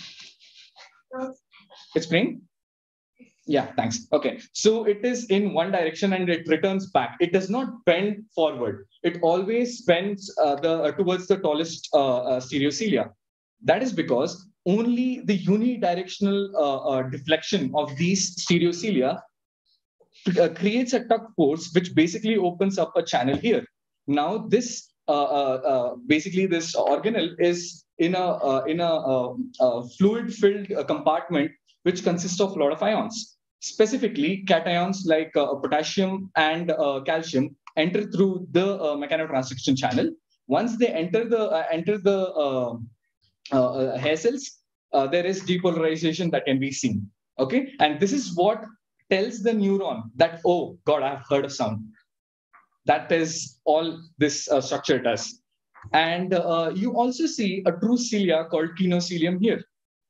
It's playing? Yeah, thanks. Okay, so it is in one direction and it returns back. It does not bend forward. It always bends uh, the uh, towards the tallest uh, uh, stereocilia. That is because only the unidirectional uh, uh, deflection of these stereocilia uh, creates a tuck force, which basically opens up a channel here. Now, this uh, uh, uh, basically this organelle is in a uh, in a, uh, uh, fluid-filled uh, compartment which consists of a lot of ions. Specifically, cations like uh, potassium and uh, calcium enter through the uh, mechanotransduction channel. Once they enter the uh, enter the uh, uh, hair cells, uh, there is depolarization that can be seen. Okay, and this is what tells the neuron that, oh God, I've heard a sound. That is all this uh, structure does. And uh, you also see a true cilia called kinocilium here.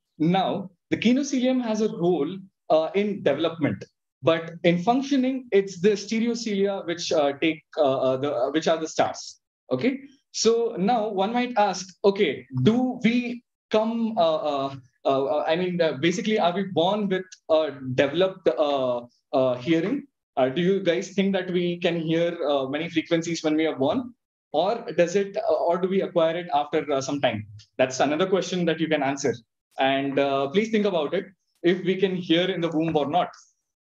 Now, the kinocilium has a role uh, in development, but in functioning, it's the stereocilia which uh, take uh, uh, the uh, which are the stars. Okay, so now one might ask, okay, do we come? Uh, uh, uh, I mean, uh, basically, are we born with a developed uh, uh, hearing? Uh, do you guys think that we can hear uh, many frequencies when we are born? Or does it, or do we acquire it after uh, some time? That's another question that you can answer. And uh, please think about it, if we can hear in the womb or not.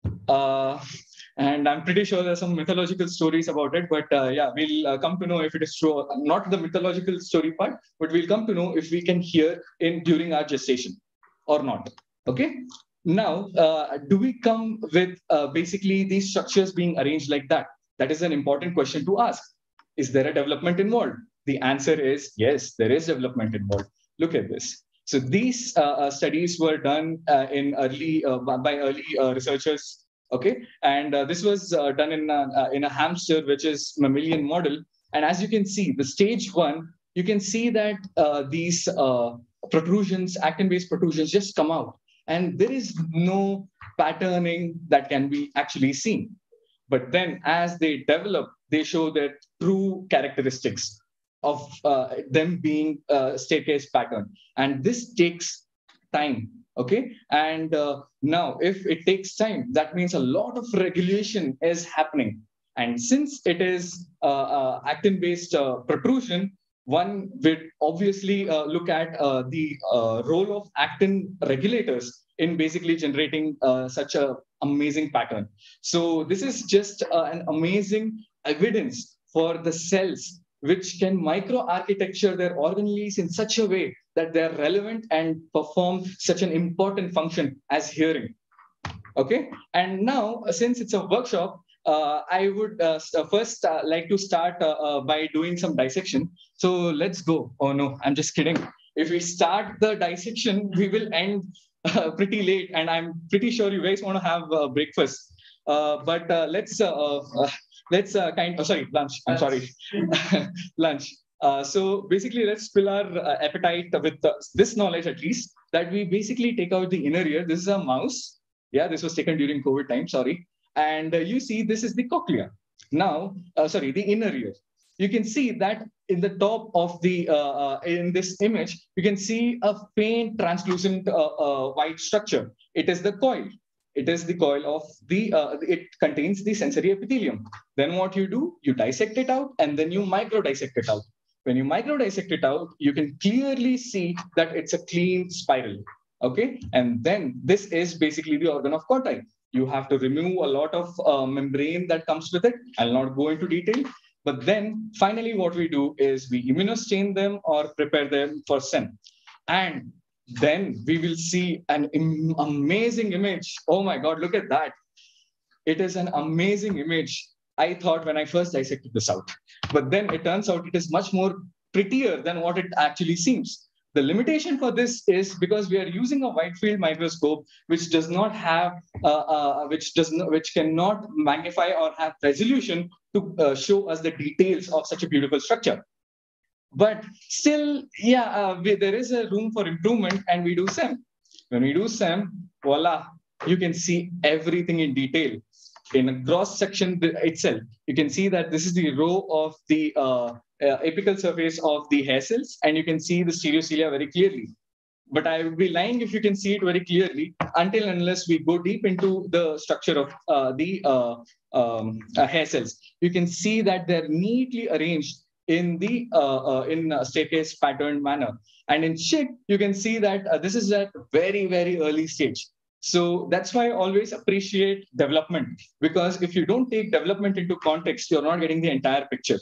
Uh, and I'm pretty sure there's some mythological stories about it, but uh, yeah, we'll uh, come to know if it is true. Not the mythological story part, but we'll come to know if we can hear in during our gestation or not. Okay. Now, uh, do we come with uh, basically these structures being arranged like that? That is an important question to ask. Is there a development involved? The answer is yes, there is development involved. Look at this. So these uh, studies were done uh, in early uh, by early uh, researchers. Okay, and uh, this was uh, done in a, uh, in a hamster, which is mammalian model. And as you can see, the stage one, you can see that uh, these uh, protrusions, actin-based protrusions, just come out, and there is no patterning that can be actually seen. But then, as they develop, they show their true characteristics of uh, them being a staircase pattern. And this takes time, okay? And uh, now, if it takes time, that means a lot of regulation is happening. And since it is uh, uh, actin-based uh, protrusion, one would obviously uh, look at uh, the uh, role of actin regulators in basically generating uh, such a amazing pattern. So this is just uh, an amazing evidence for the cells which can micro-architecture their organelles in such a way that they're relevant and perform such an important function as hearing. Okay, and now since it's a workshop, uh, I would uh, first uh, like to start uh, uh, by doing some dissection. So let's go. Oh no, I'm just kidding. If we start the dissection, we will end uh, pretty late, and I'm pretty sure you guys want to have uh, breakfast. Uh, but uh, let's uh, uh, let's uh, kind. Oh, sorry, lunch. I'm sorry, lunch. Uh, so basically, let's fill our uh, appetite with uh, this knowledge, at least, that we basically take out the inner ear. This is a mouse. Yeah, this was taken during COVID time. Sorry, and uh, you see, this is the cochlea. Now, uh, sorry, the inner ear. You can see that in the top of the uh, uh, in this image, you can see a faint translucent uh, uh, white structure. It is the coil. It is the coil of the, uh, it contains the sensory epithelium. Then what you do, you dissect it out and then you micro dissect it out. When you micro dissect it out, you can clearly see that it's a clean spiral. Okay. And then this is basically the organ of Corti. You have to remove a lot of uh, membrane that comes with it. I'll not go into detail. But then finally, what we do is we immunostain them or prepare them for S E M. And then we will see an im- amazing image. Oh my God, look at that. It is an amazing image. I thought when I first dissected this out, but then it turns out it is much more prettier than what it actually seems. The limitation for this is because we are using a wide field microscope, which does not have, uh, uh, which does not, which cannot magnify or have resolution to uh, show us the details of such a beautiful structure. But still, yeah, uh, we, there is a room for improvement, and we do S E M. When we do S E M, voila, you can see everything in detail. In a cross section itself, you can see that this is the row of the uh, uh, apical surface of the hair cells, and you can see the stereocilia very clearly. But I would be lying if you can see it very clearly until unless we go deep into the structure of uh, the uh, um, uh, hair cells. You can see that they're neatly arranged in the uh, uh, in a staircase patterned manner. And in chick, you can see that uh, this is at very, very early stage. So that's why I always appreciate development, because if you don't take development into context, you're not getting the entire picture.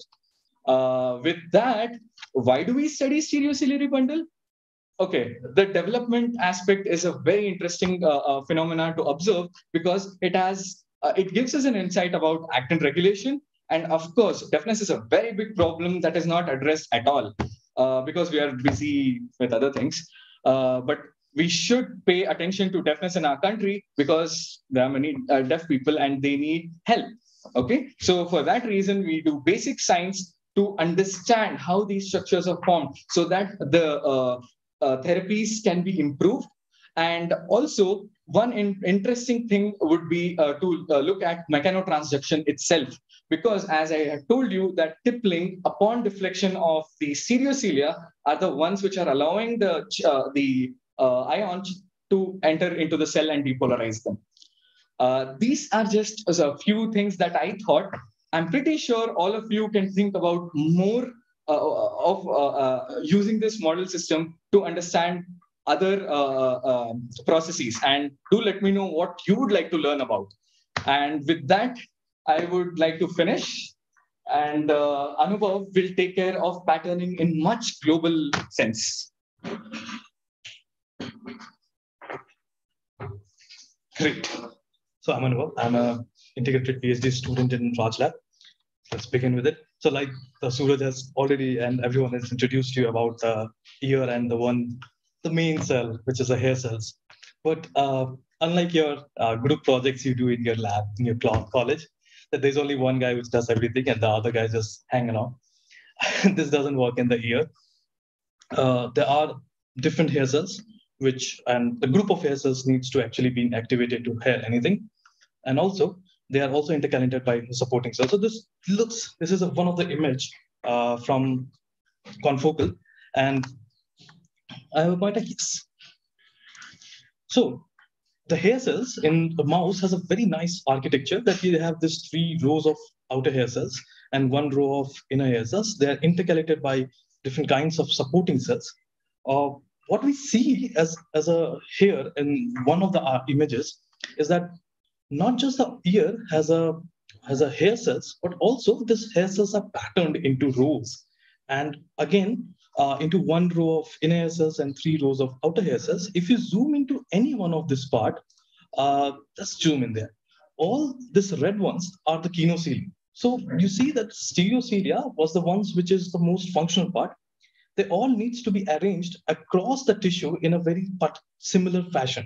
Uh, with that, why do we study stereociliary bundle? Okay, the development aspect is a very interesting uh, uh, phenomena to observe, because it has uh, it gives us an insight about actin regulation. And of course, deafness is a very big problem that is not addressed at all uh, because we are busy with other things. Uh, but we should pay attention to deafness in our country because there are many uh, deaf people and they need help. Okay, so for that reason, we do basic science to understand how these structures are formed so that the uh, uh, therapies can be improved. And also, one in interesting thing would be uh, to uh, look at mechanotransduction itself, because as I have told you, that tippling upon deflection of the stereocilia are the ones which are allowing the, uh, the uh, ions to enter into the cell and depolarize them. Uh, these are just a few things that I thought. I'm pretty sure all of you can think about more uh, of uh, uh, using this model system to understand other uh, uh, processes, and do let me know what you would like to learn about. And with that, I would like to finish, and uh, Anubhav will take care of patterning in much global sense. Great. So I'm Anubhav. I'm a integrated PhD student in Raj Lab. Let's begin with it. So like uh, Suraj has already and everyone has introduced you about the ear and the one, the main cell, which is the hair cells. But uh, unlike your uh, group projects you do in your lab, in your college, that there's only one guy which does everything and the other guy just hanging on. This doesn't work in the ear. Uh, there are different hair cells, which, and the group of hair cells needs to actually be activated to hear anything. And also, they are also interconnected by supporting cells. So this looks, this is a, one of the image uh, from confocal, and I have a point of yes. So the hair cells in the mouse has a very nice architecture that you have these three rows of outer hair cells and one row of inner hair cells. They are interconnected by different kinds of supporting cells. Uh, what we see as, as a here in one of the uh, images is that not just the ear has a has a hair cells, but also this hair cells are patterned into rows. And again, uh, into one row of inner hair cells and three rows of outer hair cells. If you zoom into any one of this part, uh, just zoom in there. All these red ones are the kinocilia. So you see that stereocilia was the ones which is the most functional part. They all needs to be arranged across the tissue in a very but similar fashion.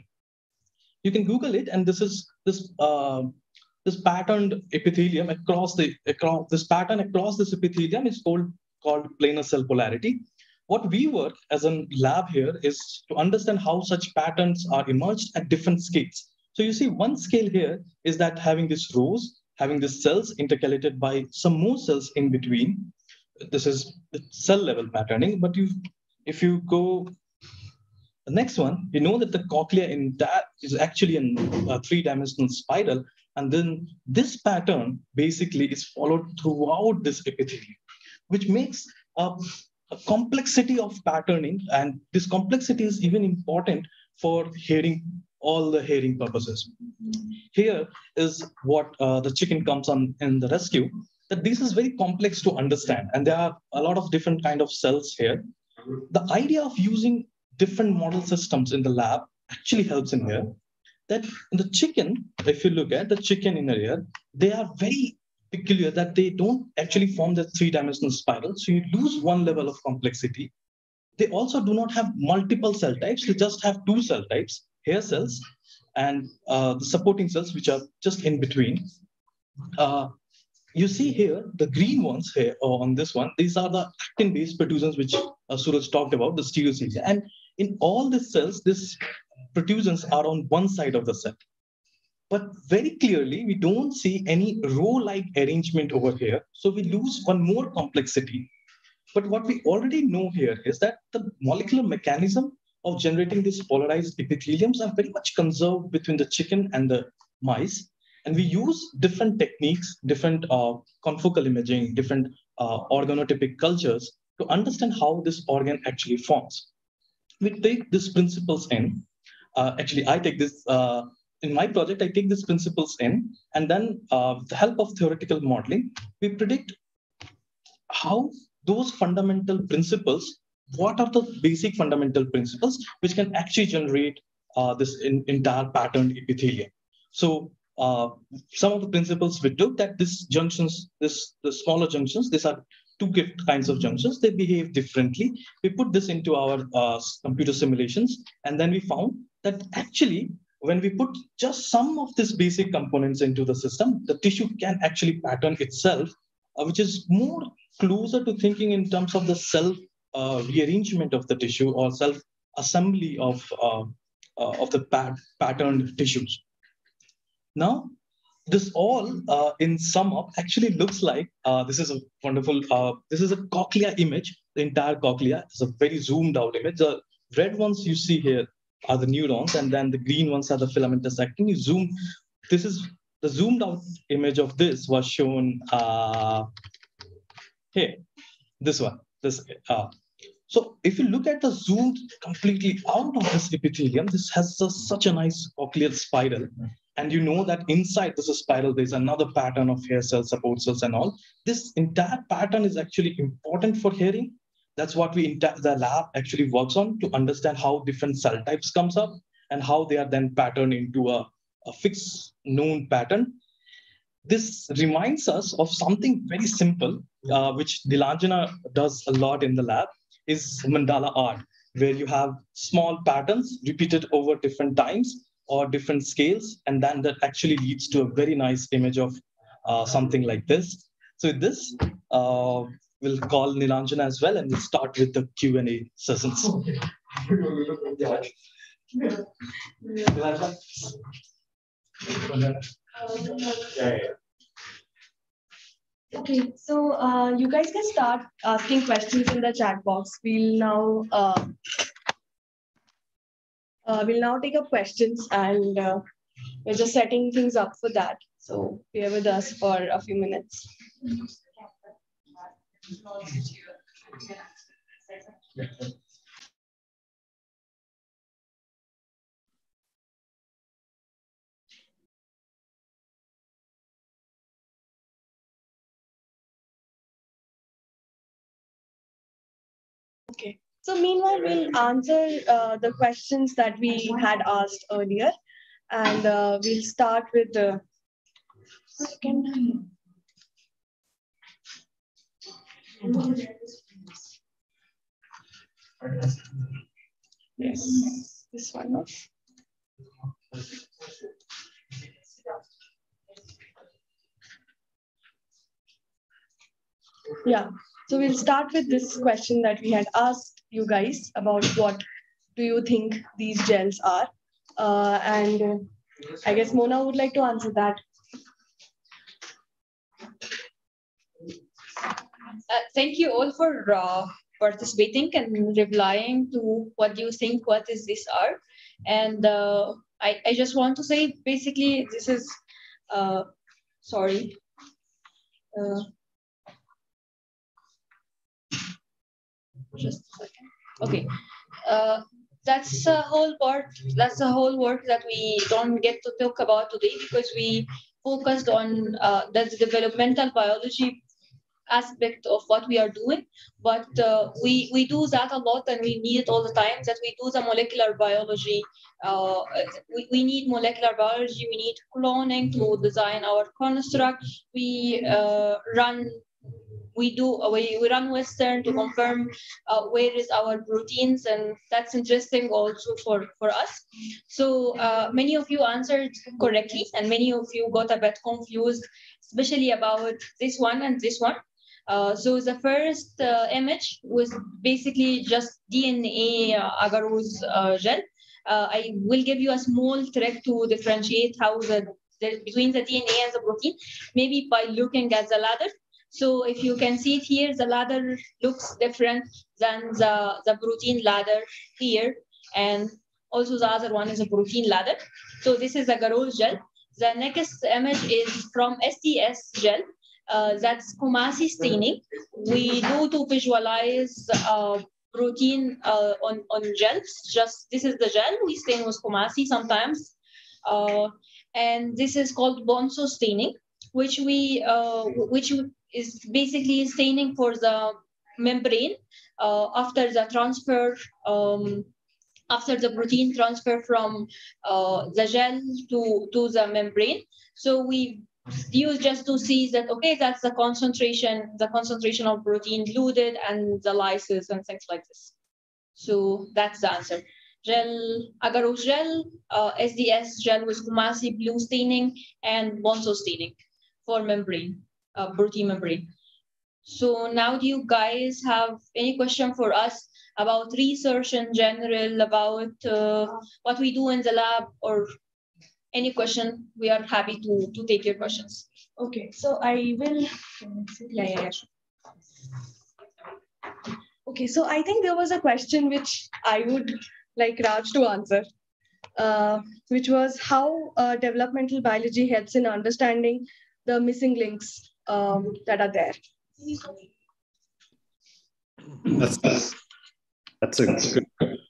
You can Google it, and this is this uh, this patterned epithelium across the across this pattern across this epithelium is called called planar cell polarity. What we work as a lab here is to understand how such patterns are emerged at different scales. So you see, one scale here is that having these rows, having these cells intercalated by some more cells in between. This is the cell level patterning. But you, if you go. The next one, you know that the cochlea in that is actually a, a three-dimensional spiral, and then this pattern basically is followed throughout this epithelium, which makes a, a complexity of patterning, and this complexity is even important for hearing, all the hearing purposes. Here is what uh, the chicken comes on in the rescue, that this is very complex to understand, and there are a lot of different kind of cells here. The idea of using different model systems in the lab actually helps in here. That in the chicken, if you look at the chicken in here, they are very peculiar that they don't actually form the three-dimensional spiral. So you lose one level of complexity. They also do not have multiple cell types. They just have two cell types, hair cells and uh, the supporting cells, which are just in between. Uh, You see here, the green ones here on this one, these are the actin-based protusions, which uh, Suraj talked about, the stereocilia. And in all these cells, these protusions are on one side of the cell. But very clearly, we don't see any row-like arrangement over here. So we lose one more complexity. But what we already know here is that the molecular mechanism of generating these polarized epitheliums are very much conserved between the chicken and the mice. And we use different techniques, different uh, confocal imaging, different uh, organotypic cultures to understand how this organ actually forms. We take these principles in. Uh, actually, I take this, uh, in my project, I take these principles in, and then uh, with the help of theoretical modeling, we predict how those fundamental principles, what are the basic fundamental principles which can actually generate uh, this in, entire patterned epithelium. So Uh, some of the principles we took that this junctions, this the smaller junctions, these are two kinds of junctions, they behave differently. We put this into our uh, computer simulations, and then we found that actually when we put just some of these basic components into the system, the tissue can actually pattern itself, uh, which is more closer to thinking in terms of the self uh, rearrangement of the tissue or self assembly of uh, uh, of the pat patterned tissues. Now, this all uh, in sum up actually looks like uh, this is a wonderful. Uh, this is a cochlea image. The entire cochlea is a very zoomed out image. The red ones you see here are the neurons, and then the green ones are the filamentous actin. You zoom. This is the zoomed out image of this was shown uh, here. This one. This. Uh, so if you look at the zoomed completely out of this epithelium, this has a, such a nice cochlear spiral. And you know that inside this spiral, there's another pattern of hair cells, support cells, and all. This entire pattern is actually important for hearing. That's what we the lab actually works on to understand how different cell types comes up and how they are then patterned into a, a fixed known pattern. This reminds us of something very simple, uh, which Nilanjana does a lot in the lab, is mandala art, where you have small patterns repeated over different times or different scales, and then that actually leads to a very nice image of uh, something like this. So with this, uh, we'll call Nilanjana as well, and we'll start with the Q and A sessions. Okay, so uh, you guys can start asking questions in the chat box. We'll now uh, uh, we'll now take up questions, and uh, we're just setting things up for that. So bear with us for a few minutes. Okay. So meanwhile, we'll answer uh, the questions that we had asked earlier, and uh, we'll start with the second. Yes, this one. Yeah, so we'll start with this question that we had asked you guys about what do you think these gels are? Uh, and uh, I guess Mona would like to answer that. Uh, thank you all for uh, participating and replying to what you think, what is this art. And uh, I, I just want to say, basically, this is, uh, sorry. Uh, just a second. Okay. Uh, that's a whole part, that's the whole work that we don't get to talk about today because we focused on uh, the developmental biology aspect of what we are doing, but uh, we we do that a lot and we need it all the time, that we do the molecular biology. Uh, we, we need molecular biology, we need cloning to design our construct. We uh, run we do we, we run Western to confirm uh, where is our proteins, and that's interesting also for for us. So uh, many of you answered correctly and many of you got a bit confused, especially about this one and this one. Uh, so the first uh, image was basically just D N A uh, agarose uh, gel. Uh, I will give you a small trick to differentiate how the, the between the D N A and the protein, maybe by looking at the ladder. So if you can see it here, the ladder looks different than the, the protein ladder here. And also the other one is a protein ladder. So this is agarose gel. The next image is from S T S gel. Uh, that's Coomassie staining. We do to visualize uh, protein uh, on, on gels. Just this is the gel. We stain with Coomassie sometimes. Uh, and this is called Bonso staining, which we uh, which is basically staining for the membrane uh, after the transfer, um, after the protein transfer from uh, the gel to, to the membrane. So we use just to see that, okay, that's the concentration, the concentration of protein loaded and the lysis and things like this. So that's the answer. gel, agarose gel, uh, S D S gel with Kumasi blue staining, and Bonzo staining for membrane, uh, protein membrane. So now do you guys have any question for us about research in general, about uh, what we do in the lab, or any question? We are happy to, to take your questions. Okay, so I will, yeah, yeah, yeah. Okay, so I think there was a question which I would like Raj to answer, uh, which was how uh, developmental biology helps in understanding the missing links um, that are there. That's, that's a good.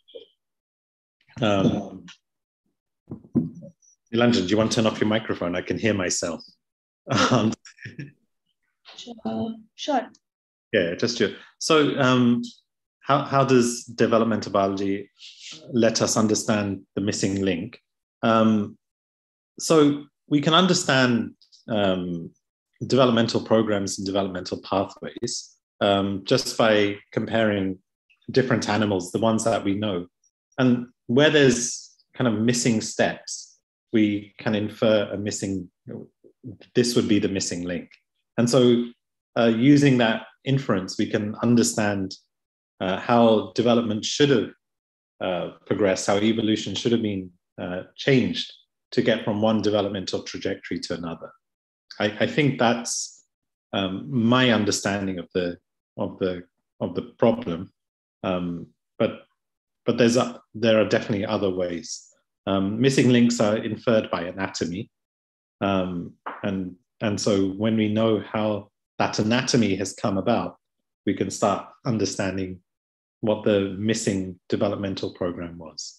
Um, Nilanjan, do you want to turn off your microphone? I can hear myself. Um, uh, sure. Yeah, just you. So, um, how how does developmental biology let us understand the missing link? Um, so we can understand um, developmental programs and developmental pathways um, just by comparing different animals, the ones that we know, and where there's kind of missing steps, we can infer a missing. This would be the missing link, and so uh, using that inference, we can understand uh, how development should have uh, progressed, how evolution should have been uh, changed to get from one developmental trajectory to another. I, I think that's um, my understanding of the of the of the problem. Um, but but there's a, there are definitely other ways. Um, missing links are inferred by anatomy, um, and and so when we know how that anatomy has come about, we can start understanding what the missing developmental program was.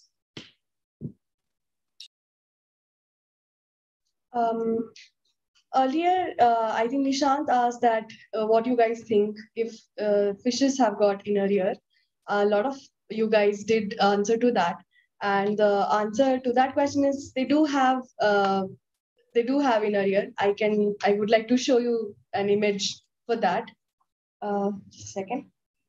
Um, earlier, uh, I think Nishant asked that uh, what you guys think if uh, fishes have got inner ear. A lot of you guys did answer to that, and the answer to that question is they do have uh, they do have inner ear. I can I would like to show you an image for that. Uh, just a second.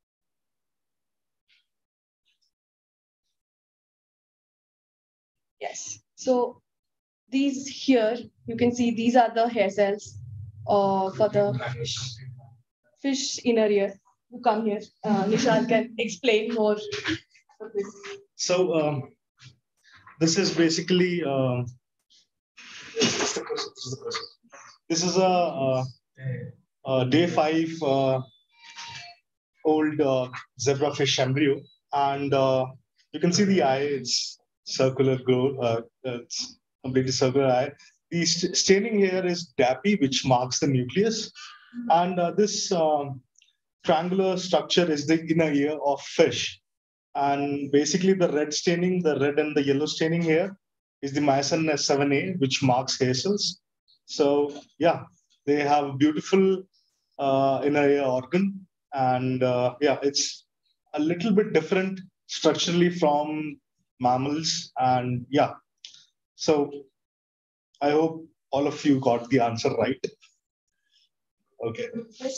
Yes. So these here, you can see these are the hair cells uh, for the fish, fish inner ear. You come here. Uh, Nishant can explain more of this. So um, this is basically, uh, this is the question. This is, the question. This is a, a, a day five uh, old uh, zebrafish embryo, and uh, you can see the eye. It's circular growth. Uh, it's completely circular eye. The st staining here is D A P I, which marks the nucleus, and uh, this um, triangular structure is the inner ear of fish. And basically, the red staining, the red and the yellow staining here is the myosin S seven A, which marks hair cells. So yeah, they have a beautiful uh, inner ear organ, and uh, yeah, it's a little bit different structurally from mammals, and yeah. So I hope all of you got the answer right. Okay.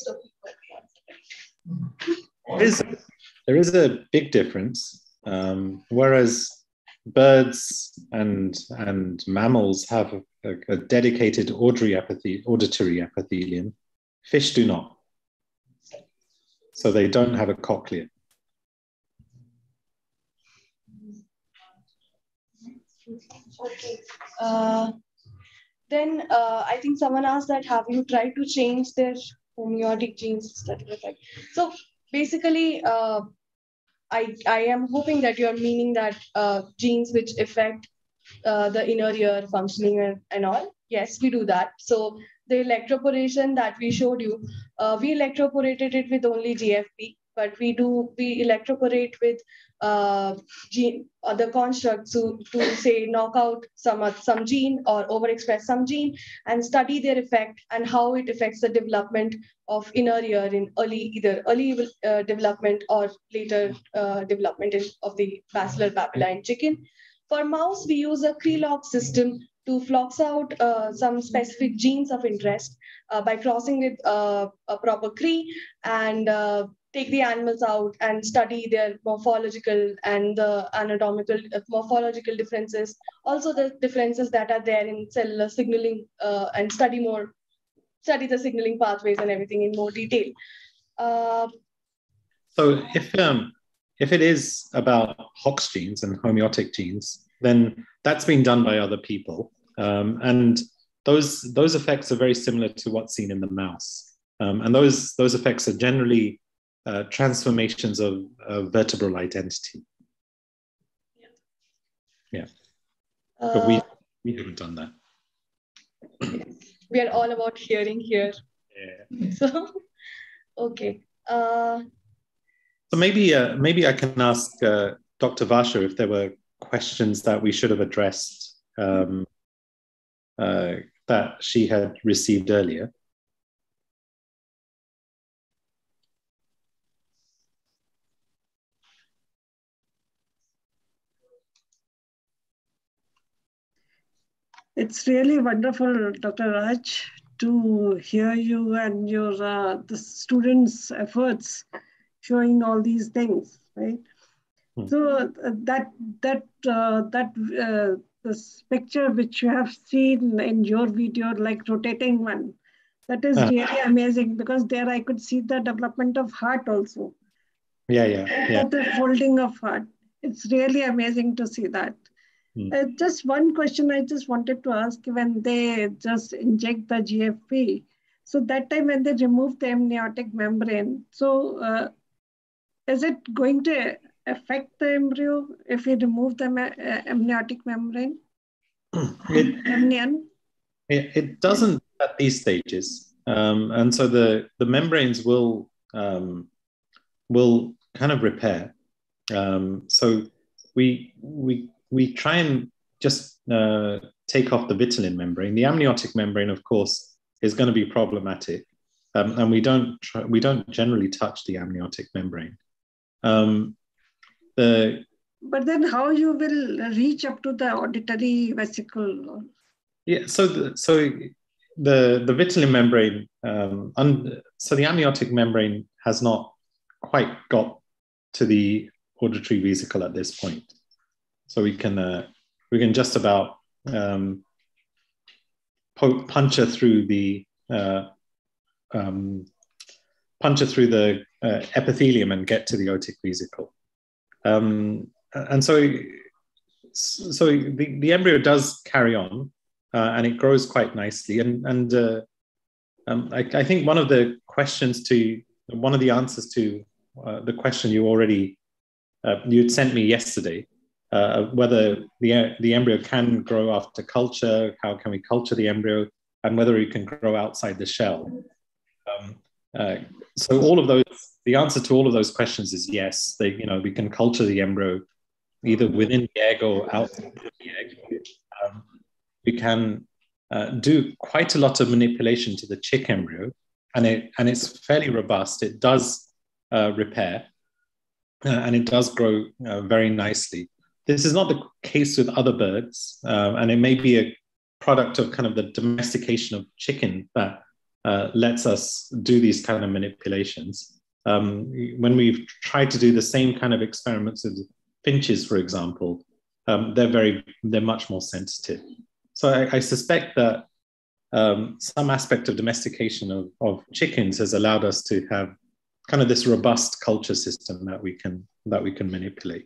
There is, there is a big difference. Um, whereas birds and and mammals have a, a, a dedicated auditory, epithe auditory epithelium, fish do not. So they don't have a cochlea. Okay. Uh, then uh, I think someone asked that have you tried to change their homeotic genes? So basically, uh, I I am hoping that you're meaning that uh, genes which affect uh, the inner ear functioning and, and all. Yes, we do that. So the electroporation that we showed you, uh, we electroporated it with only G F P, but we do we electroporate with uh, gene other constructs to, to say knock out some some gene or overexpress some gene and study their effect and how it affects the development of inner ear in early either early uh, development or later uh, development in, of the basilar papilla in chicken. For mouse, we use a Krelog system to flux out uh, some specific genes of interest uh, by crossing with uh, a proper Cree, and uh, take the animals out and study their morphological and the anatomical uh, morphological differences, also the differences that are there in cellular signaling, uh, and study more, study the signaling pathways and everything in more detail. Uh, so if um, if it is about Hox genes and homeotic genes, then that's been done by other people, um, and those those effects are very similar to what's seen in the mouse, um, and those those effects are generally Uh, transformations of, of vertebral identity. Yeah, yeah. Uh, but we we haven't done that. We are all about hearing here. Yeah. So, okay. Uh, so maybe uh, maybe I can ask uh, Doctor Varsha if there were questions that we should have addressed um, uh, that she had received earlier. It's really wonderful, Doctor Raj, to hear you and your uh, the students' efforts showing all these things, right? Mm. So uh, that that uh, that uh, this picture which you have seen in your video, like rotating one, that is uh. really amazing, because there I could see the development of heart also. Yeah, yeah, yeah. The folding of heart. It's really amazing to see that. Uh, just one question I just wanted to ask: when they just inject the G F P, so that time when they remove the amniotic membrane, so uh, is it going to affect the embryo if we remove the uh, amniotic membrane? It, Amnion? It, it doesn't at these stages, um, and so the the membranes will um, will kind of repair. Um, so we we. We try and just uh, take off the vitelline membrane. The amniotic membrane, of course, is going to be problematic, um, and we don't try, we don't generally touch the amniotic membrane. Um, the but then, how you will reach up to the auditory vesicle? Yeah, so the, so the the vitelline membrane, um, un, so the amniotic membrane has not quite got to the auditory vesicle at this point. So we can uh, we can just about um, poke, puncture through the uh, um, puncture through the uh, epithelium and get to the otic vesicle. Um, and so so the, the embryo does carry on, uh, and it grows quite nicely. And and uh, um, I, I think one of the questions to one of the answers to uh, the question you already uh, you'd sent me yesterday. Uh, whether the, the embryo can grow after culture, how can we culture the embryo, and whether it can grow outside the shell. Um, uh, so all of those, the answer to all of those questions is yes. They, you know, we can culture the embryo either within the egg or outside the egg. Um, we can uh, do quite a lot of manipulation to the chick embryo, and it and it's fairly robust. It does uh, repair, uh, and it does grow uh, very nicely. This is not the case with other birds, uh, and it may be a product of kind of the domestication of chicken that uh, lets us do these kind of manipulations. Um, when we've tried to do the same kind of experiments with finches, for example, um, they're very, they're much more sensitive. So I, I suspect that um, some aspect of domestication of, of chickens has allowed us to have kind of this robust culture system that we can that we can manipulate.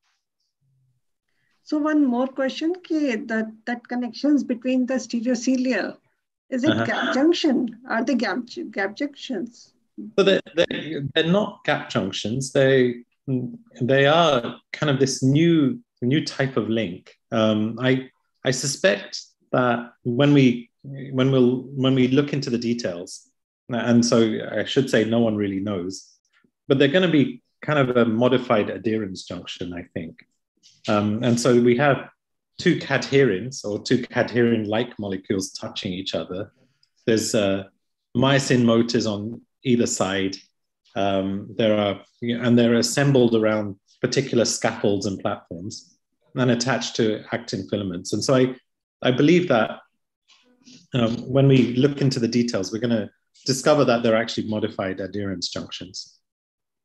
So one more question, that, that connections between the stereocilia, is it uh-huh. gap junction? Are they gap, gap junctions? So they're, they're, they're not gap junctions. They, they are kind of this new, new type of link. Um, I, I suspect that when we, when, we'll, when we look into the details, and so I should say no one really knows, but they're going to be kind of a modified adherens junction, I think. Um, and so we have two cadherins or two cadherin-like molecules touching each other. There's uh, myosin motors on either side. Um, there are, and they're assembled around particular scaffolds and platforms and attached to actin filaments. And so I, I believe that um, when we look into the details, we're going to discover that they're actually modified adherens junctions.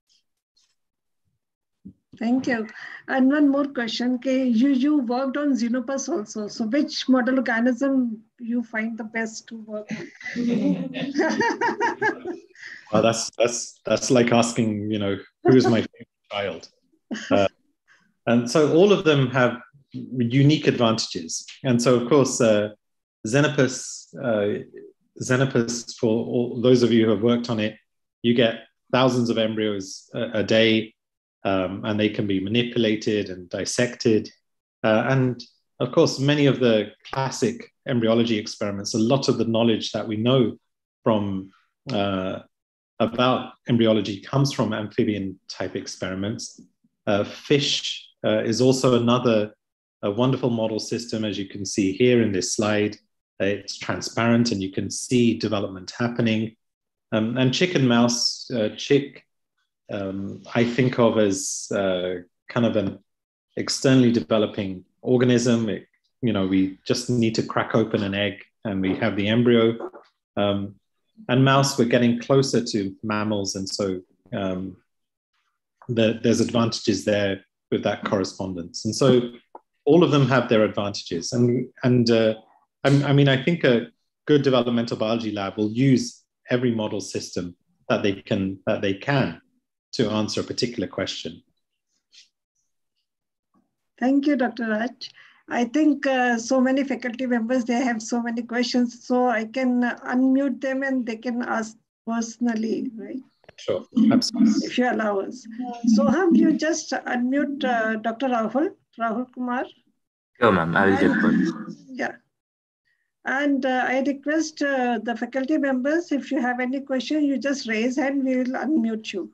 Thank you. And one more question. Okay, you, you worked on Xenopus also. So which model organism you find the best to work on? Well, that's that's that's like asking, you know, who is my favorite child? Uh, and so all of them have unique advantages. And so, of course, uh, Xenopus, uh, Xenopus, for all those of you who have worked on it, you get thousands of embryos a, a day. Um, and they can be manipulated and dissected. Uh, and of course, many of the classic embryology experiments, a lot of the knowledge that we know from uh, about embryology comes from amphibian type experiments. Uh, fish uh, is also another a wonderful model system, as you can see here in this slide. It's transparent and you can see development happening. Um, and chicken mouse, uh, chick, Um, I think of as uh, kind of an externally developing organism. It, you know, we just need to crack open an egg and we have the embryo. Um, and mouse, we're getting closer to mammals. And so um, the, there's advantages there with that correspondence. And so all of them have their advantages. And, and uh, I, I mean, I think a good developmental biology lab will use every model system that they can, that they can. to answer a particular question. Thank you, Doctor Raj. I think uh, so many faculty members, they have so many questions, so I can uh, unmute them and they can ask personally, right? Sure, absolutely. If you allow us. So have you just unmute uh, Doctor Rahul, Rahul Kumar? Sure, ma'am, I will just put. Yeah. And uh, I request uh, the faculty members, if you have any question, you just raise hand, we will unmute you.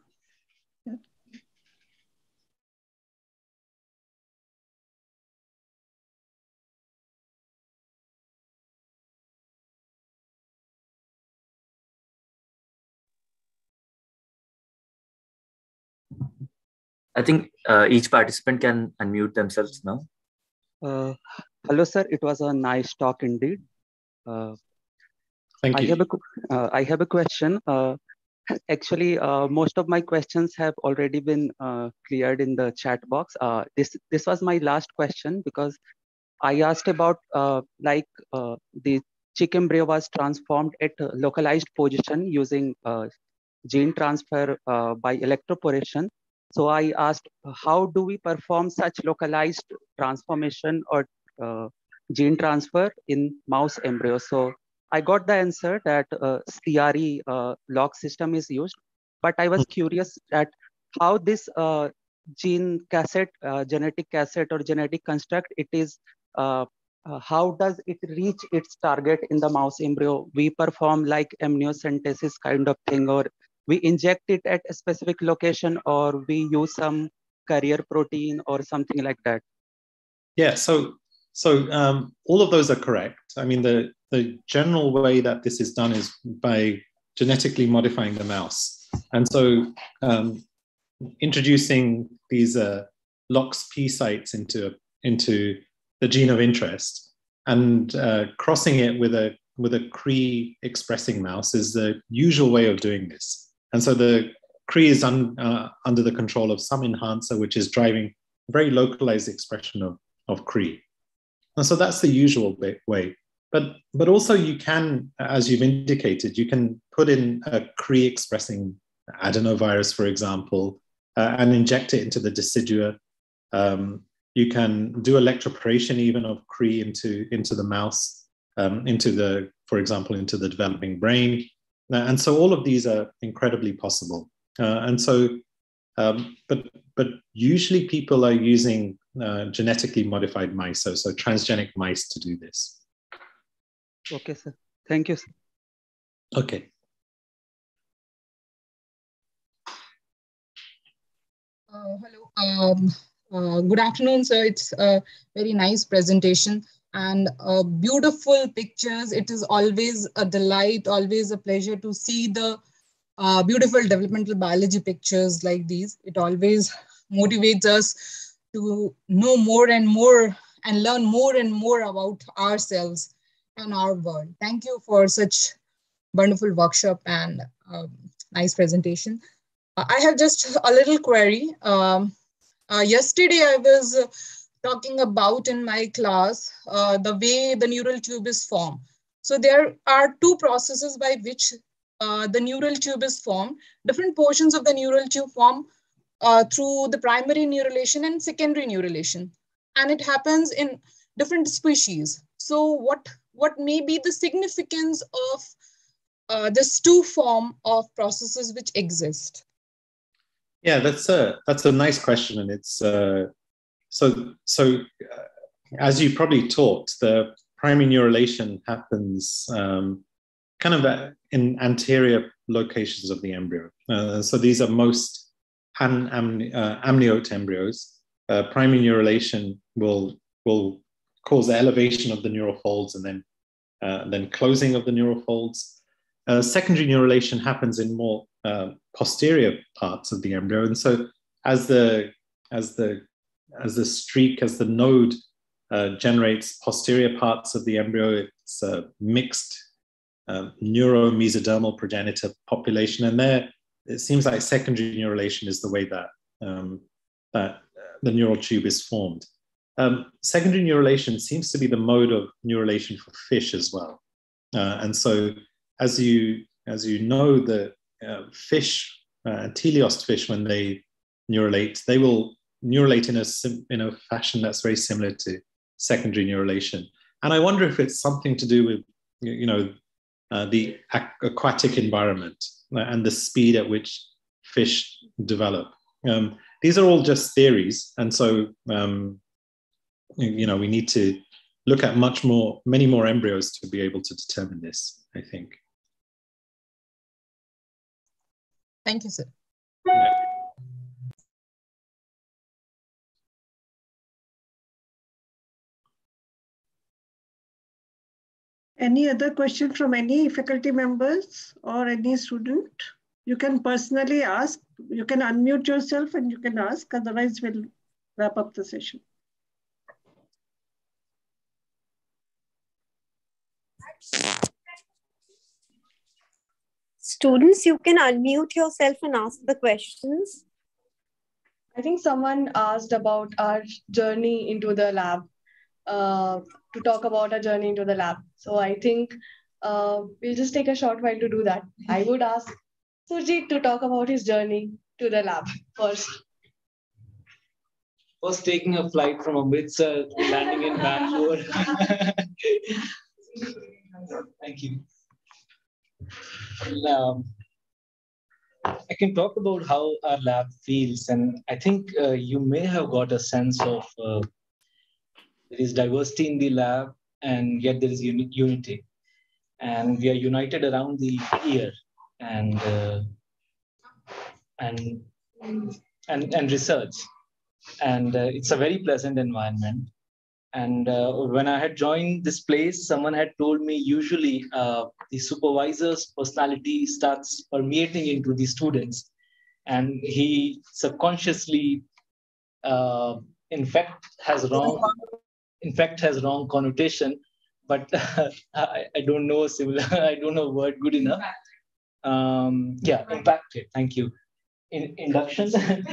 I think uh, each participant can unmute themselves now. Uh, hello, sir. It was a nice talk indeed. Uh, Thank you. I have a, uh, I have a question. Uh, actually, uh, most of my questions have already been uh, cleared in the chat box. Uh, this, this was my last question because I asked about uh, like uh, the chick embryo was transformed at a localized position using uh, gene transfer uh, by electroporation. So I asked, how do we perform such localized transformation or uh, gene transfer in mouse embryo? So I got the answer that uh, C R E uh, log system is used, but I was curious at how this uh, gene cassette, uh, genetic cassette or genetic construct, it is, uh, uh, how does it reach its target in the mouse embryo? We perform like amniocentesis kind of thing, or we inject it at a specific location, or we use some carrier protein or something like that? Yeah, so so um, all of those are correct. I mean, the, the general way that this is done is by genetically modifying the mouse. And so um, introducing these uh, LOX-P sites into, into the gene of interest and uh, crossing it with a, with a Cree expressing mouse is the usual way of doing this. And so the Cree is un, uh, under the control of some enhancer, which is driving very localized expression of, of Cree. And so that's the usual way. But, but also you can, as you've indicated, you can put in a Cree expressing adenovirus, for example, uh, and inject it into the decidua. Um, you can do electroporation even of Cree into, into the mouse, um, into the, for example, into the developing brain. And so all of these are incredibly possible. Uh, and so, um, but, but usually people are using uh, genetically modified mice, so, so transgenic mice to do this. Okay, sir. Thank you, sir. Okay. Uh, hello. Um, uh, good afternoon, sir. It's a very nice presentation. And uh, beautiful pictures. It is always a delight, always a pleasure to see the uh, beautiful developmental biology pictures like these. It always motivates us to know more and more and learn more and more about ourselves and our world. Thank you for such wonderful workshop and um, nice presentation. I have just a little query. Um, Uh, yesterday, I was uh, talking about in my class uh, the way the neural tube is formed. So there are two processes by which uh, the neural tube is formed. Different portions of the neural tube form uh, through the primary neurulation and secondary neurulation. And it happens in different species. So what, what may be the significance of uh, this two form of processes which exist? Yeah, that's a that's a nice question, and it's uh, so so. Uh, as you probably taught, the primary neurulation happens um, kind of in anterior locations of the embryo. Uh, so these are most an, amni, uh, amniote embryos. Uh, primary neurulation will will cause the elevation of the neural folds and then uh, then closing of the neural folds. Uh, secondary neurulation happens in more uh, posterior parts of the embryo, and so as the as the as the streak, as the node uh, generates posterior parts of the embryo, it's a mixed uh, neuromesodermal progenitor population, and there it seems like secondary neurulation is the way that um, that the neural tube is formed. Um, secondary neurulation seems to be the mode of neurulation for fish as well, uh, and so. As you, as you know, the uh, fish, uh, teleost fish, when they neurulate, they will neurulate in a, in a fashion that's very similar to secondary neurulation. And I wonder if it's something to do with, you know, uh, the aquatic environment and the speed at which fish develop. Um, these are all just theories. And so, um, you know, we need to look at much more, many more embryos to be able to determine this, I think. Thank you, sir. Any other question from any faculty members or any student? You can personally ask. You can unmute yourself and you can ask. Otherwise, we'll wrap up the session. Students, you can unmute yourself and ask the questions. I think someone asked about our journey into the lab, uh, to talk about our journey into the lab. So I think uh, we'll just take a short while to do that. I would ask Surjit to talk about his journey to the lab first. First taking a flight from Amritsar, landing in Bangalore. Thank you. Um, I can talk about how our lab feels, and I think uh, you may have got a sense of uh, there is diversity in the lab, and yet there is uni unity, and we are united around the ear and uh, and and and research, and uh, it's a very pleasant environment. And uh, when I had joined this place, someone had told me usually uh, the supervisor's personality starts permeating into the students, and he subconsciously, uh, in fact, has wrong, in fact, has wrong connotation. But uh, I, I don't know similar. I don't know word good enough. Um, yeah, impacted. Thank you. In induction.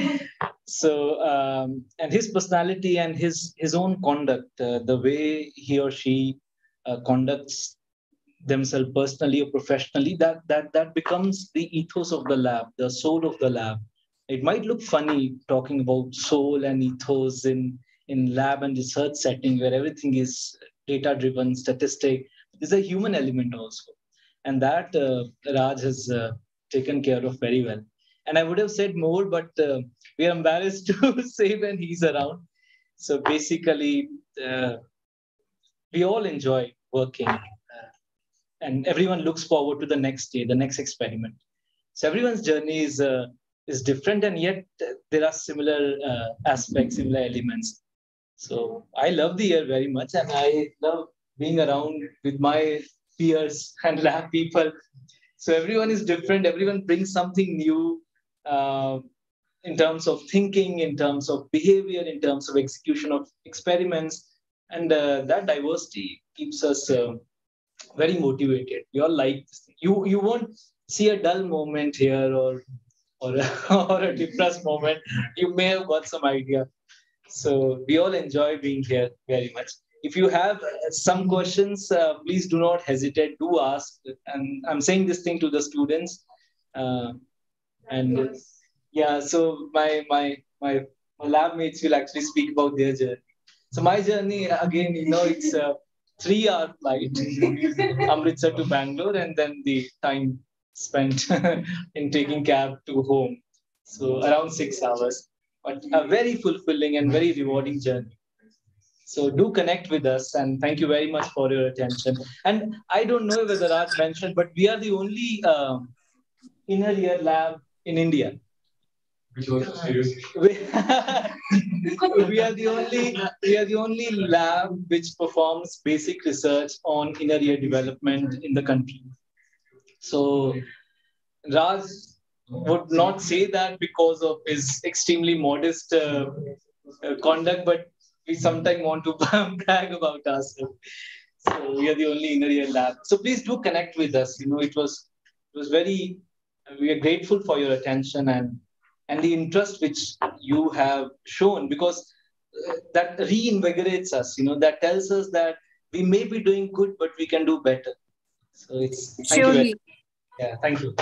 So um, and his personality and his his own conduct, uh, the way he or she uh, conducts themselves personally or professionally, that that that becomes the ethos of the lab, the soul of the lab. It might look funny talking about soul and ethos in in lab and research setting where everything is data driven, statistic. There's a human element also, and that uh, Raj has uh, taken care of very well. And I would have said more, but uh, we are embarrassed to say when he's around. So basically, uh, we all enjoy working, uh, and everyone looks forward to the next day, the next experiment. So everyone's journey is uh, is different, and yet there are similar uh, aspects, similar elements. So I love the year very much, and I love being around with my peers and lab people. So everyone is different. Everyone brings something new. Uh, in terms of thinking, in terms of behavior, in terms of execution of experiments. And uh, that diversity keeps us uh, very motivated. We all like this thing. You, you won't see a dull moment here or or a, or a depressed moment, you may have got some idea. So we all enjoy being here very much. If you have some questions, uh, please do not hesitate to ask. And I'm saying this thing to the students. Uh, and yeah, so my, my, my, my lab mates will actually speak about their journey. So my journey, again, you know, it's a three-hour flight, Amritsar to Bangalore, and then the time spent in taking cab to home. So around six hours, but a very fulfilling and very rewarding journey. So do connect with us, and thank you very much for your attention. And I don't know whether Raj mentioned, but we are the only uh, inner ear lab in India. we, we are the only we are the only lab which performs basic research on inner ear development in the country. So Raj would not say that because of his extremely modest uh, uh, conduct, but we sometimes want to brag about ourselves. So we are the only inner ear lab. So please do connect with us. You know, it was it was very. We are grateful for your attention and and the interest which you have shown, because uh, that reinvigorates us. You know, that tells us that we may be doing good, but we can do better. So it's thank Surely. you very, yeah, thank you.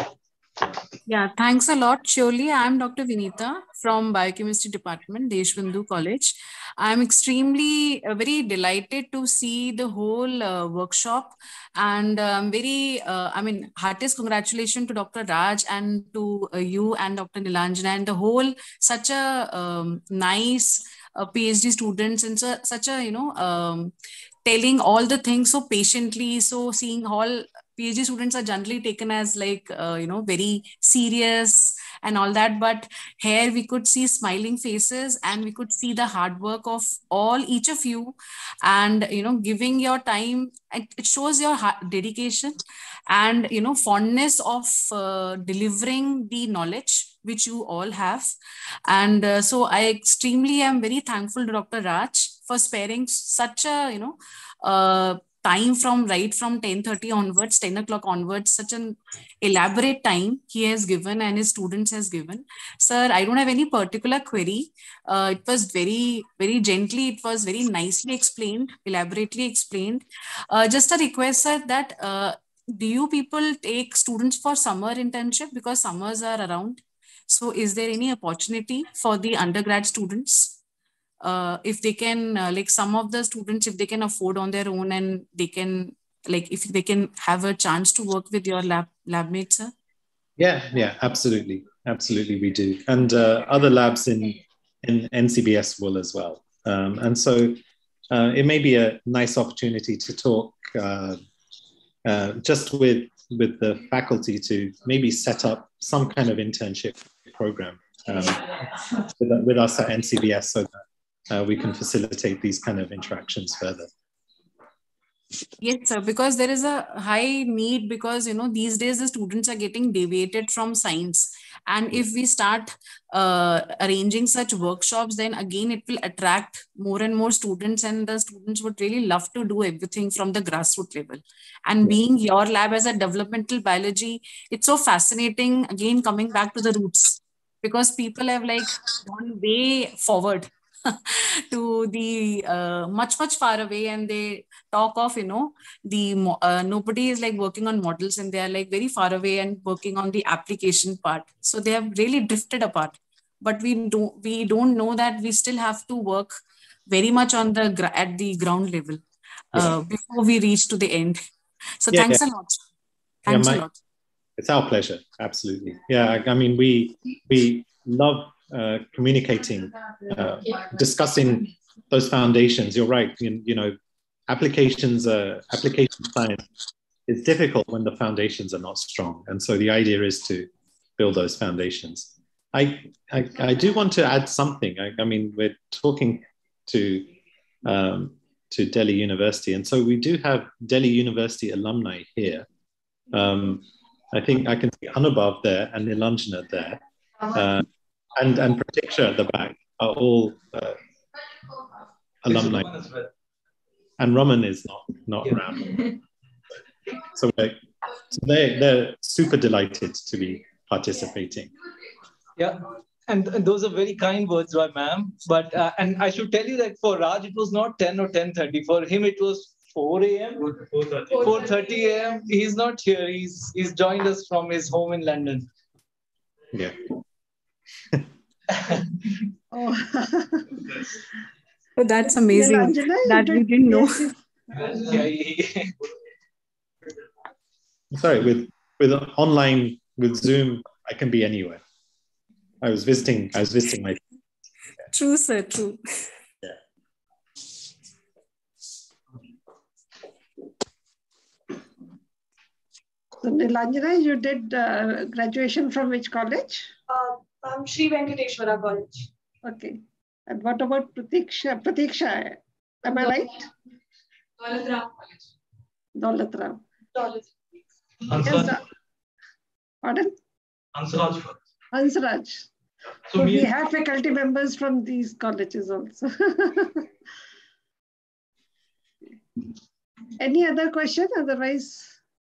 Yeah, thanks a lot. Surely, I'm Doctor Vinita from Biochemistry Department, Deshbandhu College. I'm extremely uh, very delighted to see the whole uh, workshop, and I'm very, uh, I mean, heartiest congratulations to Doctor Raj and to uh, you and Doctor Nilanjana and the whole such a um, nice uh, PhD students and so, such a, you know, um, telling all the things so patiently. So seeing all PhD students are generally taken as like, uh, you know, very serious and all that. But here we could see smiling faces and we could see the hard work of all, each of you, and, you know, giving your time. It shows your dedication and, you know, fondness of uh, delivering the knowledge which you all have. And uh, so I extremely am very thankful to Doctor Raj for sparing such a, you know, uh, time from right from ten thirty onwards, ten o'clock onwards, such an elaborate time he has given and his students has given. Sir, I don't have any particular query. Uh, it was very, very gently, it was very nicely explained, elaborately explained. Uh, just a request, sir, that uh, do you people take students for summer internship, because summers are around? So is there any opportunity for the undergrad students? Uh, if they can, uh, like some of the students, if they can afford on their own and they can, like if they can have a chance to work with your lab lab mates, sir? Yeah, yeah, absolutely. Absolutely, we do. And uh, other labs in, in N C B S will as well. Um, and so uh, it may be a nice opportunity to talk uh, uh, just with, with the faculty to maybe set up some kind of internship program um, with, with us at N C B S so that Uh, we can facilitate these kind of interactions further. Yes, sir, because there is a high need, because, you know, these days the students are getting deviated from science. And if we start uh, arranging such workshops, then again, it will attract more and more students, and the students would really love to do everything from the grassroots level. And being your lab as a developmental biology, it's so fascinating, again, coming back to the roots, because people have like gone way forward to the uh, much much far away, and they talk of, you know, the uh, nobody is like working on models, and they are like very far away and working on the application part. So they have really drifted apart, but we don't we don't know that we still have to work very much on the at the ground level uh, yeah. before we reach to the end. So yeah, thanks yeah. a lot. Thanks yeah, my, a lot. It's our pleasure. Absolutely. Yeah, I, I mean, we we love Uh, communicating, uh, discussing those foundations. You're right. You, you know, applications, uh, application science is difficult when the foundations are not strong. And so the idea is to build those foundations. I, I, I do want to add something. I, I mean, we're talking to, um, to Delhi University. And so we do have Delhi University alumni here. Um, I think I can see Anubhav there and Nilanjana there. Uh, And, and Pratiksha at the back are all uh, alumni. And Raman is not, not yeah. around. So, so they, they're super delighted to be participating. Yeah, and, and those are very kind words by ma'am. But uh, and I should tell you that for Raj it was not ten or ten thirty. For him it was four a m four thirty a m He's not here. He's he's joined us from his home in London. Yeah. Oh. Oh, that's amazing. Nilanjana, That you we did didn't know. PhD. Sorry, with with online with Zoom, I can be anywhere. I was visiting. I was visiting my. True, sir. True. So Nilanjana, you did uh, graduation from which college? Uh, from Sri Venkateshwara College. Okay. And what about Pratiksha? Pratiksha, am I right? Daulat Ram College. Daulat Ram. Daulat. Yes, uh, pardon? Hansraj. Hansraj. So, so we have faculty members from these colleges also. Any other question? Otherwise,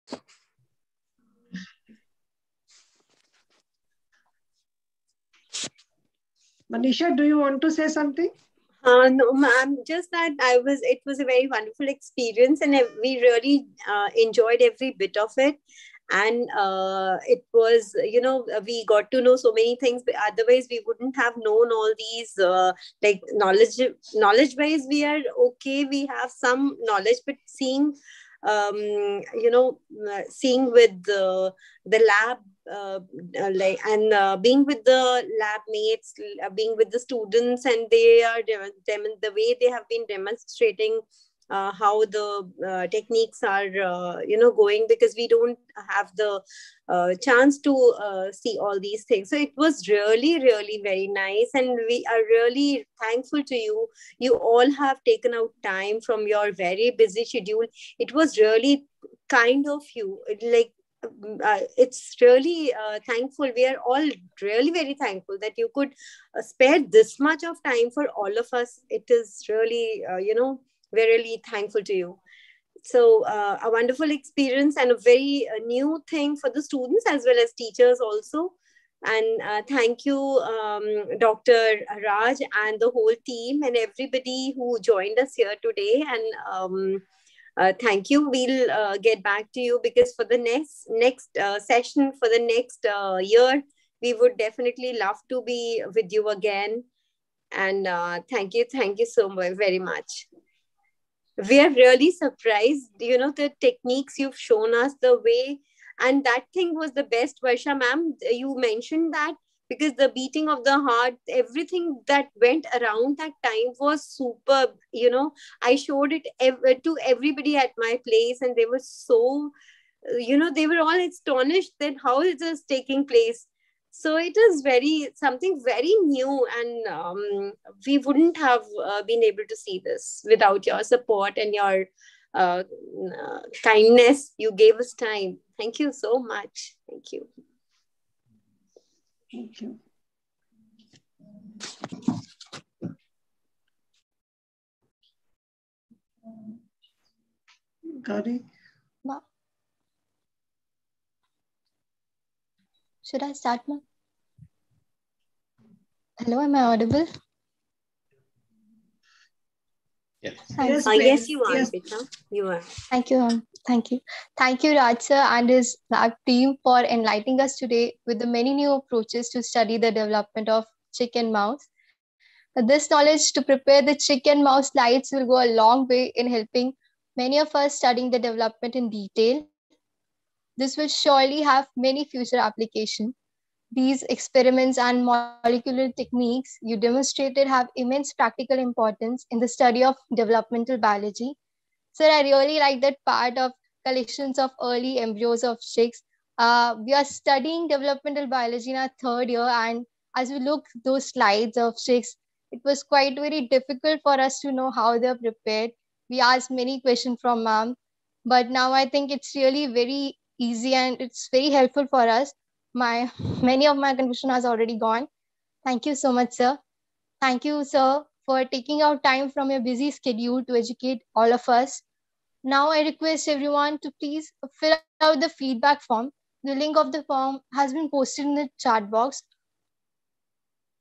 Manisha, do you want to say something? Uh, no, ma'am, just that I was, it was a very wonderful experience and we really uh, enjoyed every bit of it. And uh, it was, you know, we got to know so many things, but otherwise we wouldn't have known all these, uh, like knowledge, knowledge wise, we are okay. We have some knowledge, but seeing, um, you know, seeing with the, the lab, uh, like, and uh, being with the lab mates, uh, being with the students, and they are, dem the way they have been demonstrating Uh, how the uh, techniques are, uh, you know, going, because we don't have the uh, chance to uh, see all these things. So it was really, really very nice. And we are really thankful to you. You all have taken out time from your very busy schedule. It was really kind of you. Like, uh, it's really uh, thankful. We are all really very thankful that you could uh, spare this much of time for all of us. It is really, uh, you know, we're really thankful to you. So uh, a wonderful experience and a very uh, new thing for the students as well as teachers also. And uh, thank you, um, Doctor Raj and the whole team and everybody who joined us here today. And um, uh, thank you. We'll uh, get back to you, because for the next, next uh, session, for the next uh, year, we would definitely love to be with you again. And uh, thank you. Thank you so much, very much. We are really surprised, you know, the techniques you've shown us, the way, and that thing was the best. Varsha ma'am, you mentioned that, because the beating of the heart, everything that went around that time was superb. You know, I showed it ev- to everybody at my place, and they were so, you know, they were all astonished that how it is taking place. So it is very, something very new, and um, we wouldn't have uh, been able to see this without your support and your uh, uh, kindness. You gave us time. Thank you so much. Thank you. Thank you. Gauri? Should I start, ma'am? Hello, am I audible? Yes. Yes, uh, yes, you are, Pita. You are. Thank you, ma'am. Thank you. Thank you, Raj sir and his lab team for enlightening us today with the many new approaches to study the development of chick and mouse. This knowledge to prepare the chick and mouse slides will go a long way in helping many of us studying the development in detail. This will surely have many future applications. These experiments and molecular techniques you demonstrated have immense practical importance in the study of developmental biology. Sir, I really like that part of collections of early embryos of chicks. Uh, we are studying developmental biology in our third year, and as we look those slides of chicks, it was quite very difficult for us to know how they're prepared. We asked many questions from ma'am, but now I think it's really very easy and it's very helpful for us. My many of my confusion has already gone. Thank you so much, sir. Thank you, sir, for taking out time from your busy schedule to educate all of us. Now I request everyone to please fill out the feedback form. The link of the form has been posted in the chat box.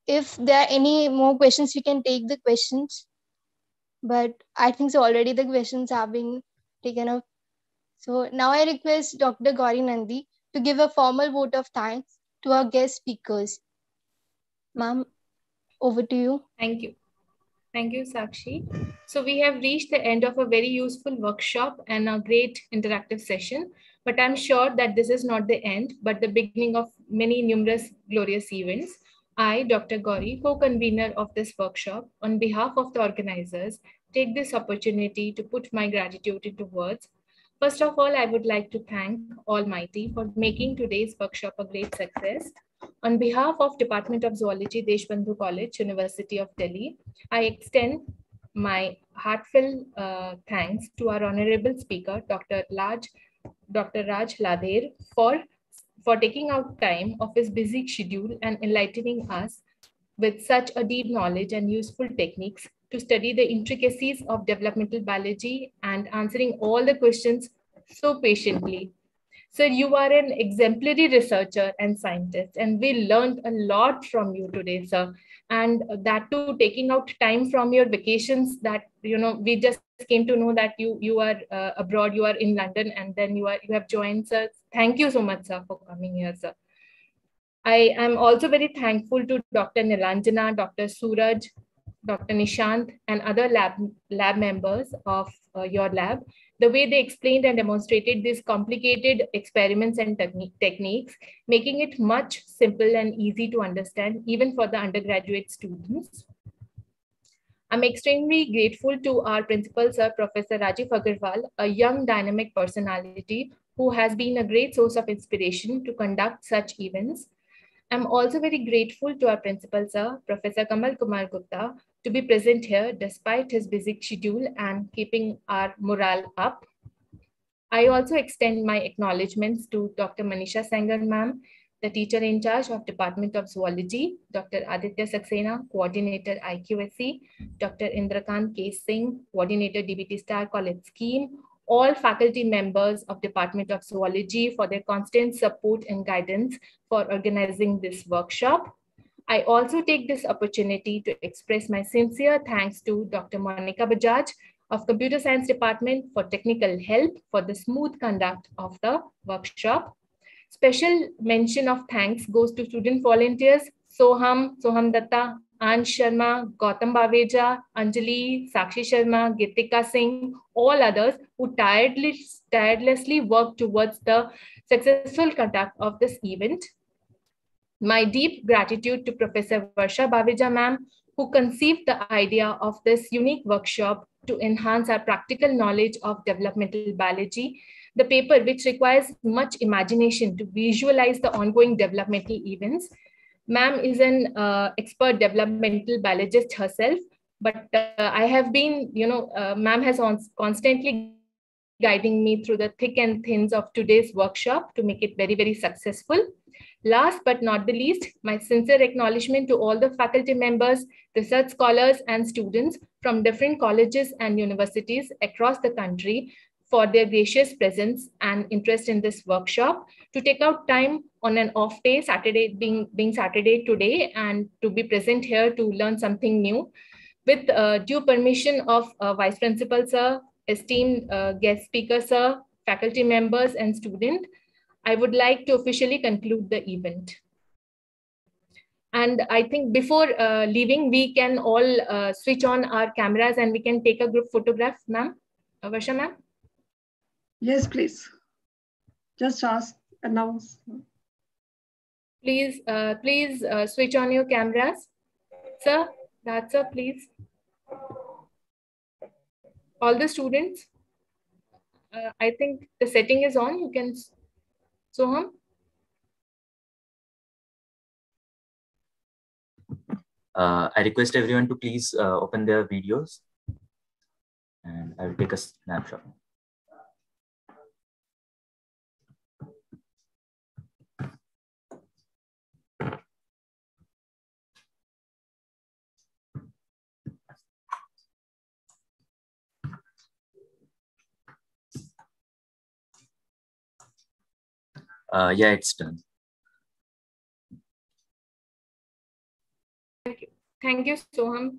if there are any more questions, we can take the questions. But I think so already the questions have been taken up. So now I request Doctor Gauri Nandi to give a formal vote of thanks to our guest speakers. Ma'am, over to you. Thank you. Thank you, Sakshi. So we have reached the end of a very useful workshop and a great interactive session, but I'm sure that this is not the end, but the beginning of many numerous glorious events. I, Doctor Gauri, co-convener of this workshop, on behalf of the organizers, take this opportunity to put my gratitude into words. First of all, I would like to thank Almighty for making today's workshop a great success. On behalf of Department of Zoology, Deshbandhu College, University of Delhi, I extend my heartfelt uh, thanks to our honorable speaker, Doctor Raj, Doctor Raj Ladher, for, for taking out time of his busy schedule and enlightening us with such a deep knowledge and useful techniques to study the intricacies of developmental biology and answering all the questions so patiently. Sir, you are an exemplary researcher and scientist, and we learned a lot from you today, sir. And that too, taking out time from your vacations that, you know, we just came to know that you, you are uh, abroad, you are in London, and then you, are, you have joined, sir. Thank you so much, sir, for coming here, sir. I am also very thankful to Doctor Nilanjana, Doctor Suraj, Doctor Nishant, and other lab, lab members of uh, your lab. The way they explained and demonstrated these complicated experiments and techni techniques, making it much simple and easy to understand, even for the undergraduate students. I'm extremely grateful to our principal, Sir Professor Rajiv Agarwal, a young dynamic personality who has been a great source of inspiration to conduct such events. I'm also very grateful to our principal, Sir Professor Kamal Kumar Gupta, to be present here despite his busy schedule and keeping our morale up. I also extend my acknowledgements to Doctor Manisha Sengar ma'am, the teacher in charge of Department of Zoology, Doctor Aditya Saxena, Coordinator I Q S C, Doctor Indrakant K. Singh, Coordinator D B T Star College Scheme, all faculty members of Department of Zoology for their constant support and guidance for organizing this workshop. I also take this opportunity to express my sincere thanks to Doctor Monica Bajaj of Computer Science Department for technical help for the smooth conduct of the workshop. Special mention of thanks goes to student volunteers, Soham, Soham Datta, Ansh Sharma, Gautam Baveja, Anjali, Sakshi Sharma, Gitika Singh, all others who tirelessly, tirelessly work towards the successful conduct of this event. My deep gratitude to Professor Varsha Baveja ma'am, who conceived the idea of this unique workshop to enhance our practical knowledge of developmental biology. The paper, which requires much imagination to visualize the ongoing developmental events. Ma'am is an uh, expert developmental biologist herself, but uh, I have been, you know, uh, ma'am has on, constantly guiding me through the thick and thins of today's workshop to make it very, very successful. Last but not the least, my sincere acknowledgement to all the faculty members, research scholars, and students from different colleges and universities across the country for their gracious presence and interest in this workshop, to take out time on an off day, Saturday being, being Saturday today, and to be present here to learn something new. With uh, due permission of uh, Vice Principal, sir, esteemed uh, guest speaker, sir, faculty members, and students, I would like to officially conclude the event. And I think before uh, leaving, we can all uh, switch on our cameras and we can take a group photograph, ma'am. Uh, Varsha, ma'am? Yes, please. Just ask, announce. Please, uh, please uh, switch on your cameras. Sir, that's sir, please. All the students, uh, I think the setting is on. You can, Soham. Uh, I request everyone to please uh, open their videos and I will take a snapshot. Uh, yeah, it's done. Thank you, Soham.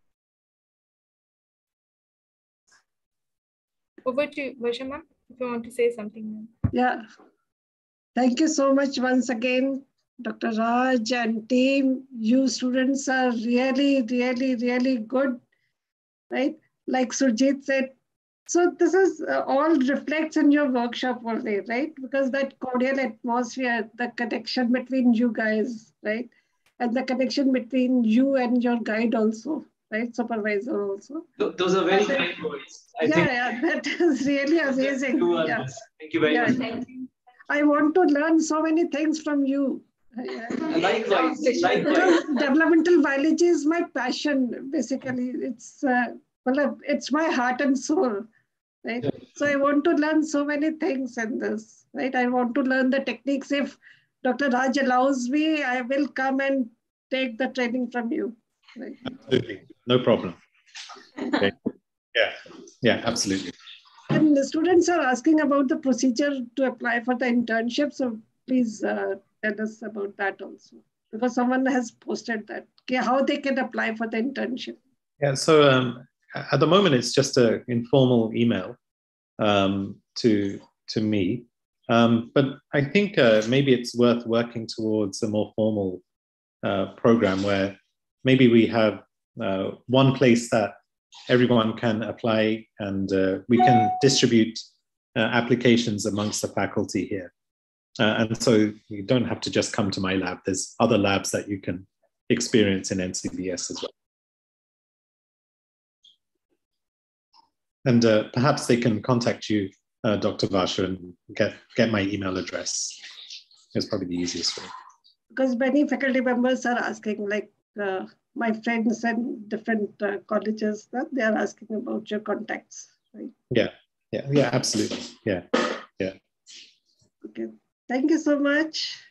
Over to you, Varsha ma'am, if you want to say something. Yeah. Thank you so much once again, Doctor Raj and team. You students are really, really, really good, right? Like Surjit said. So this is uh, all reflects in your workshop only, right? Because that cordial atmosphere, the connection between you guys, right? And the connection between you and your guide also, right? Supervisor also. Those are very kind words. I yeah, think yeah, that is really amazing. Yeah. Thank you very yeah. much. I want to learn so many things from you. Yeah. Likewise, likewise. Because developmental biology is my passion, basically. It's uh, well, it's my heart and soul, right? Yeah. So I want to learn so many things in this, right? I want to learn the techniques. If Doctor Raj allows me, I will come and take the training from you. Right? Absolutely, no problem. Okay. Yeah, yeah, absolutely. And the students are asking about the procedure to apply for the internship. So please uh, tell us about that also. Because someone has posted that, okay, how they can apply for the internship. Yeah, so um, at the moment, it's just an informal email um, to, to me. Um, but I think uh, maybe it's worth working towards a more formal uh, program where maybe we have uh, one place that everyone can apply, and uh, we can distribute uh, applications amongst the faculty here. Uh, and so you don't have to just come to my lab. There's other labs that you can experience in N C B S as well. And uh, perhaps they can contact you, uh, Doctor Varsha, and get, get my email address. It's probably the easiest way. Because many faculty members are asking, like, uh, my friends and different uh, colleges, that they are asking about your contacts, right? Yeah, yeah, yeah, absolutely. Yeah, yeah. Okay, thank you so much.